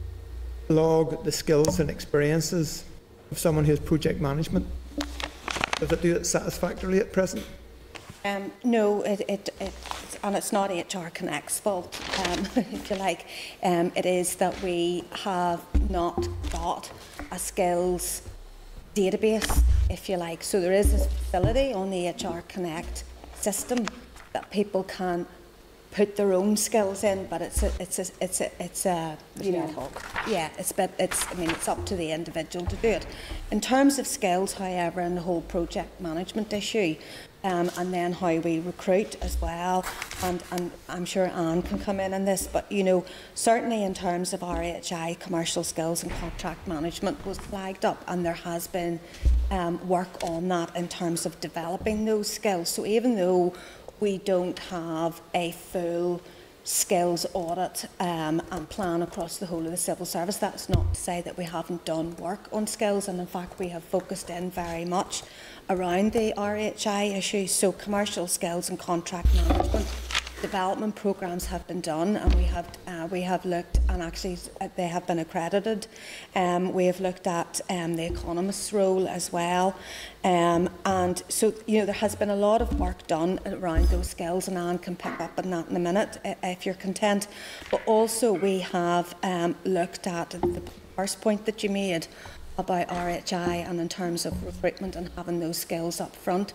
log the skills and experiences of someone who has project management? Does it do it satisfactorily at present? Um, no, it, it, it, and it's not H R Connect's fault, um, if you like. Um, it is that we have not got a skills database, if you like. So there is a facility on the H R Connect system that people can put their own skills in, but it's a, it's a, it's a, it's a, you know, yeah, it's, but it's, I mean, it's up to the individual to do it. In terms of skills, however, and the whole project management issue, um, and then how we recruit as well, and, and I'm sure Anne can come in on this, but, you know, certainly in terms of R H I, commercial skills and contract management was flagged up, and there has been um, work on that in terms of developing those skills. So even though we don't have a full skills audit um, and plan across the whole of the civil service, that's not to say that we haven't done work on skills, and in fact we have focused in very much around the R H I issues. So commercial skills and contract management development programmes have been done, and we have uh, we have looked, and actually they have been accredited. Um, we have looked at um, the economist's role as well, um, and so you know there has been a lot of work done around those skills, and Anne can pick up on that in a minute if you're content. But also we have um, looked at the first point that you made about R H I, and in terms of recruitment and having those skills up front.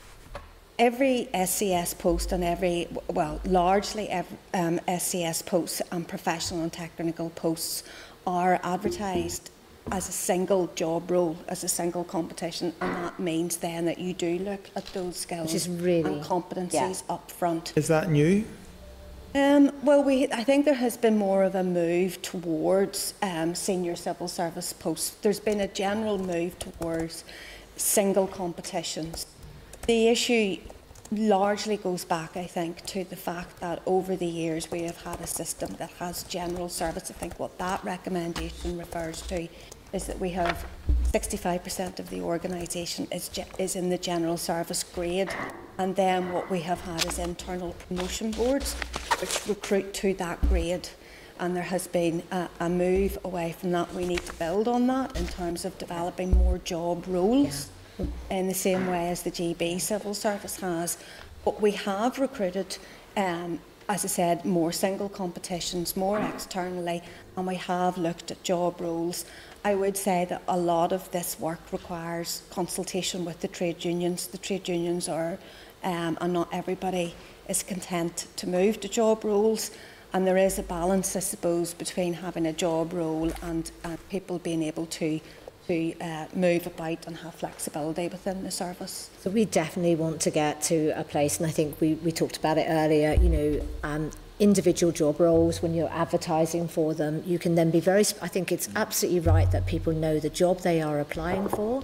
Every S C S post and every, well, largely every, um, S C S posts and professional and technical posts are advertised as a single job role, as a single competition, and that means then that you do look at those skills Which is really, and competencies yeah. up front. Is that new? Um, well, we, I think there has been more of a move towards um, senior civil service posts. There's been a general move towards single competitions. The issue largely goes back, I think, to the fact that over the years we have had a system that has general service. I think what that recommendation refers to is that we have sixty-five percent of the organisation is, is in the general service grade, and then what we have had is internal promotion boards which recruit to that grade. And there has been a, a move away from that. We need to build on that in terms of developing more job roles. Yeah. In the same way as the G B civil service has. But we have recruited, um, as I said, more single competitions, more externally, and we have looked at job roles. I would say that a lot of this work requires consultation with the trade unions. The trade unions are, um, and not everybody is content to move to job roles. And there is a balance, I suppose, between having a job role and uh, people being able to to uh, move about and have flexibility within the service. So we definitely want to get to a place, and I think we, we talked about it earlier, you know, um, individual job roles, when you're advertising for them, you can then be very, I think it's absolutely right that people know the job they are applying for,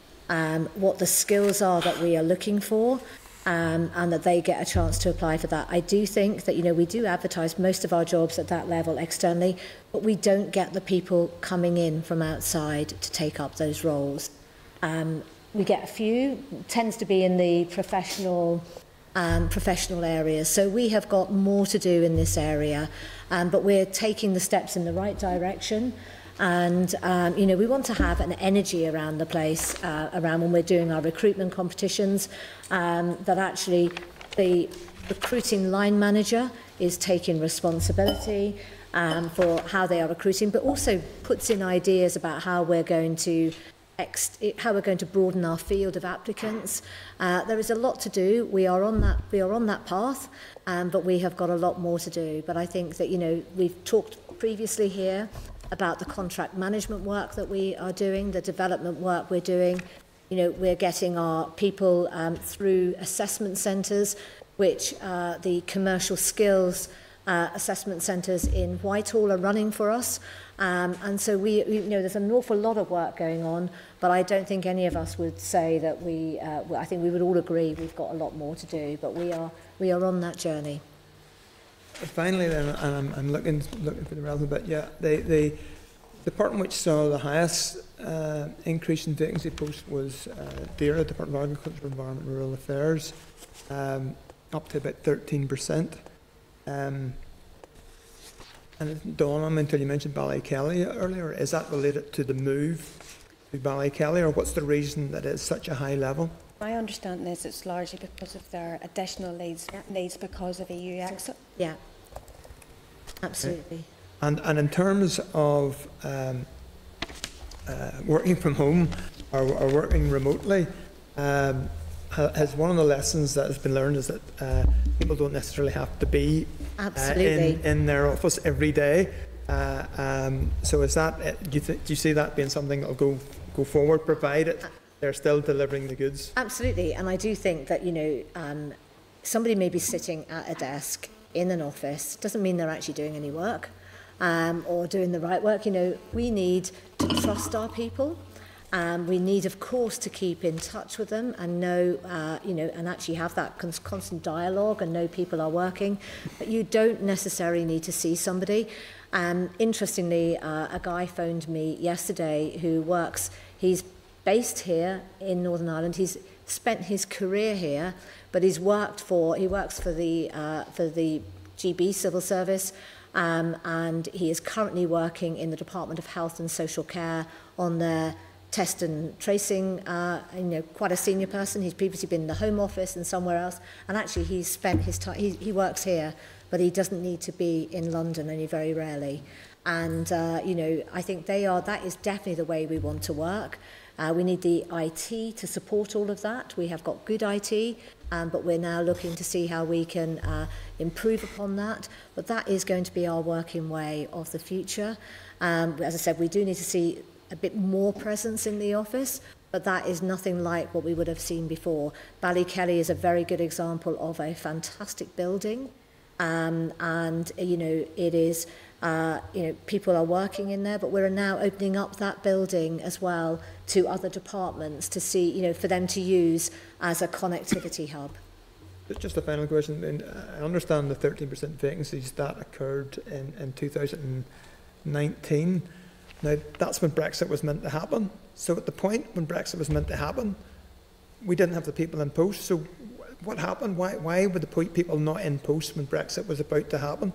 um, what the skills are that we are looking for, Um, and that they get a chance to apply for that. I do think that, you know, we do advertise most of our jobs at that level externally, but we don't get the people coming in from outside to take up those roles. Um, we get a few, tends to be in the professional um, professional areas. So we have got more to do in this area, um, but we're taking the steps in the right direction. And, um, you know, we want to have an energy around the place, uh, around when we're doing our recruitment competitions, um, that actually the recruiting line manager is taking responsibility um, for how they are recruiting, but also puts in ideas about how we're going to ex how we're going to broaden our field of applicants. Uh, there is a lot to do. We are on that. We are on that path, um, but we have got a lot more to do. But I think that, you know, we've talked previously here about the contract management work that we are doing, the development work we're doing. You know, we're getting our people um, through assessment centres, which uh, the commercial skills uh, assessment centres in Whitehall are running for us. Um, and so we, we, you know, there's an awful lot of work going on, but I don't think any of us would say that we, uh, I think we would all agree we've got a lot more to do, but we are, we are on that journey. Finally, then, and I'm, I'm looking looking for the relevant bit. Yeah, the the department which saw the highest uh, increase in vacancy posts was uh, DAERA, Department of Agriculture, Environment, and Rural Affairs, um, up to about thirteen percent. Um, and it didn't dawn on me until you mentioned Ballykelly earlier. Is that related to the move to Ballykelly, or what's the reason that it's such a high level? My understanding is it's largely because of their additional needs, yeah. needs because of E U exit. Yeah, absolutely. Okay. And, and in terms of um, uh, working from home or, or working remotely, um, has one of the lessons that has been learned is that uh, people don't necessarily have to be uh, in, in their office every day. Uh, um, so is that, do you, th do you see that being something that will go, go forward, provided they're still delivering the goods? Absolutely, and I do think that, you know, um, somebody may be sitting at a desk in an office, doesn't mean they're actually doing any work um, or doing the right work. You know, we need to trust our people. Um, we need, of course, to keep in touch with them and know, uh, you know, and actually have that cons constant dialogue and know people are working. But you don't necessarily need to see somebody. Um, interestingly, uh, a guy phoned me yesterday who works, he's based here in Northern Ireland. He's spent his career here, but he's worked for, he works for the, uh, for the G B Civil Service, um, and he is currently working in the Department of Health and Social Care on their test and tracing, uh, you know, quite a senior person. He's previously been in the Home Office and somewhere else, and actually he's spent his time, he, he works here, but he doesn't need to be in London, only very rarely. And, uh, you know, I think they are, that is definitely the way we want to work. Uh, we need the I T to support all of that. We have got good I T, um, but we're now looking to see how we can uh, improve upon that. But that is going to be our working way of the future. Um, as I said, we do need to see a bit more presence in the office, but that is nothing like what we would have seen before. Ballykelly is a very good example of a fantastic building, um, and you know it is. Uh, you know, people are working in there, but we're now opening up that building as well to other departments to see, you know, for them to use as a connectivity hub. Just a final question. I mean, I understand the thirteen percent vacancies that occurred in, in two thousand nineteen. Now, that's when Brexit was meant to happen. So at the point when Brexit was meant to happen, we didn't have the people in post. So what happened? Why, why were the people not in post when Brexit was about to happen?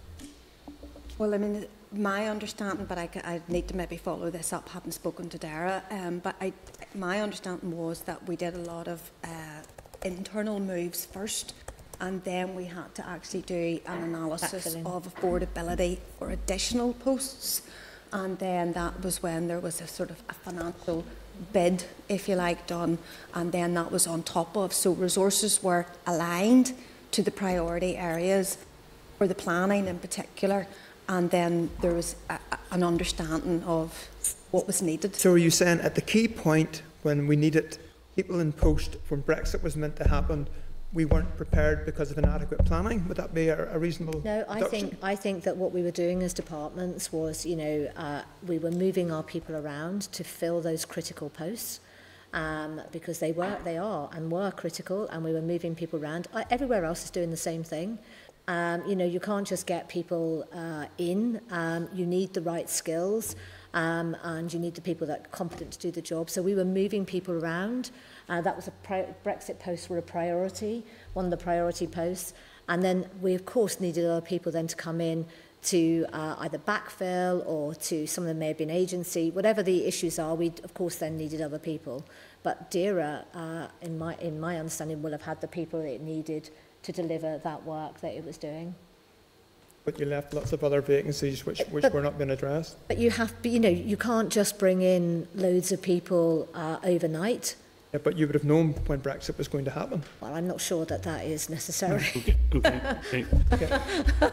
Well, I mean, my understanding, but I, I need to maybe follow this up, having spoken to Dara, um, but I, my understanding was that we did a lot of uh, internal moves first, and then we had to actually do an analysis of affordability for additional posts, and then that was when there was a sort of a financial bid, if you like, done, and then that was on top of. So resources were aligned to the priority areas for the planning in particular, and then there was a, a, an understanding of what was needed. So are you saying at the key point when we needed people in post when Brexit was meant to happen, we weren't prepared because of inadequate planning? Would that be a, a reasonable No, I deduction? think I think that what we were doing as departments was, you know, uh, we were moving our people around to fill those critical posts, um, because they were, they are, and were critical, and we were moving people around. Uh, everywhere else is doing the same thing. Um, you know, you can't just get people uh, in. Um, you need the right skills. Um, and you need the people that are competent to do the job. So we were moving people around. Uh, that was a pri Brexit posts were a priority, one of the priority posts. And then we, of course, needed other people then to come in to uh, either backfill or to, some of them may have been agency, whatever the issues are, we, of course, then needed other people. But DERA, uh, in, my, in my understanding, will have had the people it needed to deliver that work that it was doing. But you left lots of other vacancies which, which but, were not being addressed. But you have, but, you know, you can't just bring in loads of people uh, overnight. Yeah, but you would have known when Brexit was going to happen. Well, I'm not sure that that is necessary. Okay, okay, okay. okay.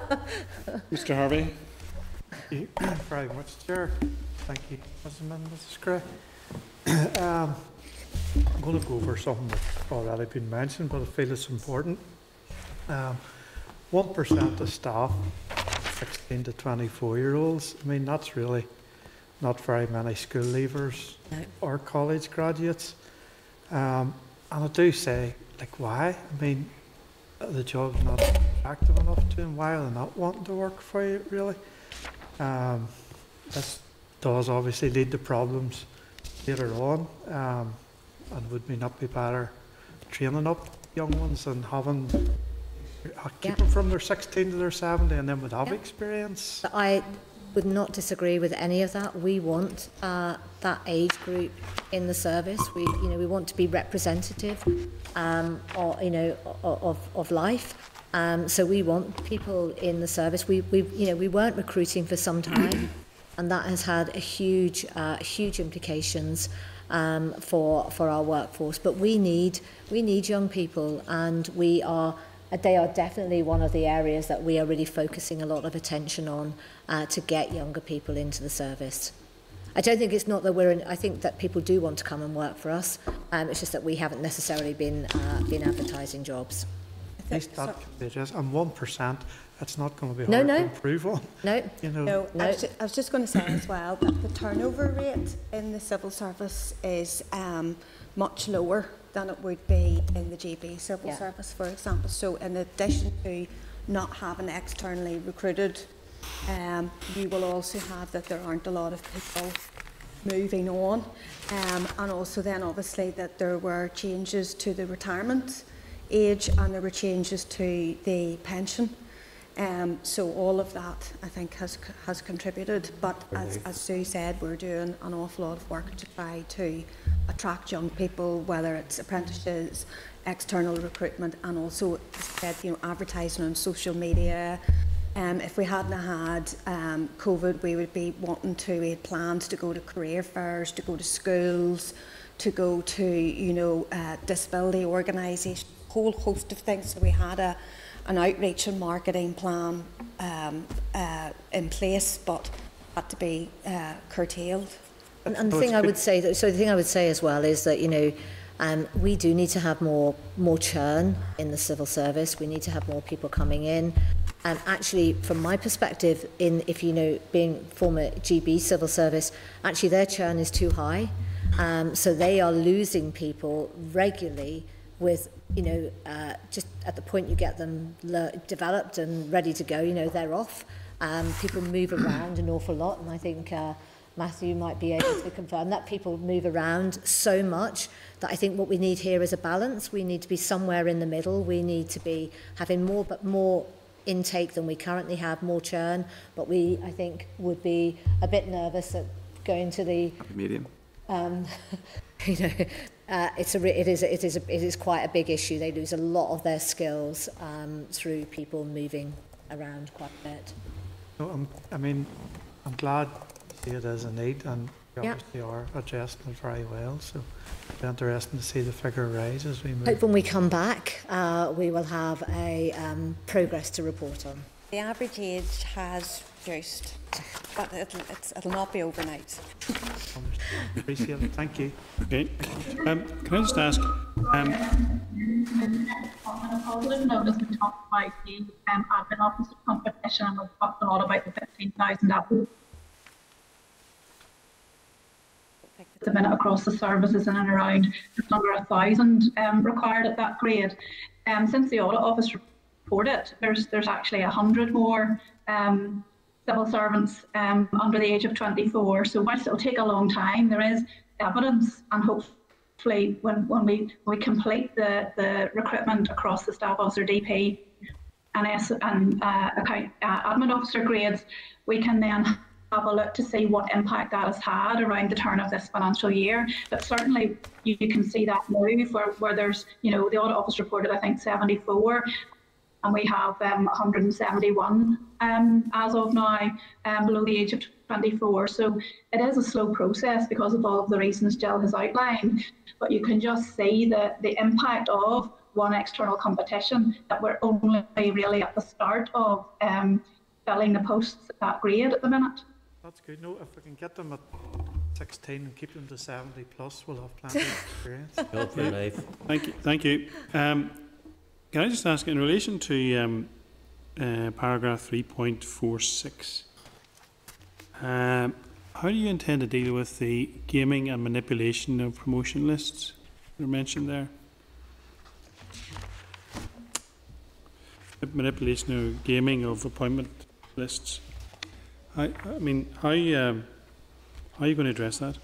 Mister Harvey. Thank you very much, Chair. Thank you, Missus Gray. um, I'm going to go over something that's already been mentioned, but I feel it's important. Um, one percent of staff, sixteen to twenty-four year olds, I mean, that's really not very many school leavers no. or college graduates. Um, and I do say, like, why? I mean, the job's not attractive enough to them. Why are they not wanting to work for you, really? Um, this does obviously lead to problems later on. Um, and would we not be better training up young ones and having uh, keep yeah. them from their sixteen to their seventy and then would have yeah. experience? I would not disagree with any of that. We want uh, that age group in the service. We, you know, we want to be representative, um, or you know, of of life. Um, so we want people in the service. We, we, you know, we weren't recruiting for some time, and that has had a huge, uh, huge implications um, for for our workforce. But we need we need young people, and we are. They are definitely one of the areas that we are really focusing a lot of attention on uh, to get younger people into the service. I don't think it's not that we're in, I think that people do want to come and work for us. Um, it's just that we haven't necessarily been uh, been advertising jobs. At least that could be, and one percent, that's not going to be no, hard no. to improve on. No, you know. no, no. I, was just, I was just going to say as well that the turnover rate in the civil service is um, much lower than it would be in the G B civil yeah. service, for example. So in addition to not having externally recruited, um, you will also have that there aren't a lot of people moving on, um, and also then obviously that there were changes to the retirement age and there were changes to the pension. Um, so all of that, I think, has has contributed. But as, as Sue said, we're doing an awful lot of work to try to attract young people, whether it's apprentices, external recruitment, and also, as I said, you know, advertising on social media. Um, if we hadn't had um, COVID, we would be wanting to, we had plans to go to career fairs, to go to schools, to go to, you know, uh, disability organisations, a whole host of things. So we had a an outreach and marketing plan um, uh, in place, but had to be uh, curtailed. And, and the thing I would say, that, so the thing I would say as well is that, you know, um, we do need to have more more churn in the civil service. We need to have more people coming in. And actually, from my perspective, in if you know, being former G B civil service, actually their churn is too high. Um, so they are losing people regularly with, you know, uh, just at the point you get them developed and ready to go, you know, they're off. Um, people move around an awful lot, and I think uh, Matthew might be able to confirm that people move around so much that I think what we need here is a balance. We need to be somewhere in the middle. We need to be having more, but more intake than we currently have, more churn. But we, I think, would be a bit nervous at going to the medium. Um, you know, uh, it's a, it is, it is, a, it is quite a big issue. They lose a lot of their skills um, through people moving around quite a bit. No, I'm, I mean, I'm glad to see it as a need, and we Yeah. obviously are adjusting it very well. So it'll be interesting to see the figure rise as we move. Hope when we come back, uh, we will have a um, progress to report on. The average age has reduced, but it'll, it's, it'll not be overnight. Appreciate it. Thank you. Okay. Um, can I just ask? Um, On a positive note, as we talked about the um, admin officer competition, and we've talked a lot about the fifteen thousand applicants at the minute across the services, in and around just under a thousand um, required at that grade. Um, since the audit office reported, there's there's actually a hundred more um, civil servants um, under the age of twenty-four. So whilst it'll take a long time, there is evidence, and hopefully when when we when we complete the the recruitment across the staff officer, D P, and S and uh, account uh, admin officer grades, we can then have a look to see what impact that has had around the turn of this financial year. But certainly you, you can see that move where, where there's, you know, the audit office reported I think seventy-four, and we have um, one hundred seventy-one um, as of now um, below the age of twenty-four. So it is a slow process because of all of the reasons Jill has outlined, but you can just see the, the impact of one external competition, that we're only really at the start of um, filling the posts at that grade at the minute. That's good. No, if we can get them at sixteen and keep them to seventy plus, we'll have plenty of experience. Job for life. Thank you. Thank you. Um, can I just ask, in relation to um, uh, paragraph three point four six, um, how do you intend to deal with the gaming and manipulation of promotion lists that are mentioned there? Manipulation of gaming of appointment lists. I, I mean, how, um, how are you going to address that?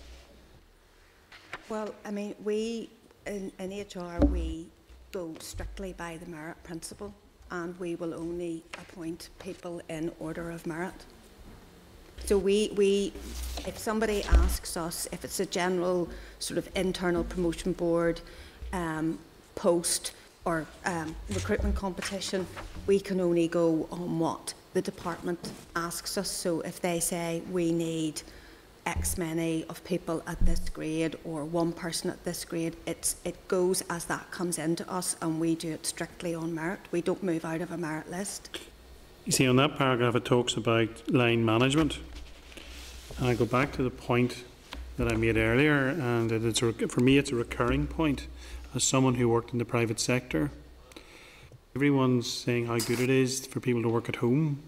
Well, I mean, we, in, in H R, we go strictly by the merit principle, and we will only appoint people in order of merit. So we, we, if somebody asks us, if it's a general sort of internal promotion board um, post or um, recruitment competition, we can only go on what the department asks us. So if they say we need X many of people at this grade or one person at this grade, it's, it goes as that comes into us, and we do it strictly on merit. We don't move out of a merit list. You see, on that paragraph it talks about line management, and I go back to the point that I made earlier, and it's a, for me it's a recurring point. As someone who worked in the private sector, everyone's saying how good it is for people to work at home,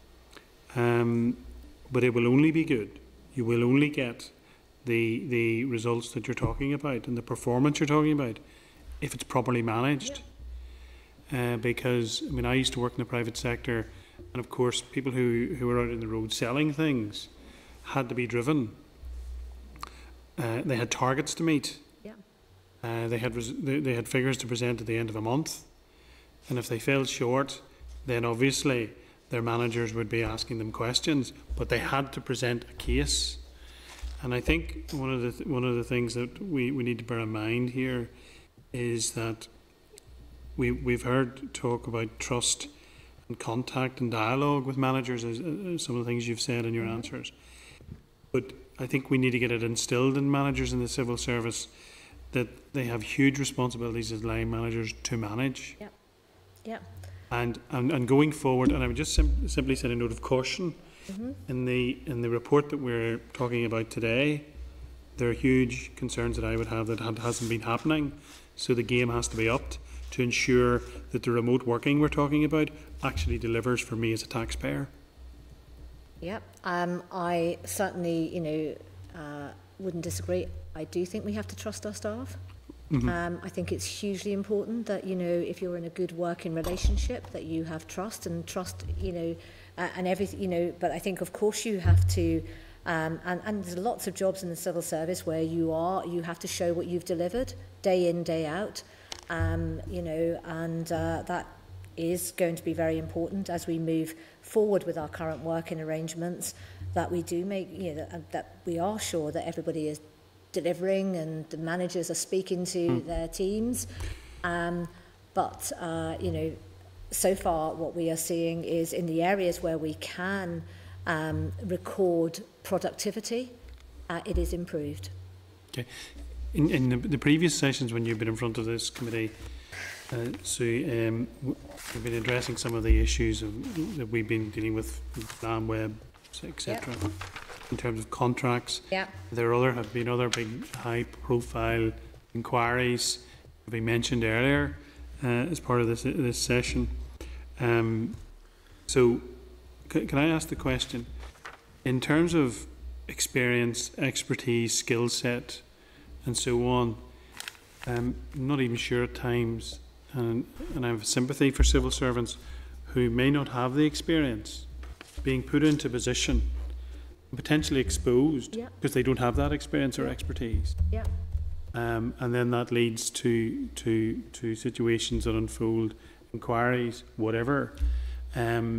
um, but it will only be good. You will only get the the results that you're talking about and the performance you're talking about if it's properly managed. Yeah. Uh, because I mean, I used to work in the private sector, and of course, people who who were out in the road selling things had to be driven. Uh, they had targets to meet. Yeah. Uh, they had res they, they had figures to present at the end of a month. And if they fell short, then obviously their managers would be asking them questions, but they had to present a case. And I think one of the th one of the things that we, we need to bear in mind here is that we we've heard talk about trust and contact and dialogue with managers, as uh, some of the things you've said in your answers. But I think we need to get it instilled in managers in the civil service that they have huge responsibilities as line managers to manage. Yeah. Yeah. And, and and going forward, and I would just sim simply set a note of caution. Mm-hmm. In the in the report that we're talking about today, there are huge concerns that I would have that had, hasn't been happening. So the game has to be upped to ensure that the remote working we're talking about actually delivers for me as a taxpayer. Yeah, um, I certainly, you know, uh, wouldn't disagree. I do think we have to trust our staff. Mm-hmm. Um, I think it's hugely important that, you know, if you're in a good working relationship, that you have trust and trust, you know, uh, and everything, you know, but I think, of course, you have to, um, and, and there's lots of jobs in the civil service where you are, you have to show what you've delivered day in, day out, um, you know, and uh, that is going to be very important as we move forward with our current working arrangements, that we do make, you know, that, that we are sure that everybody is delivering and the managers are speaking to mm. their teams. Um, but, uh, you know, so far what we are seeing is in the areas where we can um, record productivity, uh, it is improved. Okay. In, in the, the previous sessions when you've been in front of this committee, uh, Sue, um, we've been addressing some of the issues of, that we've been dealing with, Plan Web, et cetera. Yep. In terms of contracts, yeah. there other have been other big high-profile inquiries that we mentioned earlier uh, as part of this this session. Um, so, c can I ask the question, in terms of experience, expertise, skill set, and so on? Um, I'm not even sure at times, and, and I have sympathy for civil servants who may not have the experience being put into position, potentially exposed because yeah. they don't have that experience or yeah. expertise. Yeah. Um, and then that leads to to to situations that unfold, inquiries, whatever. Um,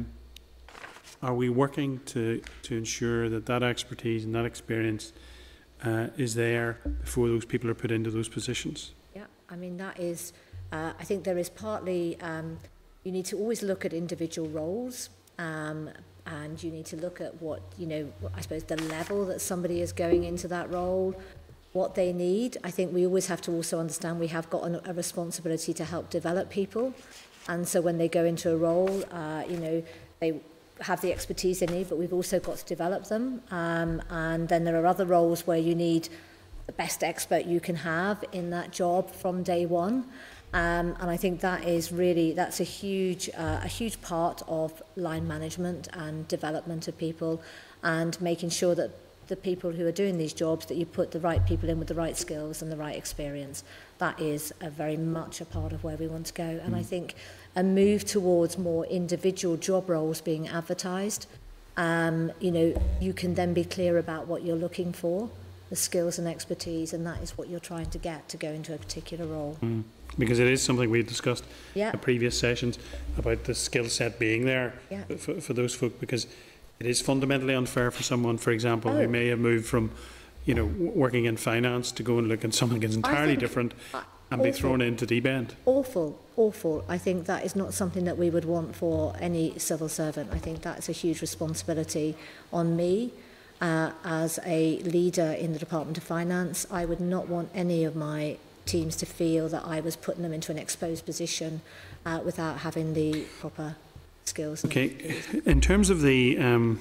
are we working to to ensure that that expertise and that experience uh, is there before those people are put into those positions? Yeah, I mean that is. Uh, I think there is partly. Um, you need to always look at individual roles. Um, And you need to look at what, you know, I suppose the level that somebody is going into that role, what they need. I think we always have to also understand we have got an, a responsibility to help develop people. And so when they go into a role, uh, you know, they have the expertise they need, but we've also got to develop them. Um, and then there are other roles where you need the best expert you can have in that job from day one. Um, and I think that is really, that's a huge, uh, a huge part of line management and development of people, and making sure that the people who are doing these jobs, that you put the right people in with the right skills and the right experience. That is a very much a part of where we want to go. And mm. I think a move towards more individual job roles being advertised, um, you know, you can then be clear about what you're looking for, the skills and expertise, and that is what you're trying to get to go into a particular role. Mm. Because it is something we discussed yeah. in previous sessions about the skill set being there yeah. for, for those folk, because it is fundamentally unfair for someone, for example, oh. who may have moved from, you know, working in finance to go and look at something that's entirely different uh, and awful. be thrown into deep end. Awful, awful. I think that is not something that we would want for any civil servant. I think that's a huge responsibility on me. Uh, as a leader in the Department of Finance, I would not want any of my teams to feel that I was putting them into an exposed position uh, without having the proper skills. Okay, in terms of the, um,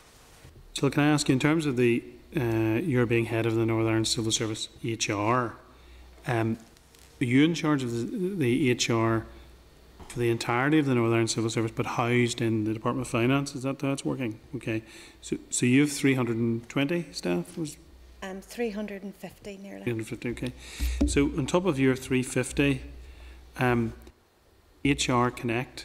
so can I ask you, in terms of the, uh, you're being head of the Northern Ireland Civil Service H R, um, are you in charge of the, the H R for the entirety of the Northern Ireland Civil Service, but housed in the Department of Finance? Is that how it's working? Okay, so so you have three hundred and twenty staff? Was Um, three hundred and fifty nearly. three hundred fifty, okay. So on top of your three hundred fifty, um, H R Connect,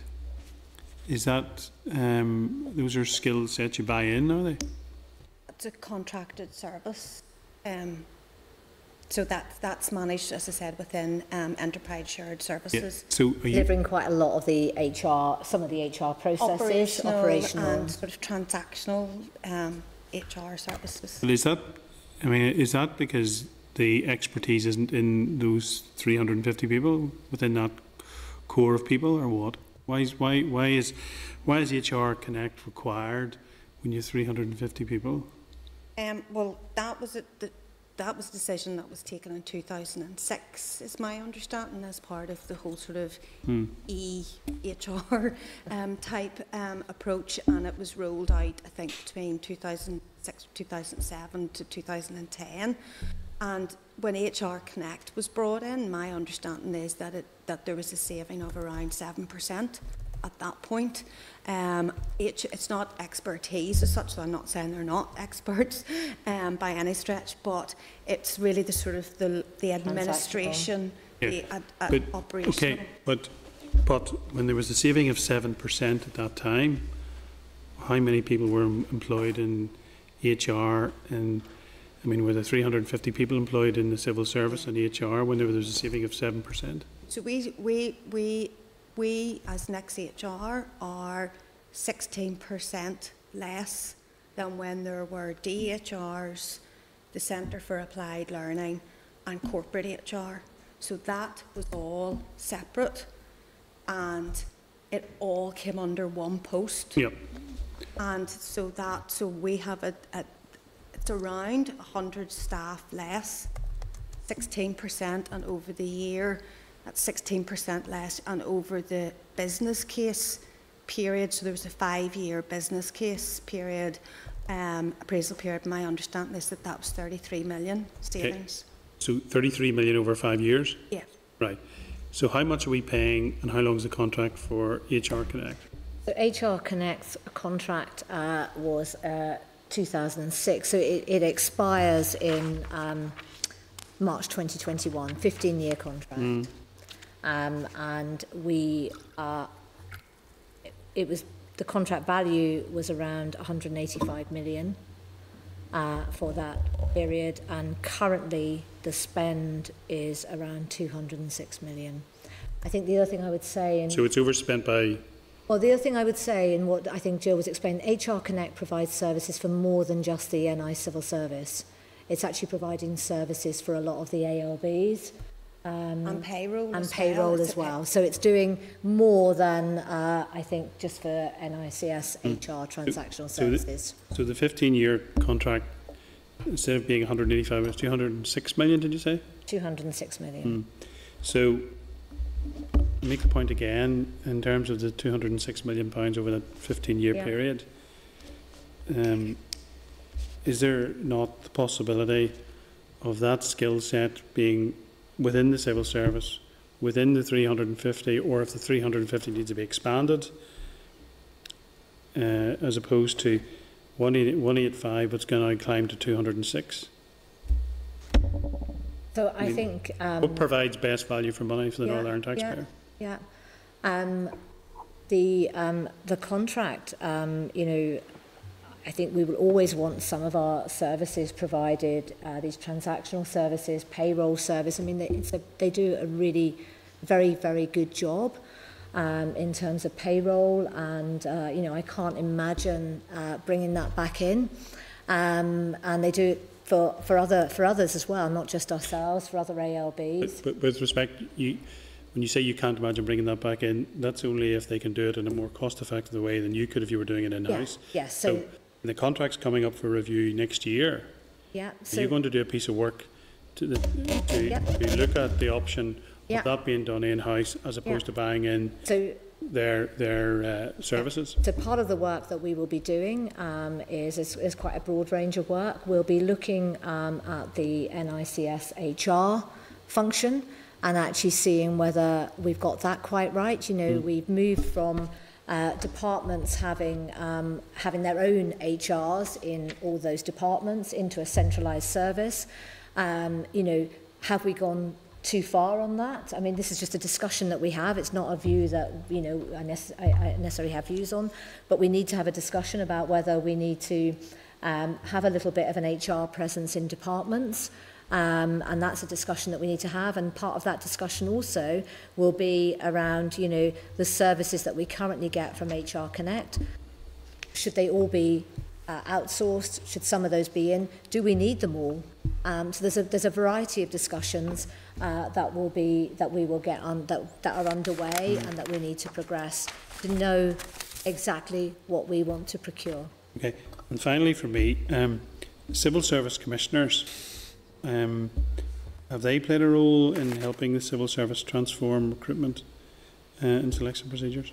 is that, um, those are skill sets you buy in, are they? It's a contracted service. Um, so that, that's managed, as I said, within um, enterprise shared services. Yeah. So are you delivering quite a lot of the H R, some of the H R processes, operational, operational. and sort of transactional um, H R services. Well, is that, I mean, is that because the expertise isn't in those three hundred and fifty people, within that core of people, or what? Why is why why is why is H R Connect required when you have three hundred and fifty people? Um, well, that was it. The, that was a decision that was taken in two thousand six, is my understanding, as part of the whole sort of hmm. E H R um, type um, approach, and it was rolled out, I think, between two thousand six, two thousand seven to two thousand ten. And when H R Connect was brought in, my understanding is that it that there was a saving of around seven percent at that point. Um, H, it's not expertise as such, so I'm not saying they're not experts um, by any stretch, but it's really the sort of the the administration, Yeah. the ad, ad But, operational. okay, but, but when there was a saving of seven percent at that time, how many people were em- employed in H R? And I mean, were there three hundred and fifty people employed in the civil service and H R when there was a saving of seven percent? So we, we, we, we as Next H R are sixteen percent less than when there were D H Rs, the Centre for Applied Learning and corporate H R. So that was all separate and it all came under one post. Yep. And so that, so we have a, a it's around one hundred staff less, sixteen percent, and over the year, that's sixteen percent less, and over the business case period, so there was a five-year business case period, um, appraisal period, my understanding is that that was thirty-three million savings. Okay. So thirty-three million over five years? Yeah. Right. So how much are we paying and how long is the contract for H R Connect? So H R Connect's contract uh, was uh, two thousand six, so it, it expires in um, March twenty twenty-one, fifteen-year contract. Mm. Um, and we are, it was, the contract value was around one hundred and eighty-five million uh, for that period, and currently the spend is around two hundred and six million. I think the other thing I would say... In, so it's overspent by... Well, the other thing I would say, and what I think Jill was explaining, H R Connect provides services for more than just the N I civil service. It's actually providing services for a lot of the A L Bs. Um, and payroll and as payroll well. as well. So it's doing more than, uh, I think, just for N I C S mm. H R transactional so, services. So the, so the fifteen-year contract, instead of being one hundred and eighty-five, it's two hundred and six million, did you say? two hundred and six million. Mm. So make the point again in terms of the two hundred and six million pounds over that fifteen-year yeah. period. Um, is there not the possibility of that skill set being within the civil service, within the three hundred and fifty, or if the three hundred and fifty needs to be expanded, uh, as opposed to one eighty-five, but it's going to climb to two hundred and six? So I, I mean, think... Um, what provides best value for money for the yeah, Northern Ireland taxpayer? Yeah, yeah. Um, the, um, the contract, um, you know, I think we will always want some of our services provided, uh, these transactional services, payroll service. I mean, they, it's a, they do a really very, very good job um, in terms of payroll, and, uh, you know, I can't imagine uh, bringing that back in. Um, and they do it for, for, other, for others as well, not just ourselves, for other A L Bs. But, but with respect, you, when you say you can't imagine bringing that back in, that's only if they can do it in a more cost-effective way than you could if you were doing it in-house. Yeah, yes. So, so the contract's coming up for review next year. Yeah. So, are you going to do a piece of work to, the, to, yeah. to look at the option yeah. of that being done in-house as opposed yeah. to buying in so, their their uh, services? So part of the work that we will be doing um, is, is, is quite a broad range of work. We'll be looking um, at the N I C S H R function and actually seeing whether we've got that quite right. You know, mm. we've moved from uh, departments having um, having their own H Rs in all those departments into a centralised service. Um, you know, have we gone too far on that? I mean, this is just a discussion that we have. It's not a view that, you know, I, nece I necessarily have views on, but we need to have a discussion about whether we need to um, have a little bit of an H R presence in departments. Um, and that's a discussion that we need to have. And part of that discussion also will be around, you know, the services that we currently get from H R Connect. Should they all be uh, outsourced? Should some of those be in? Do we need them all? Um, so there's a, there's a variety of discussions uh, that will be that we will get on that that are underway and that we need to progress to know exactly what we want to procure. Okay, and finally, for me, um, civil service commissioners, um, have they played a role in helping the civil service transform recruitment uh, and selection procedures?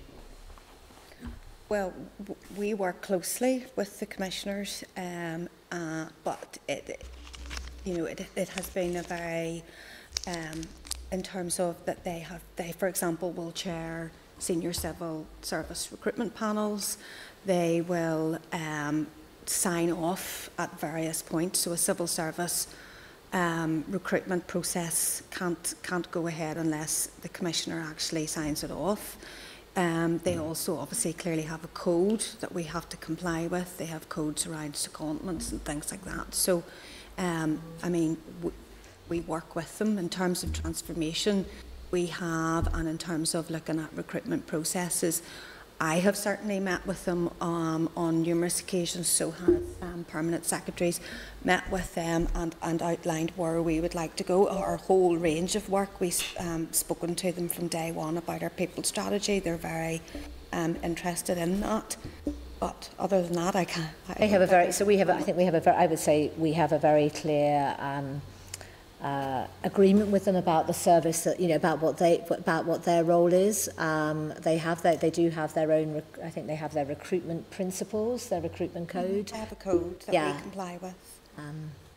Well, we work closely with the commissioners, um, uh, but it. You know, it, it has been a very, um, in terms of that they have, they, for example, will chair senior civil service recruitment panels. They will um, sign off at various points. So a civil service um, recruitment process can't can't go ahead unless the Commissioner actually signs it off. Um, they also obviously clearly have a code that we have to comply with. They have codes around secondments and things like that. So, um, I mean, w we work with them in terms of transformation. We have, and in terms of looking at recruitment processes, I have certainly met with them um, on numerous occasions, so have um, permanent secretaries, met with them and, and outlined where we would like to go. Our whole range of work, we've um, spoken to them from day one about our people strategy. They're very um, interested in that. But other than that, I can't. I they have a very, so we have, a, I think we have a very, I would say we have a very clear um, Uh, agreement with them about the service, that you know, about what they about what their role is. Um, they have their, they do have their own. Rec I think they have their recruitment principles, their recruitment code. They have a code that yeah. we comply with. Um,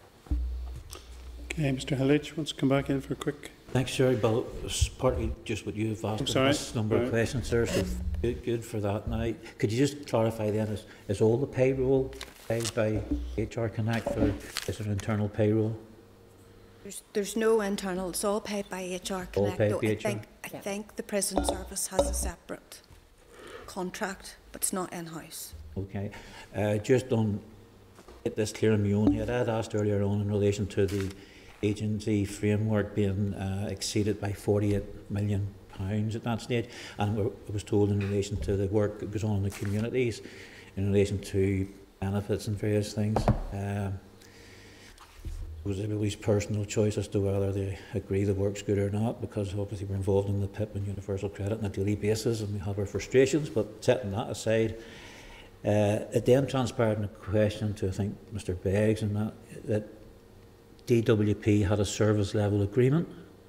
okay, Mister Hillage wants to come back in for a quick. Thanks, Sherry. Well, it's partly just what you've asked us, number right. of questions, sir. So good, good for that. Now, could you just clarify then? Is, is all the payroll paid by H R Connect, or is it internal payroll? There's, there's no internal, it's all paid by H R Connect. All paid by I, H R? think, I yeah. think the prison service has a separate contract, but it's not in-house. Okay. Uh, just on get this clear in my own head, I had asked earlier on in relation to the agency framework being uh, exceeded by forty-eight million pounds at that stage, and I was told in relation to the work that goes on in the communities, in relation to benefits and various things. Um, It was everybody's personal choice as to whether they agree the work's good or not, because obviously we're involved in the P I P and universal credit on a daily basis and we have our frustrations. But setting that aside, uh, it then transpired in a question to, I think, Mister Beggs, and that, that D W P had a service level agreement.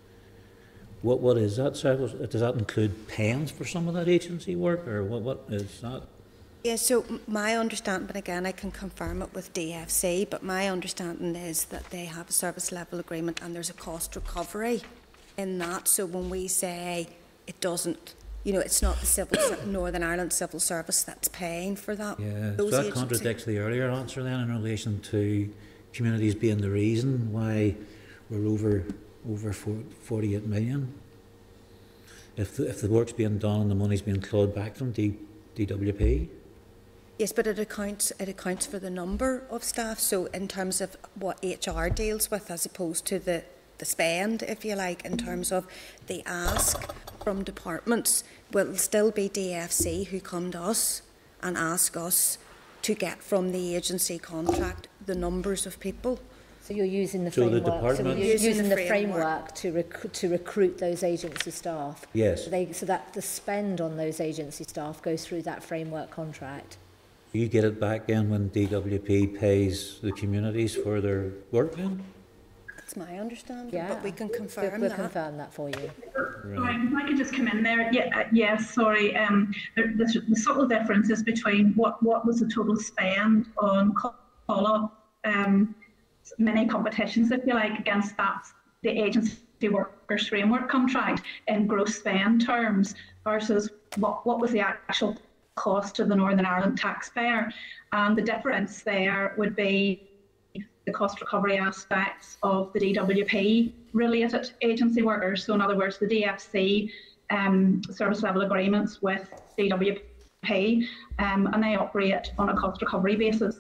What What is that service? Does that include paying for some of that agency work, or what? What is that? Yeah, so my understanding, but again I can confirm it with D F C, but my understanding is that they have a service level agreement and there's a cost recovery in that. So when we say it doesn't, you know, it's not the civil Northern Ireland Civil Service that's paying for that. Yeah, Those so that agencies. contradicts the earlier answer then in relation to communities being the reason why we're over over forty-eight million. If the, if the work's being done and the money's being clawed back from D, DWP. Yes, but it accounts it accounts for the number of staff. So in terms of what H R deals with, as opposed to the the spend, if you like, in terms of the ask from departments, will still be D F C who come to us and ask us to get from the agency contract the numbers of people. So you're using the so framework. The department, so you're using, using the, the framework, framework to rec to recruit those agency staff. Yes. So, they, so that the spend on those agency staff goes through that framework contract. You get it back then when D W P pays the communities for their work then? That's my understanding, yeah. but we can confirm we'll, we'll that. confirm that for you. Right. Right, if I could just come in there. Yeah, uh, yes, sorry. Um, the, the, the subtle differences between what, what was the total spend on call-up um, many competitions, if you like, against that, the agency workers framework contract in gross spend terms versus what, what was the actual cost to the Northern Ireland taxpayer. And the difference there would be the cost recovery aspects of the D W P related agency workers. So in other words, the D F C um, service level agreements with D W P, um, and they operate on a cost recovery basis.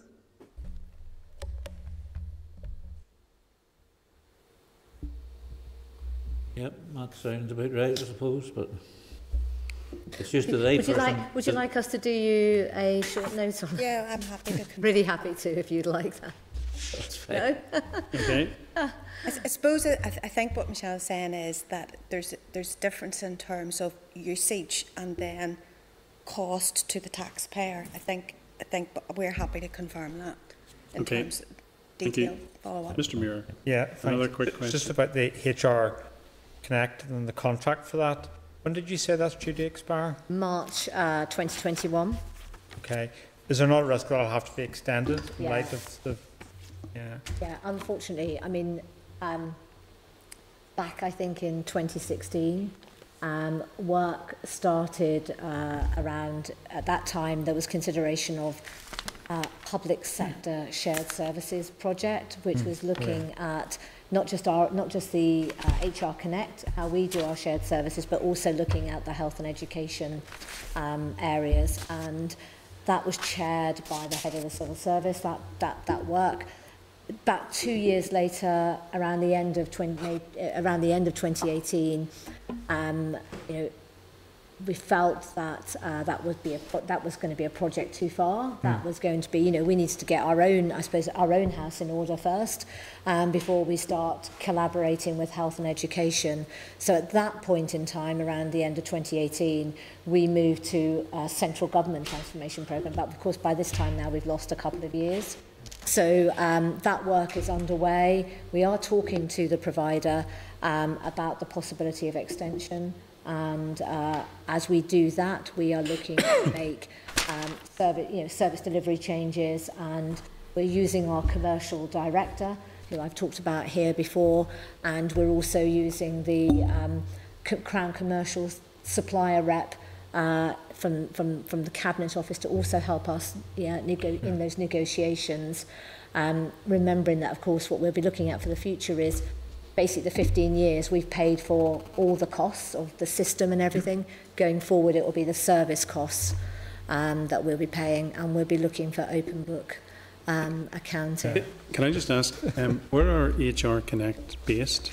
Yep, that sounds about right, I suppose, but it's just that they. Would you like? Would you like us to do you a short note on? Yeah, I'm happy to. Really happy to, if you'd like that. That's fine. No? Okay. I, I suppose I, th I think what Michelle's saying is that there's there's difference in terms of usage and then cost to the taxpayer. I think I think we're happy to confirm that in okay. terms of detail follow up. Mister Muir. Yeah, another quick question. Just about the H R Connect and the contract for that. When did you say that's due to expire? March uh, twenty twenty-one. Okay. Is there not a risk that it'll have to be extended in yeah. light of the... Yeah. Yeah, unfortunately, I mean, um, back I think in twenty sixteen, um, work started uh, around, at that time there was consideration of uh, public sector shared services project, which was looking at not just our, not just the uh, H R Connect, how we do our shared services, but also looking at the health and education um, areas. And that was chaired by the head of the civil service. That that that work. About two years later, around the end of twenty, around the end of twenty eighteen, um, you know, we felt that uh, that would be a that was going to be a project too far. That was going to be, you know, we needed to get our own, I suppose, our own house in order first, um, before we start collaborating with health and education. So at that point in time, around the end of twenty eighteen, we moved to a central government transformation programme. But of course, by this time now, we've lost a couple of years. So um, that work is underway. We are talking to the provider um, about the possibility of extension. And uh, as we do that, we are looking to make um, service, you know, service delivery changes, and we're using our commercial director, who I've talked about here before, and we're also using the um, Crown Commercial supplier rep uh, from, from, from the Cabinet Office to also help us yeah, nego in those negotiations. Um, remembering that, of course, what we'll be looking at for the future is basically the fifteen years we've paid for all the costs of the system and everything. Going forward, it will be the service costs um, that we'll be paying, and we'll be looking for open book um, accounting. Can I just ask, um, where are H R Connect based?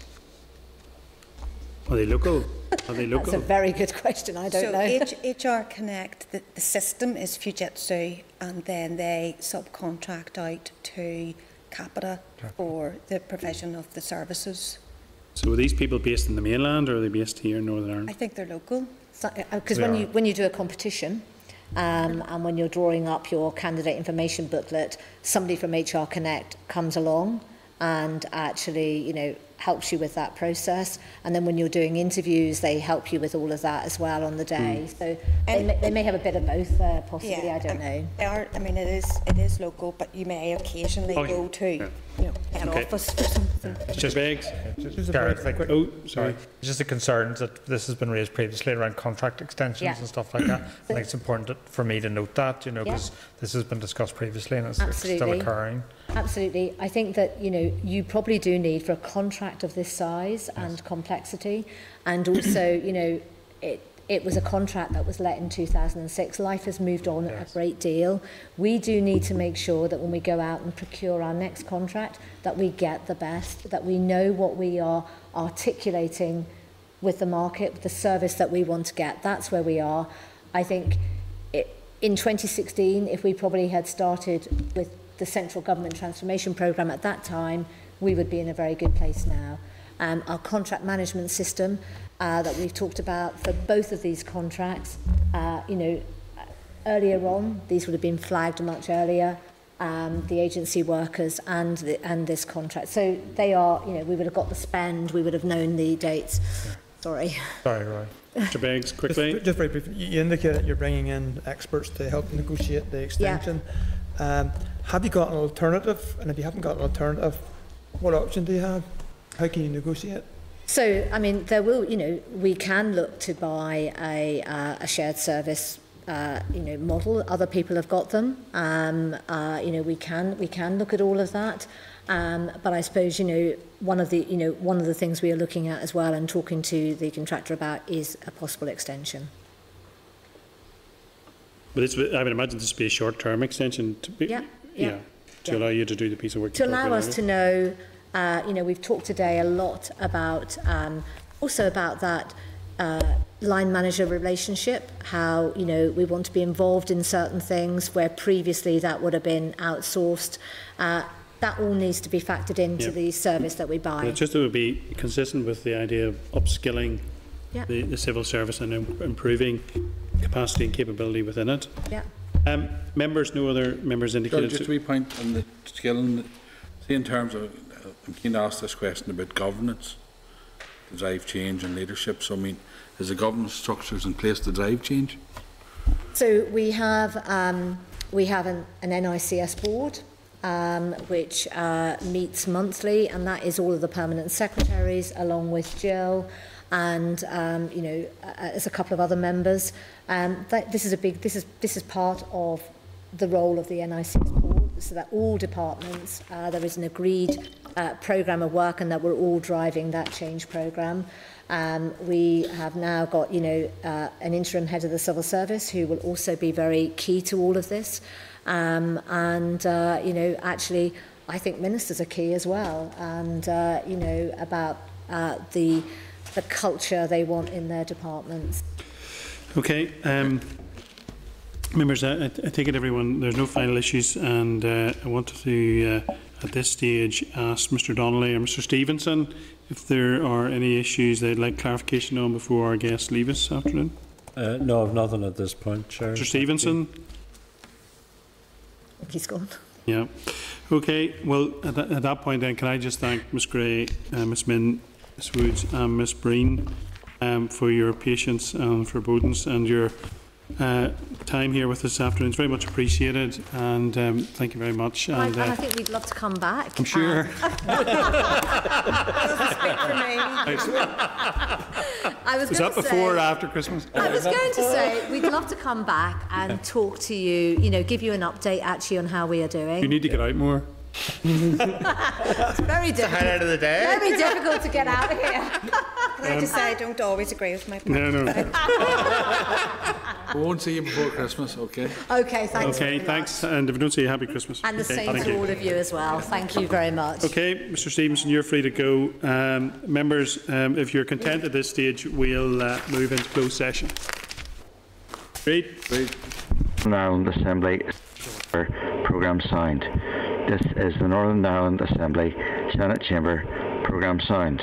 Are they local? Are they local? That's a very good question. I don't so know. H- HR Connect, the, the system is Fujitsu, and then they subcontract out to Capita for the provision of the services. So are these people based in the mainland, or are they based here in Northern Ireland? I think they're local. Because so, uh, when you when you do a competition, um, and when you're drawing up your candidate information booklet, somebody from H R Connect comes along and actually, you know, helps you with that process. And then when you're doing interviews, they help you with all of that as well on the day. Mm. So they may, they may have a bit of both, uh, possibly. Yeah, I don't um, know. They are. I mean, it is it is local, but you may occasionally oh, go to yeah. you know head okay. office for something. Just begs. Just Gareth, like, oh, sorry. It's just the concerns that this has been raised previously around contract extensions yeah. and stuff like that. I think it's important for me to note that, you know, because yeah. this has been discussed previously and it's, it's still occurring. Absolutely. I think that, you know, you probably do need for a contract of this size yes. and complexity, and also, you know, it it was a contract that was let in two thousand six. Life has moved on yes. a great deal. We do need to make sure that when we go out and procure our next contract, that we get the best, that we know what we are articulating with the market, with the service that we want to get. That's where we are. I think it, in twenty sixteen, if we probably had started with the central government transformation programme at that time, we would be in a very good place now. Um, our contract management system uh, that we've talked about for both of these contracts, uh, you know, earlier on, these would have been flagged much earlier, um, the agency workers and the, and this contract. So they are, you know, we would have got the spend, we would have known the dates. Yeah. Sorry. Sorry, Roy. Mister Beggs, quickly. Just, just very briefly, you indicate that you're bringing in experts to help negotiate the extension. Yeah. Um, have you got an alternative? And if you haven't got an alternative, what option do you have? How can you negotiate? So, I mean, there will, you know, we can look to buy a, uh, a shared service, uh, you know, model. Other people have got them. Um, uh, you know, we can we can look at all of that. Um, but I suppose, you know, one of the, you know, one of the things we are looking at as well and talking to the contractor about is a possible extension. But it's, I would imagine this would be a short-term extension. To be, yeah, yeah, yeah. To yeah. allow you to do the piece of work. To allow us to know, uh, you know, we've talked today a lot about, um, also about that uh, line manager relationship, how, you know, we want to be involved in certain things where previously that would have been outsourced. Uh, that all needs to be factored into yep. the service that we buy. Well, just it would be consistent with the idea of upskilling yep. the, the civil service and im improving capacity and capability within it. Yeah. Um, members, no other members indicated. Just a wee point on the skilling. See, in terms of, uh, I'm keen to ask this question about governance, to drive change and leadership. So, I mean, is the governance structures in place to drive change? So we have um, we have an, an N I C S board. Um, which uh, meets monthly, and that is all of the permanent secretaries along with Jill and um, you know, uh, there's a couple of other members. Um, that, this is a big this is this is part of the role of the N I C S board, so that all departments, uh, there is an agreed uh, programme of work and that we're all driving that change programme. Um, we have now got, you know, uh, an interim head of the civil service who will also be very key to all of this. Um, and, uh, you know, actually, I think ministers are key as well. And, uh, you know, about uh, the, the culture they want in their departments. Okay. Um, members, I, I take it everyone, there's no final issues. And uh, I wanted to, uh, at this stage, ask Mr Donnelly or Mr Stevenson if there are any issues they'd like clarification on before our guests leave us this afternoon. Uh, no, I've nothing at this point, Chair. Mr Stevenson? I think he's gone. Yeah. Okay, well, at, th at that point then, can I just thank Miss Gray, uh, Miss Min, Miss Woods and Miss Breen um, for your patience and forebodings and your uh, time here with us this afternoon. It's very much appreciated, and um, thank you very much. And, and, I, and uh, I think we'd love to come back. I'm sure. Um, I was, was going that to before say, or after Christmas? I was going to say we'd love to come back and talk to you, you know, give you an update actually on how we are doing. You need to get out more. It's very difficult. Highlight of the day. Very difficult to get out of here. Can I just say I don't always agree with my partner. No, no. We won't see you before Christmas, okay? Okay, thanks. Okay, thanks. And if I don't say happy Christmas. And the okay, same thank to you. all of you as well. Thank you very much. Okay, Mr Stevenson, you're free to go. Um, members, um, if you're content at this stage, we'll uh, move into closed session. Agreed? Agreed. Northern Ireland Assembly programme signed. This is the Northern Ireland Assembly Senate Chamber programme signed.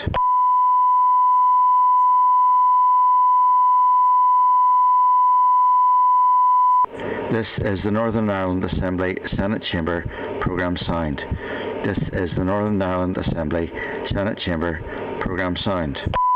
This is the Northern Ireland Assembly Senate Chamber programme signed. This is the Northern Ireland Assembly Senate Chamber programme signed.